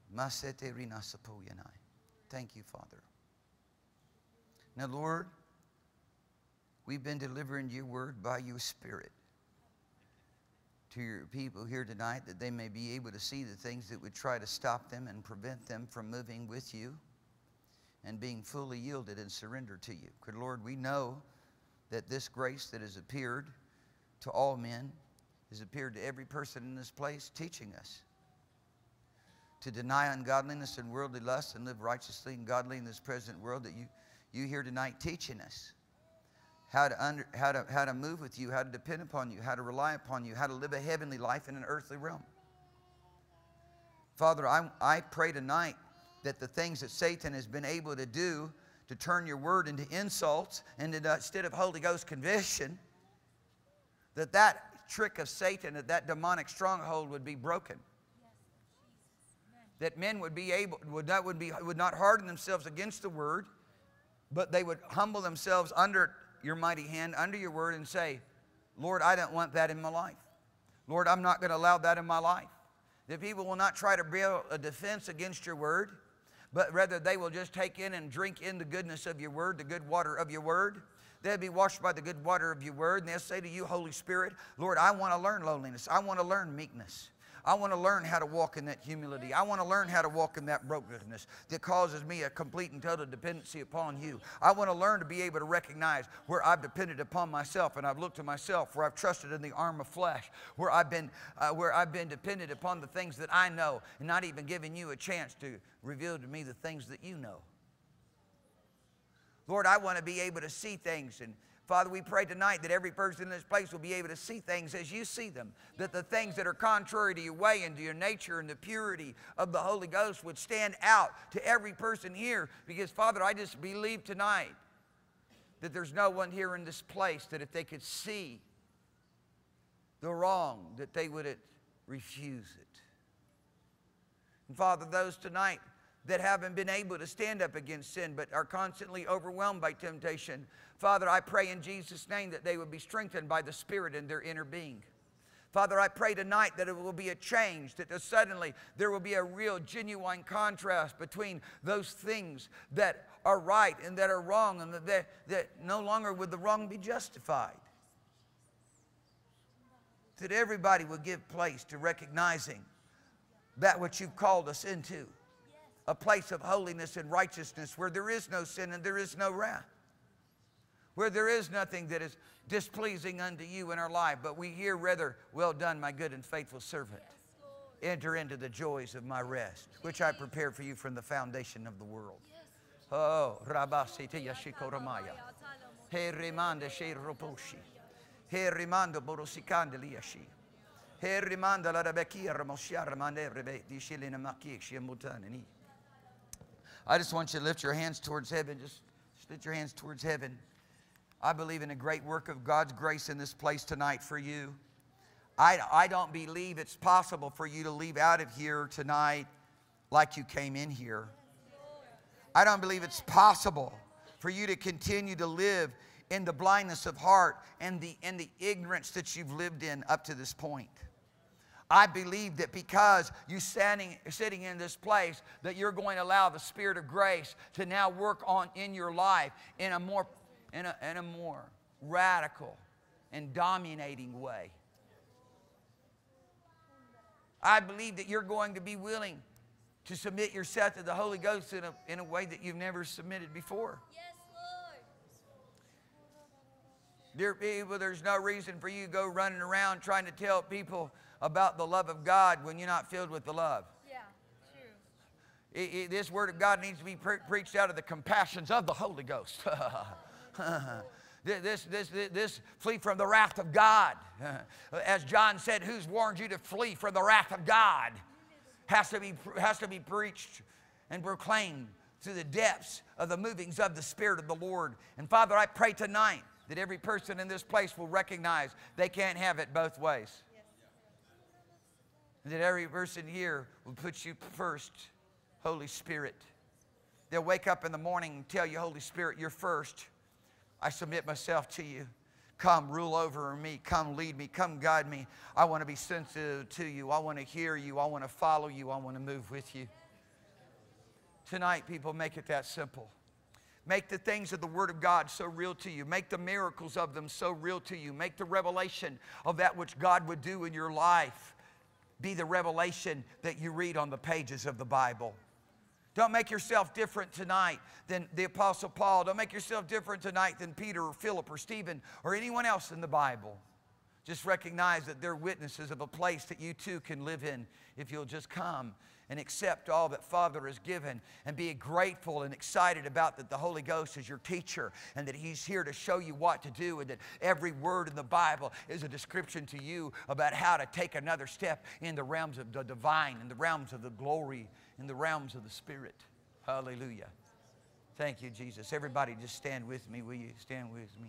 A: Thank you, Father. Now, Lord, we've been delivering your word by your Spirit to your people here tonight, that they may be able to see the things that would try to stop them and prevent them from moving with you and being fully yielded and surrendered to you. Good Lord, we know that this grace that has appeared to all men has appeared to every person in this place, teaching us to deny ungodliness and worldly lust and live righteously and godly in this present world, that you, you here tonight teaching us how to, under, how, to, how to move with you, how to depend upon you, how to rely upon you, how to live a heavenly life in an earthly realm. Father, I, I pray tonight that the things that Satan has been able to do to turn your word into insults and to, uh, instead of Holy Ghost conviction, that that trick of Satan, that that demonic stronghold would be broken. That men would be able, would not, would be, would not harden themselves against the word, but they would humble themselves under your mighty hand, under your word, and say, Lord, I don't want that in my life. Lord, I'm not going to allow that in my life. That people will not try to build a defense against your word, but rather they will just take in and drink in the goodness of your word, the good water of your word. They'll be washed by the good water of your word, and they'll say to you, Holy Spirit, Lord, I want to learn lowliness. I want to learn meekness. I want to learn how to walk in that humility. I want to learn how to walk in that brokenness that causes me a complete and total dependency upon you. I want to learn to be able to recognize where I've depended upon myself and I've looked to myself, where I've trusted in the arm of flesh, where I've been, uh, where I've been dependent upon the things that I know and not even giving you a chance to reveal to me the things that you know. Lord, I want to be able to see things. And Father, we pray tonight that every person in this place will be able to see things as you see them. That the things that are contrary to your way and to your nature and the purity of the Holy Ghost would stand out to every person here. Because, Father, I just believe tonight that there's no one here in this place that if they could see the wrong, that they would refuse it. And, Father, those tonight that haven't been able to stand up against sin but are constantly overwhelmed by temptation, Father, I pray in Jesus' name that they would be strengthened by the Spirit in their inner being. Father, I pray tonight that it will be a change, that suddenly there will be a real, genuine contrast between those things that are right and that are wrong, and that, that, that no longer would the wrong be justified. That everybody will give place to recognizing that which you've called us into. A place of holiness and righteousness where there is no sin and there is no wrath. Where there is nothing that is displeasing unto you in our life, but we hear rather, well done, my good and faithful servant. Enter into the joys of my rest, which I prepared for you from the foundation of the world. Oh, Rabasi Teyashikoramaya. He rimanda she roposhi. He rimando borosikande liashi. He rimanda la rabekia ramoshiara mande rebe di shilina maki shiamutanani. I just want you to lift your hands towards heaven. Just, just lift your hands towards heaven. I believe in a great work of God's grace in this place tonight for you. I, I don't believe it's possible for you to leave out of here tonight like you came in here. I don't believe it's possible for you to continue to live in the blindness of heart and the, and the ignorance that you've lived in up to this point. I believe that because you're standing, sitting in this place, that you're going to allow the Spirit of grace to now work on in your life in a more, in a, in a more radical and dominating way. I believe that you're going to be willing to submit yourself to the Holy Ghost in a, in a way that you've never submitted before.
D: Yes, Lord.
A: Dear people, there's no reason for you to go running around trying to tell people about the love of God when you're not filled with the love.
D: Yeah, true.
A: It, it, this word of God needs to be pre preached out of the compassions of the Holy Ghost. this, this, this, this, flee from the wrath of God. As John said, who's warned you to flee from the wrath of God? Has to be, has to be preached and proclaimed through the depths of the movings of the Spirit of the Lord. And Father, I pray tonight that every person in this place will recognize they can't have it both ways. That every person here will put you first, Holy Spirit. They'll wake up in the morning and tell you, Holy Spirit, you're first. I submit myself to you. Come rule over me. Come lead me. Come guide me. I want to be sensitive to you. I want to hear you. I want to follow you. I want to move with you. Tonight, people, make it that simple. Make the things of the Word of God so real to you. Make the miracles of them so real to you. Make the revelation of that which God would do in your life be the revelation that you read on the pages of the Bible. Don't make yourself different tonight than the Apostle Paul. Don't make yourself different tonight than Peter or Philip or Stephen or anyone else in the Bible. Just recognize that they're witnesses of a place that you too can live in if you'll just come and accept all that Father has given and be grateful and excited about that the Holy Ghost is your teacher and that He's here to show you what to do, and that every word in the Bible is a description to you about how to take another step in the realms of the divine, in the realms of the glory, in the realms of the Spirit. Hallelujah. Thank you, Jesus. Everybody just stand with me. Will you stand with me?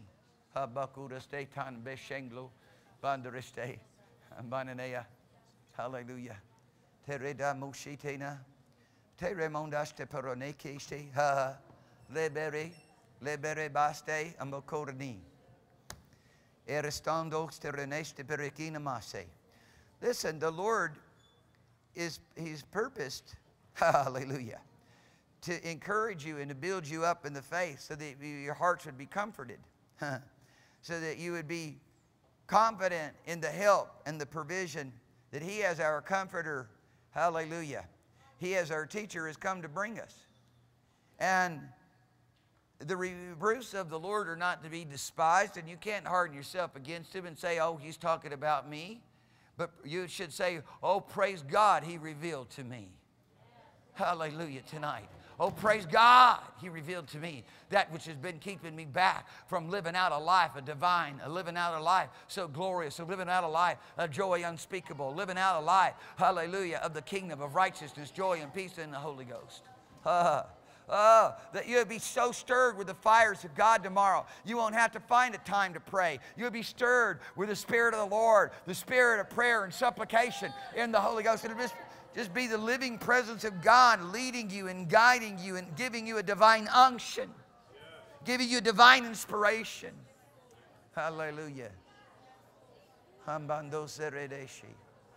A: Hallelujah. Tereda mushitena. Teremondaste peronekiste. Ha. Lebere. Lebere baste amokorni. Erestando stereneste perekina mase. Listen, the Lord is, He's purposed, hallelujah, to encourage you and to build you up in the faith so that your hearts would be comforted. So that you would be confident in the help and the provision that He as our comforter, hallelujah, He as our teacher has come to bring us. And the reproofs of the Lord are not to be despised, and you can't harden yourself against Him and say, oh, He's talking about me. But you should say, oh, praise God, He revealed to me. Hallelujah tonight. Oh, praise God, He revealed to me that which has been keeping me back from living out a life, a divine, a living out a life so glorious, a living out a life, a joy unspeakable, living out a life, hallelujah, of the kingdom of righteousness, joy, and peace in the Holy Ghost. Uh, Oh, that you'll be so stirred with the fires of God tomorrow. You won't have to find a time to pray. You'll be stirred with the Spirit of the Lord, the Spirit of prayer and supplication in the Holy Ghost. It'll just, just be the living presence of God leading you and guiding you and giving you a divine unction, giving you divine inspiration. Hallelujah. Hambando seredeshi.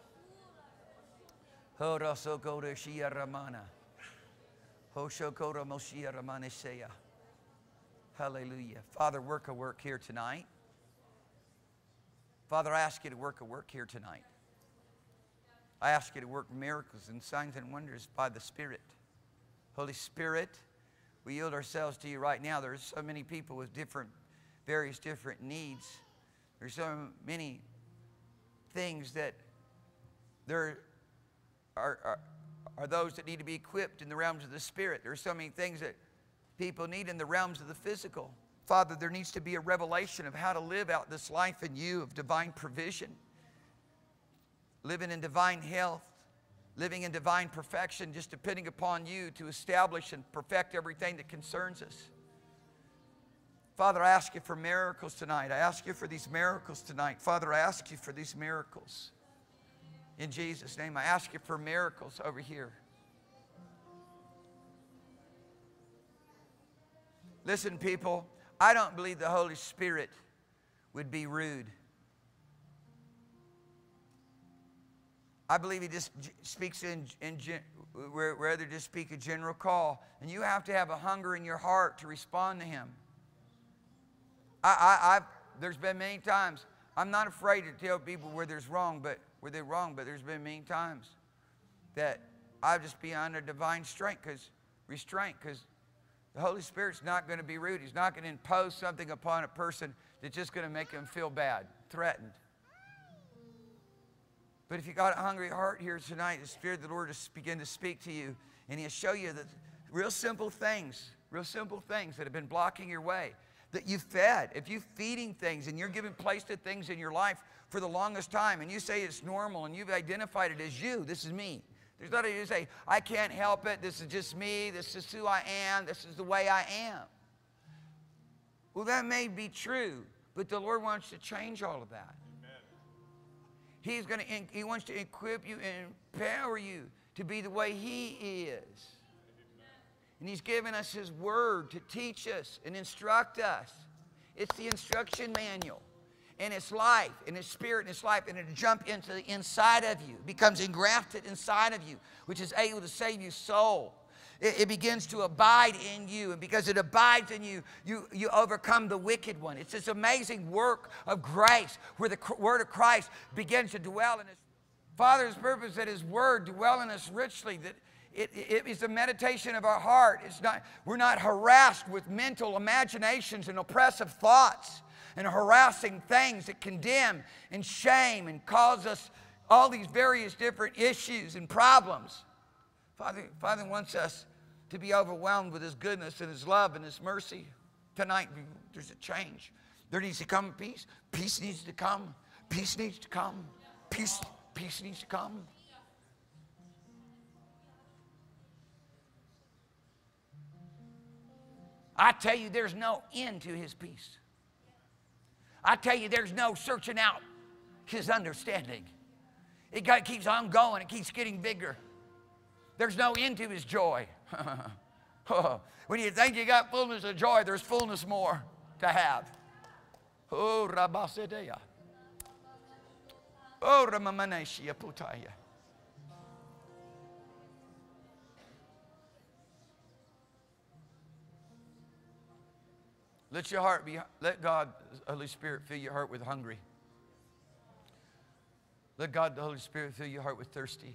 A: Horasoko de Shia Ramana. Hallelujah. Father, work a work here tonight. Father, I ask you to work a work here tonight. I ask you to work miracles and signs and wonders by the Spirit. Holy Spirit, we yield ourselves to you right now. There's so many people with different, various different needs. There's so many things that there are, are are those that need to be equipped in the realms of the Spirit. There are so many things that people need in the realms of the physical. Father, there needs to be a revelation of how to live out this life in you of divine provision, living in divine health, living in divine perfection, just depending upon you to establish and perfect everything that concerns us. Father, I ask you for miracles tonight. I ask you for these miracles tonight. Father, I ask you for these miracles. In Jesus' name, I ask you for miracles over here. Listen, people, I don't believe the Holy Spirit would be rude. I believe He just speaks in, in rather just speak a general call. And you have to have a hunger in your heart to respond to Him. I, I, I've, there's been many times, I'm not afraid to tell people where there's wrong, but where they're wrong, but there's been many times that I'll just be under divine strength, because restraint, because the Holy Spirit's not going to be rude. He's not going to impose something upon a person that's just going to make them feel bad, threatened. But if you got a hungry heart here tonight, the Spirit of the Lord will begin to speak to you, and He'll show you the real simple things, real simple things that have been blocking your way, that you've fed. If you're feeding things and you're giving place to things in your life for the longest time, and you say it's normal, and you've identified it as you, this is me. There's nothing to say, I can't help it, this is just me, this is who I am, this is the way I am. Well, that may be true, but the Lord wants to change all of that. Amen. He's going to, He wants to equip you and empower you to be the way He is. Amen. And He's given us His Word to teach us and instruct us. It's the instruction manual. And it's life, and it's spirit, and it's life, and it'll jump into the inside of you. It becomes engrafted inside of you, which is able to save your soul. It, it begins to abide in you, and because it abides in you, you, you overcome the wicked one. It's this amazing work of grace where the Word of Christ begins to dwell in us. Father's purpose that His Word dwell in us richly, that It, it is the meditation of our heart. It's not, we're not harassed with mental imaginations and oppressive thoughts and harassing things that condemn and shame and cause us all these various different issues and problems. Father, Father wants us to be overwhelmed with His goodness and His love and His mercy. Tonight, there's a change. There needs to come peace. Peace needs to come. Peace needs to come. Peace, peace needs to come. I tell you, there's no end to His peace. I tell you, there's no searching out His understanding. It got, keeps on going. It keeps getting bigger. There's no end to His joy. When you think you got fullness of joy, there's fullness more to have. Oh, Rabasedeya. Oh, Ramamaneshia Putaya. Let your heart be, let God, the Holy Spirit, fill your heart with hungry. Let God, the Holy Spirit, fill your heart with thirsty.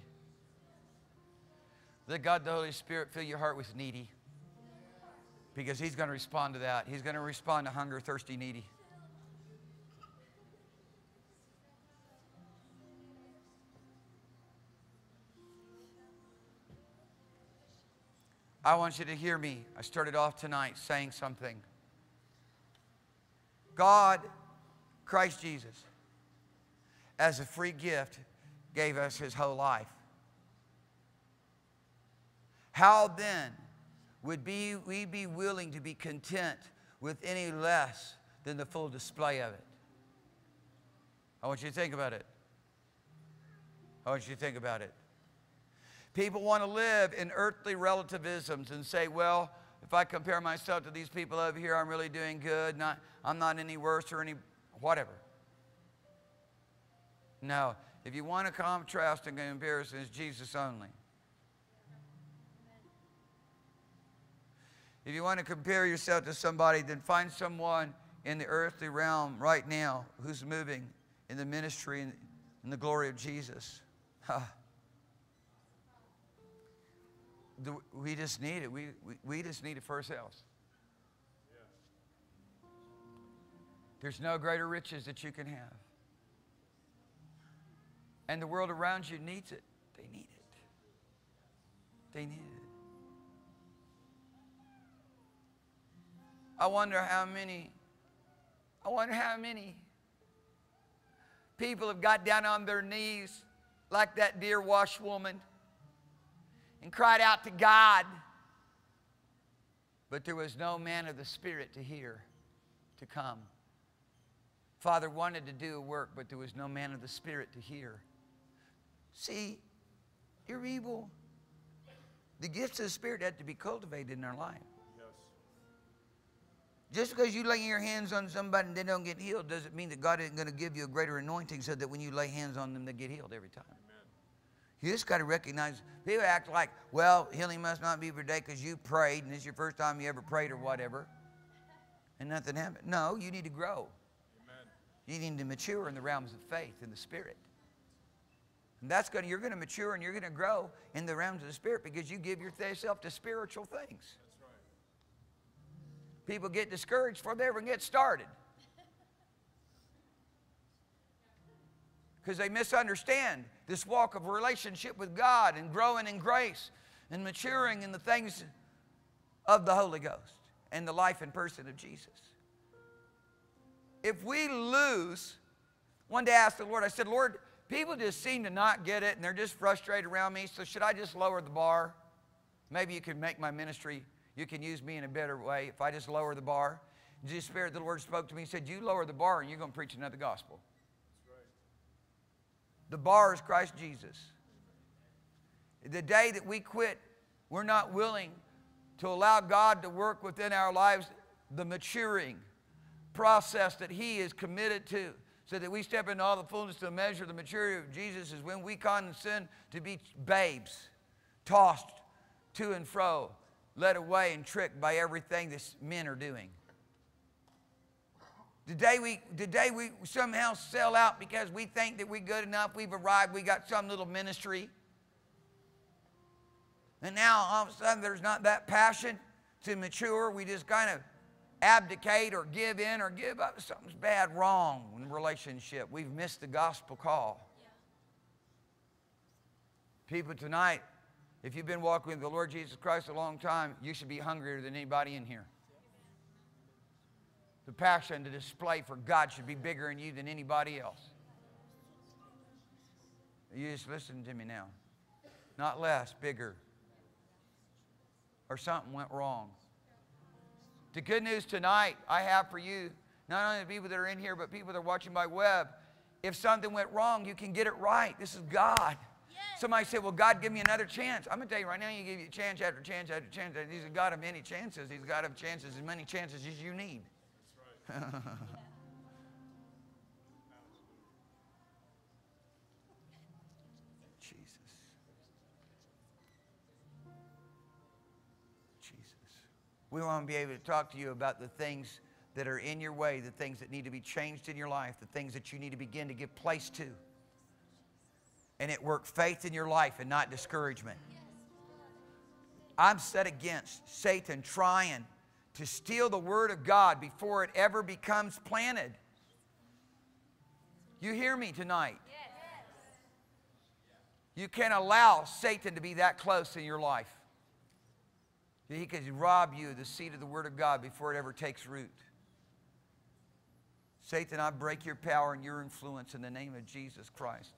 A: Let God, the Holy Spirit, fill your heart with needy. Because He's going to respond to that. He's going to respond to hunger, thirsty, needy. I want you to hear me. I started off tonight saying something. God, Christ Jesus, as a free gift, gave us His whole life. How then would be, we be willing to be content with any less than the full display of it? I want you to think about it. I want you to think about it. People want to live in earthly relativisms and say, well, if I compare myself to these people over here, I'm really doing good. Not, I'm not any worse or any whatever. No. If you want a contrast and comparison, it's Jesus only. If you want to compare yourself to somebody, then find someone in the earthly realm right now who's moving in the ministry and in the glory of Jesus. We just need it. We, we, we just need it for ourselves. There's no greater riches that you can have. And the world around you needs it. They need it. They need it. I wonder how many, I wonder how many people have got down on their knees like that dear washwoman and cried out to God, but there was no man of the Spirit to hear, to come. Father wanted to do a work, but there was no man of the Spirit to hear. See, you're evil. The gifts of the Spirit have to be cultivated in our life.
B: Yes.
A: Just because you lay your hands on somebody and they don't get healed doesn't mean that God isn't going to give you a greater anointing so that when you lay hands on them, they get healed every time.
B: Amen.
A: You just got to recognize, people act like, well, healing must not be every day because you prayed and this is your first time you ever prayed or whatever. And nothing happened. No, you need to grow.
B: Amen.
A: You need to mature in the realms of faith in the Spirit. And that's going to, you're going to mature and you're going to grow in the realms of the Spirit because you give yourself to spiritual things.
B: That's right.
A: People get discouraged before they ever get started. Because they misunderstand this walk of relationship with God and growing in grace and maturing in the things of the Holy Ghost and the life and person of Jesus. If we lose, one day I asked the Lord, I said, Lord, people just seem to not get it and they're just frustrated around me, so should I just lower the bar? Maybe you can make my ministry, you can use me in a better way if I just lower the bar. And the Spirit of the Lord spoke to me and said, you lower the bar and you're going to preach another gospel. The bar is Christ Jesus. The day that we quit, we're not willing to allow God to work within our lives the maturing process that He is committed to, so that we step into all the fullness to the measure of the maturity of Jesus, is when we condescend to be babes, tossed to and fro, led away and tricked by everything that men are doing. The day we, the day we somehow sell out because we think that we're good enough, we've arrived, we got some little ministry. And now all of a sudden there's not that passion to mature. We just kind of abdicate or give in or give up. Something's bad wrong in the relationship. We've missed the gospel call. Yeah. People tonight If you've been walking with the Lord Jesus Christ a long time, you should be hungrier than anybody in here. The passion to display for God should be bigger in you than anybody else. You just listen to me now. Not less, bigger. Or something went wrong. The good news tonight I have for you, not only the people that are in here, but people that are watching by web, if something went wrong, you can get it right. This is God.
D: Yes.
A: Somebody said, well, God, give me another chance. I'm going to tell you right now, you give you chance after chance after chance. He's a God of many chances. He's a God of chances, as many chances as you need. That's right. Jesus. Jesus. We want to be able to talk to you about the things that are in your way, the things that need to be changed in your life, the things that you need to begin to give place to. And it work faith in your life and not discouragement. I'm set against Satan trying to steal the word of God before it ever becomes planted. You hear me tonight? You can't allow Satan to be that close in your life. He can rob you of the seed of the word of God before it ever takes root. Satan, I break your power and your influence in the name of Jesus Christ.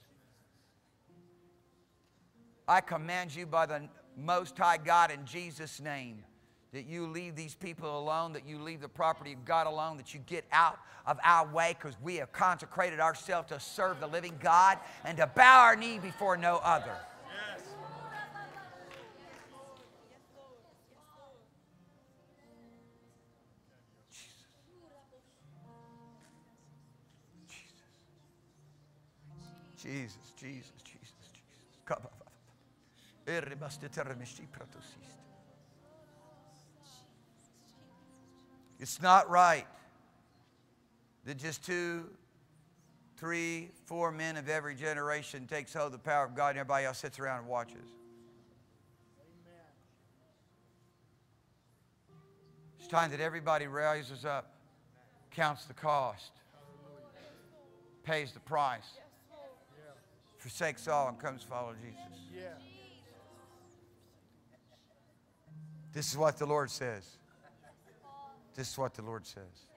A: I command you by the Most High God in Jesus' name that you leave these people alone, that you leave the property of God alone, that you get out of our way, because we have consecrated ourselves to serve the living God and to bow our knee before no other.
B: Yes.
A: Jesus, Jesus, Jesus, Jesus. It's not right that just two, three, four men of every generation takes hold of the power of God and everybody else sits around and watches.
B: Amen.
A: It's time that everybody rises up, counts the cost, pays the price, forsakes all and comes to follow Jesus.
B: Yeah.
A: This is what the Lord says. This is what the Lord says.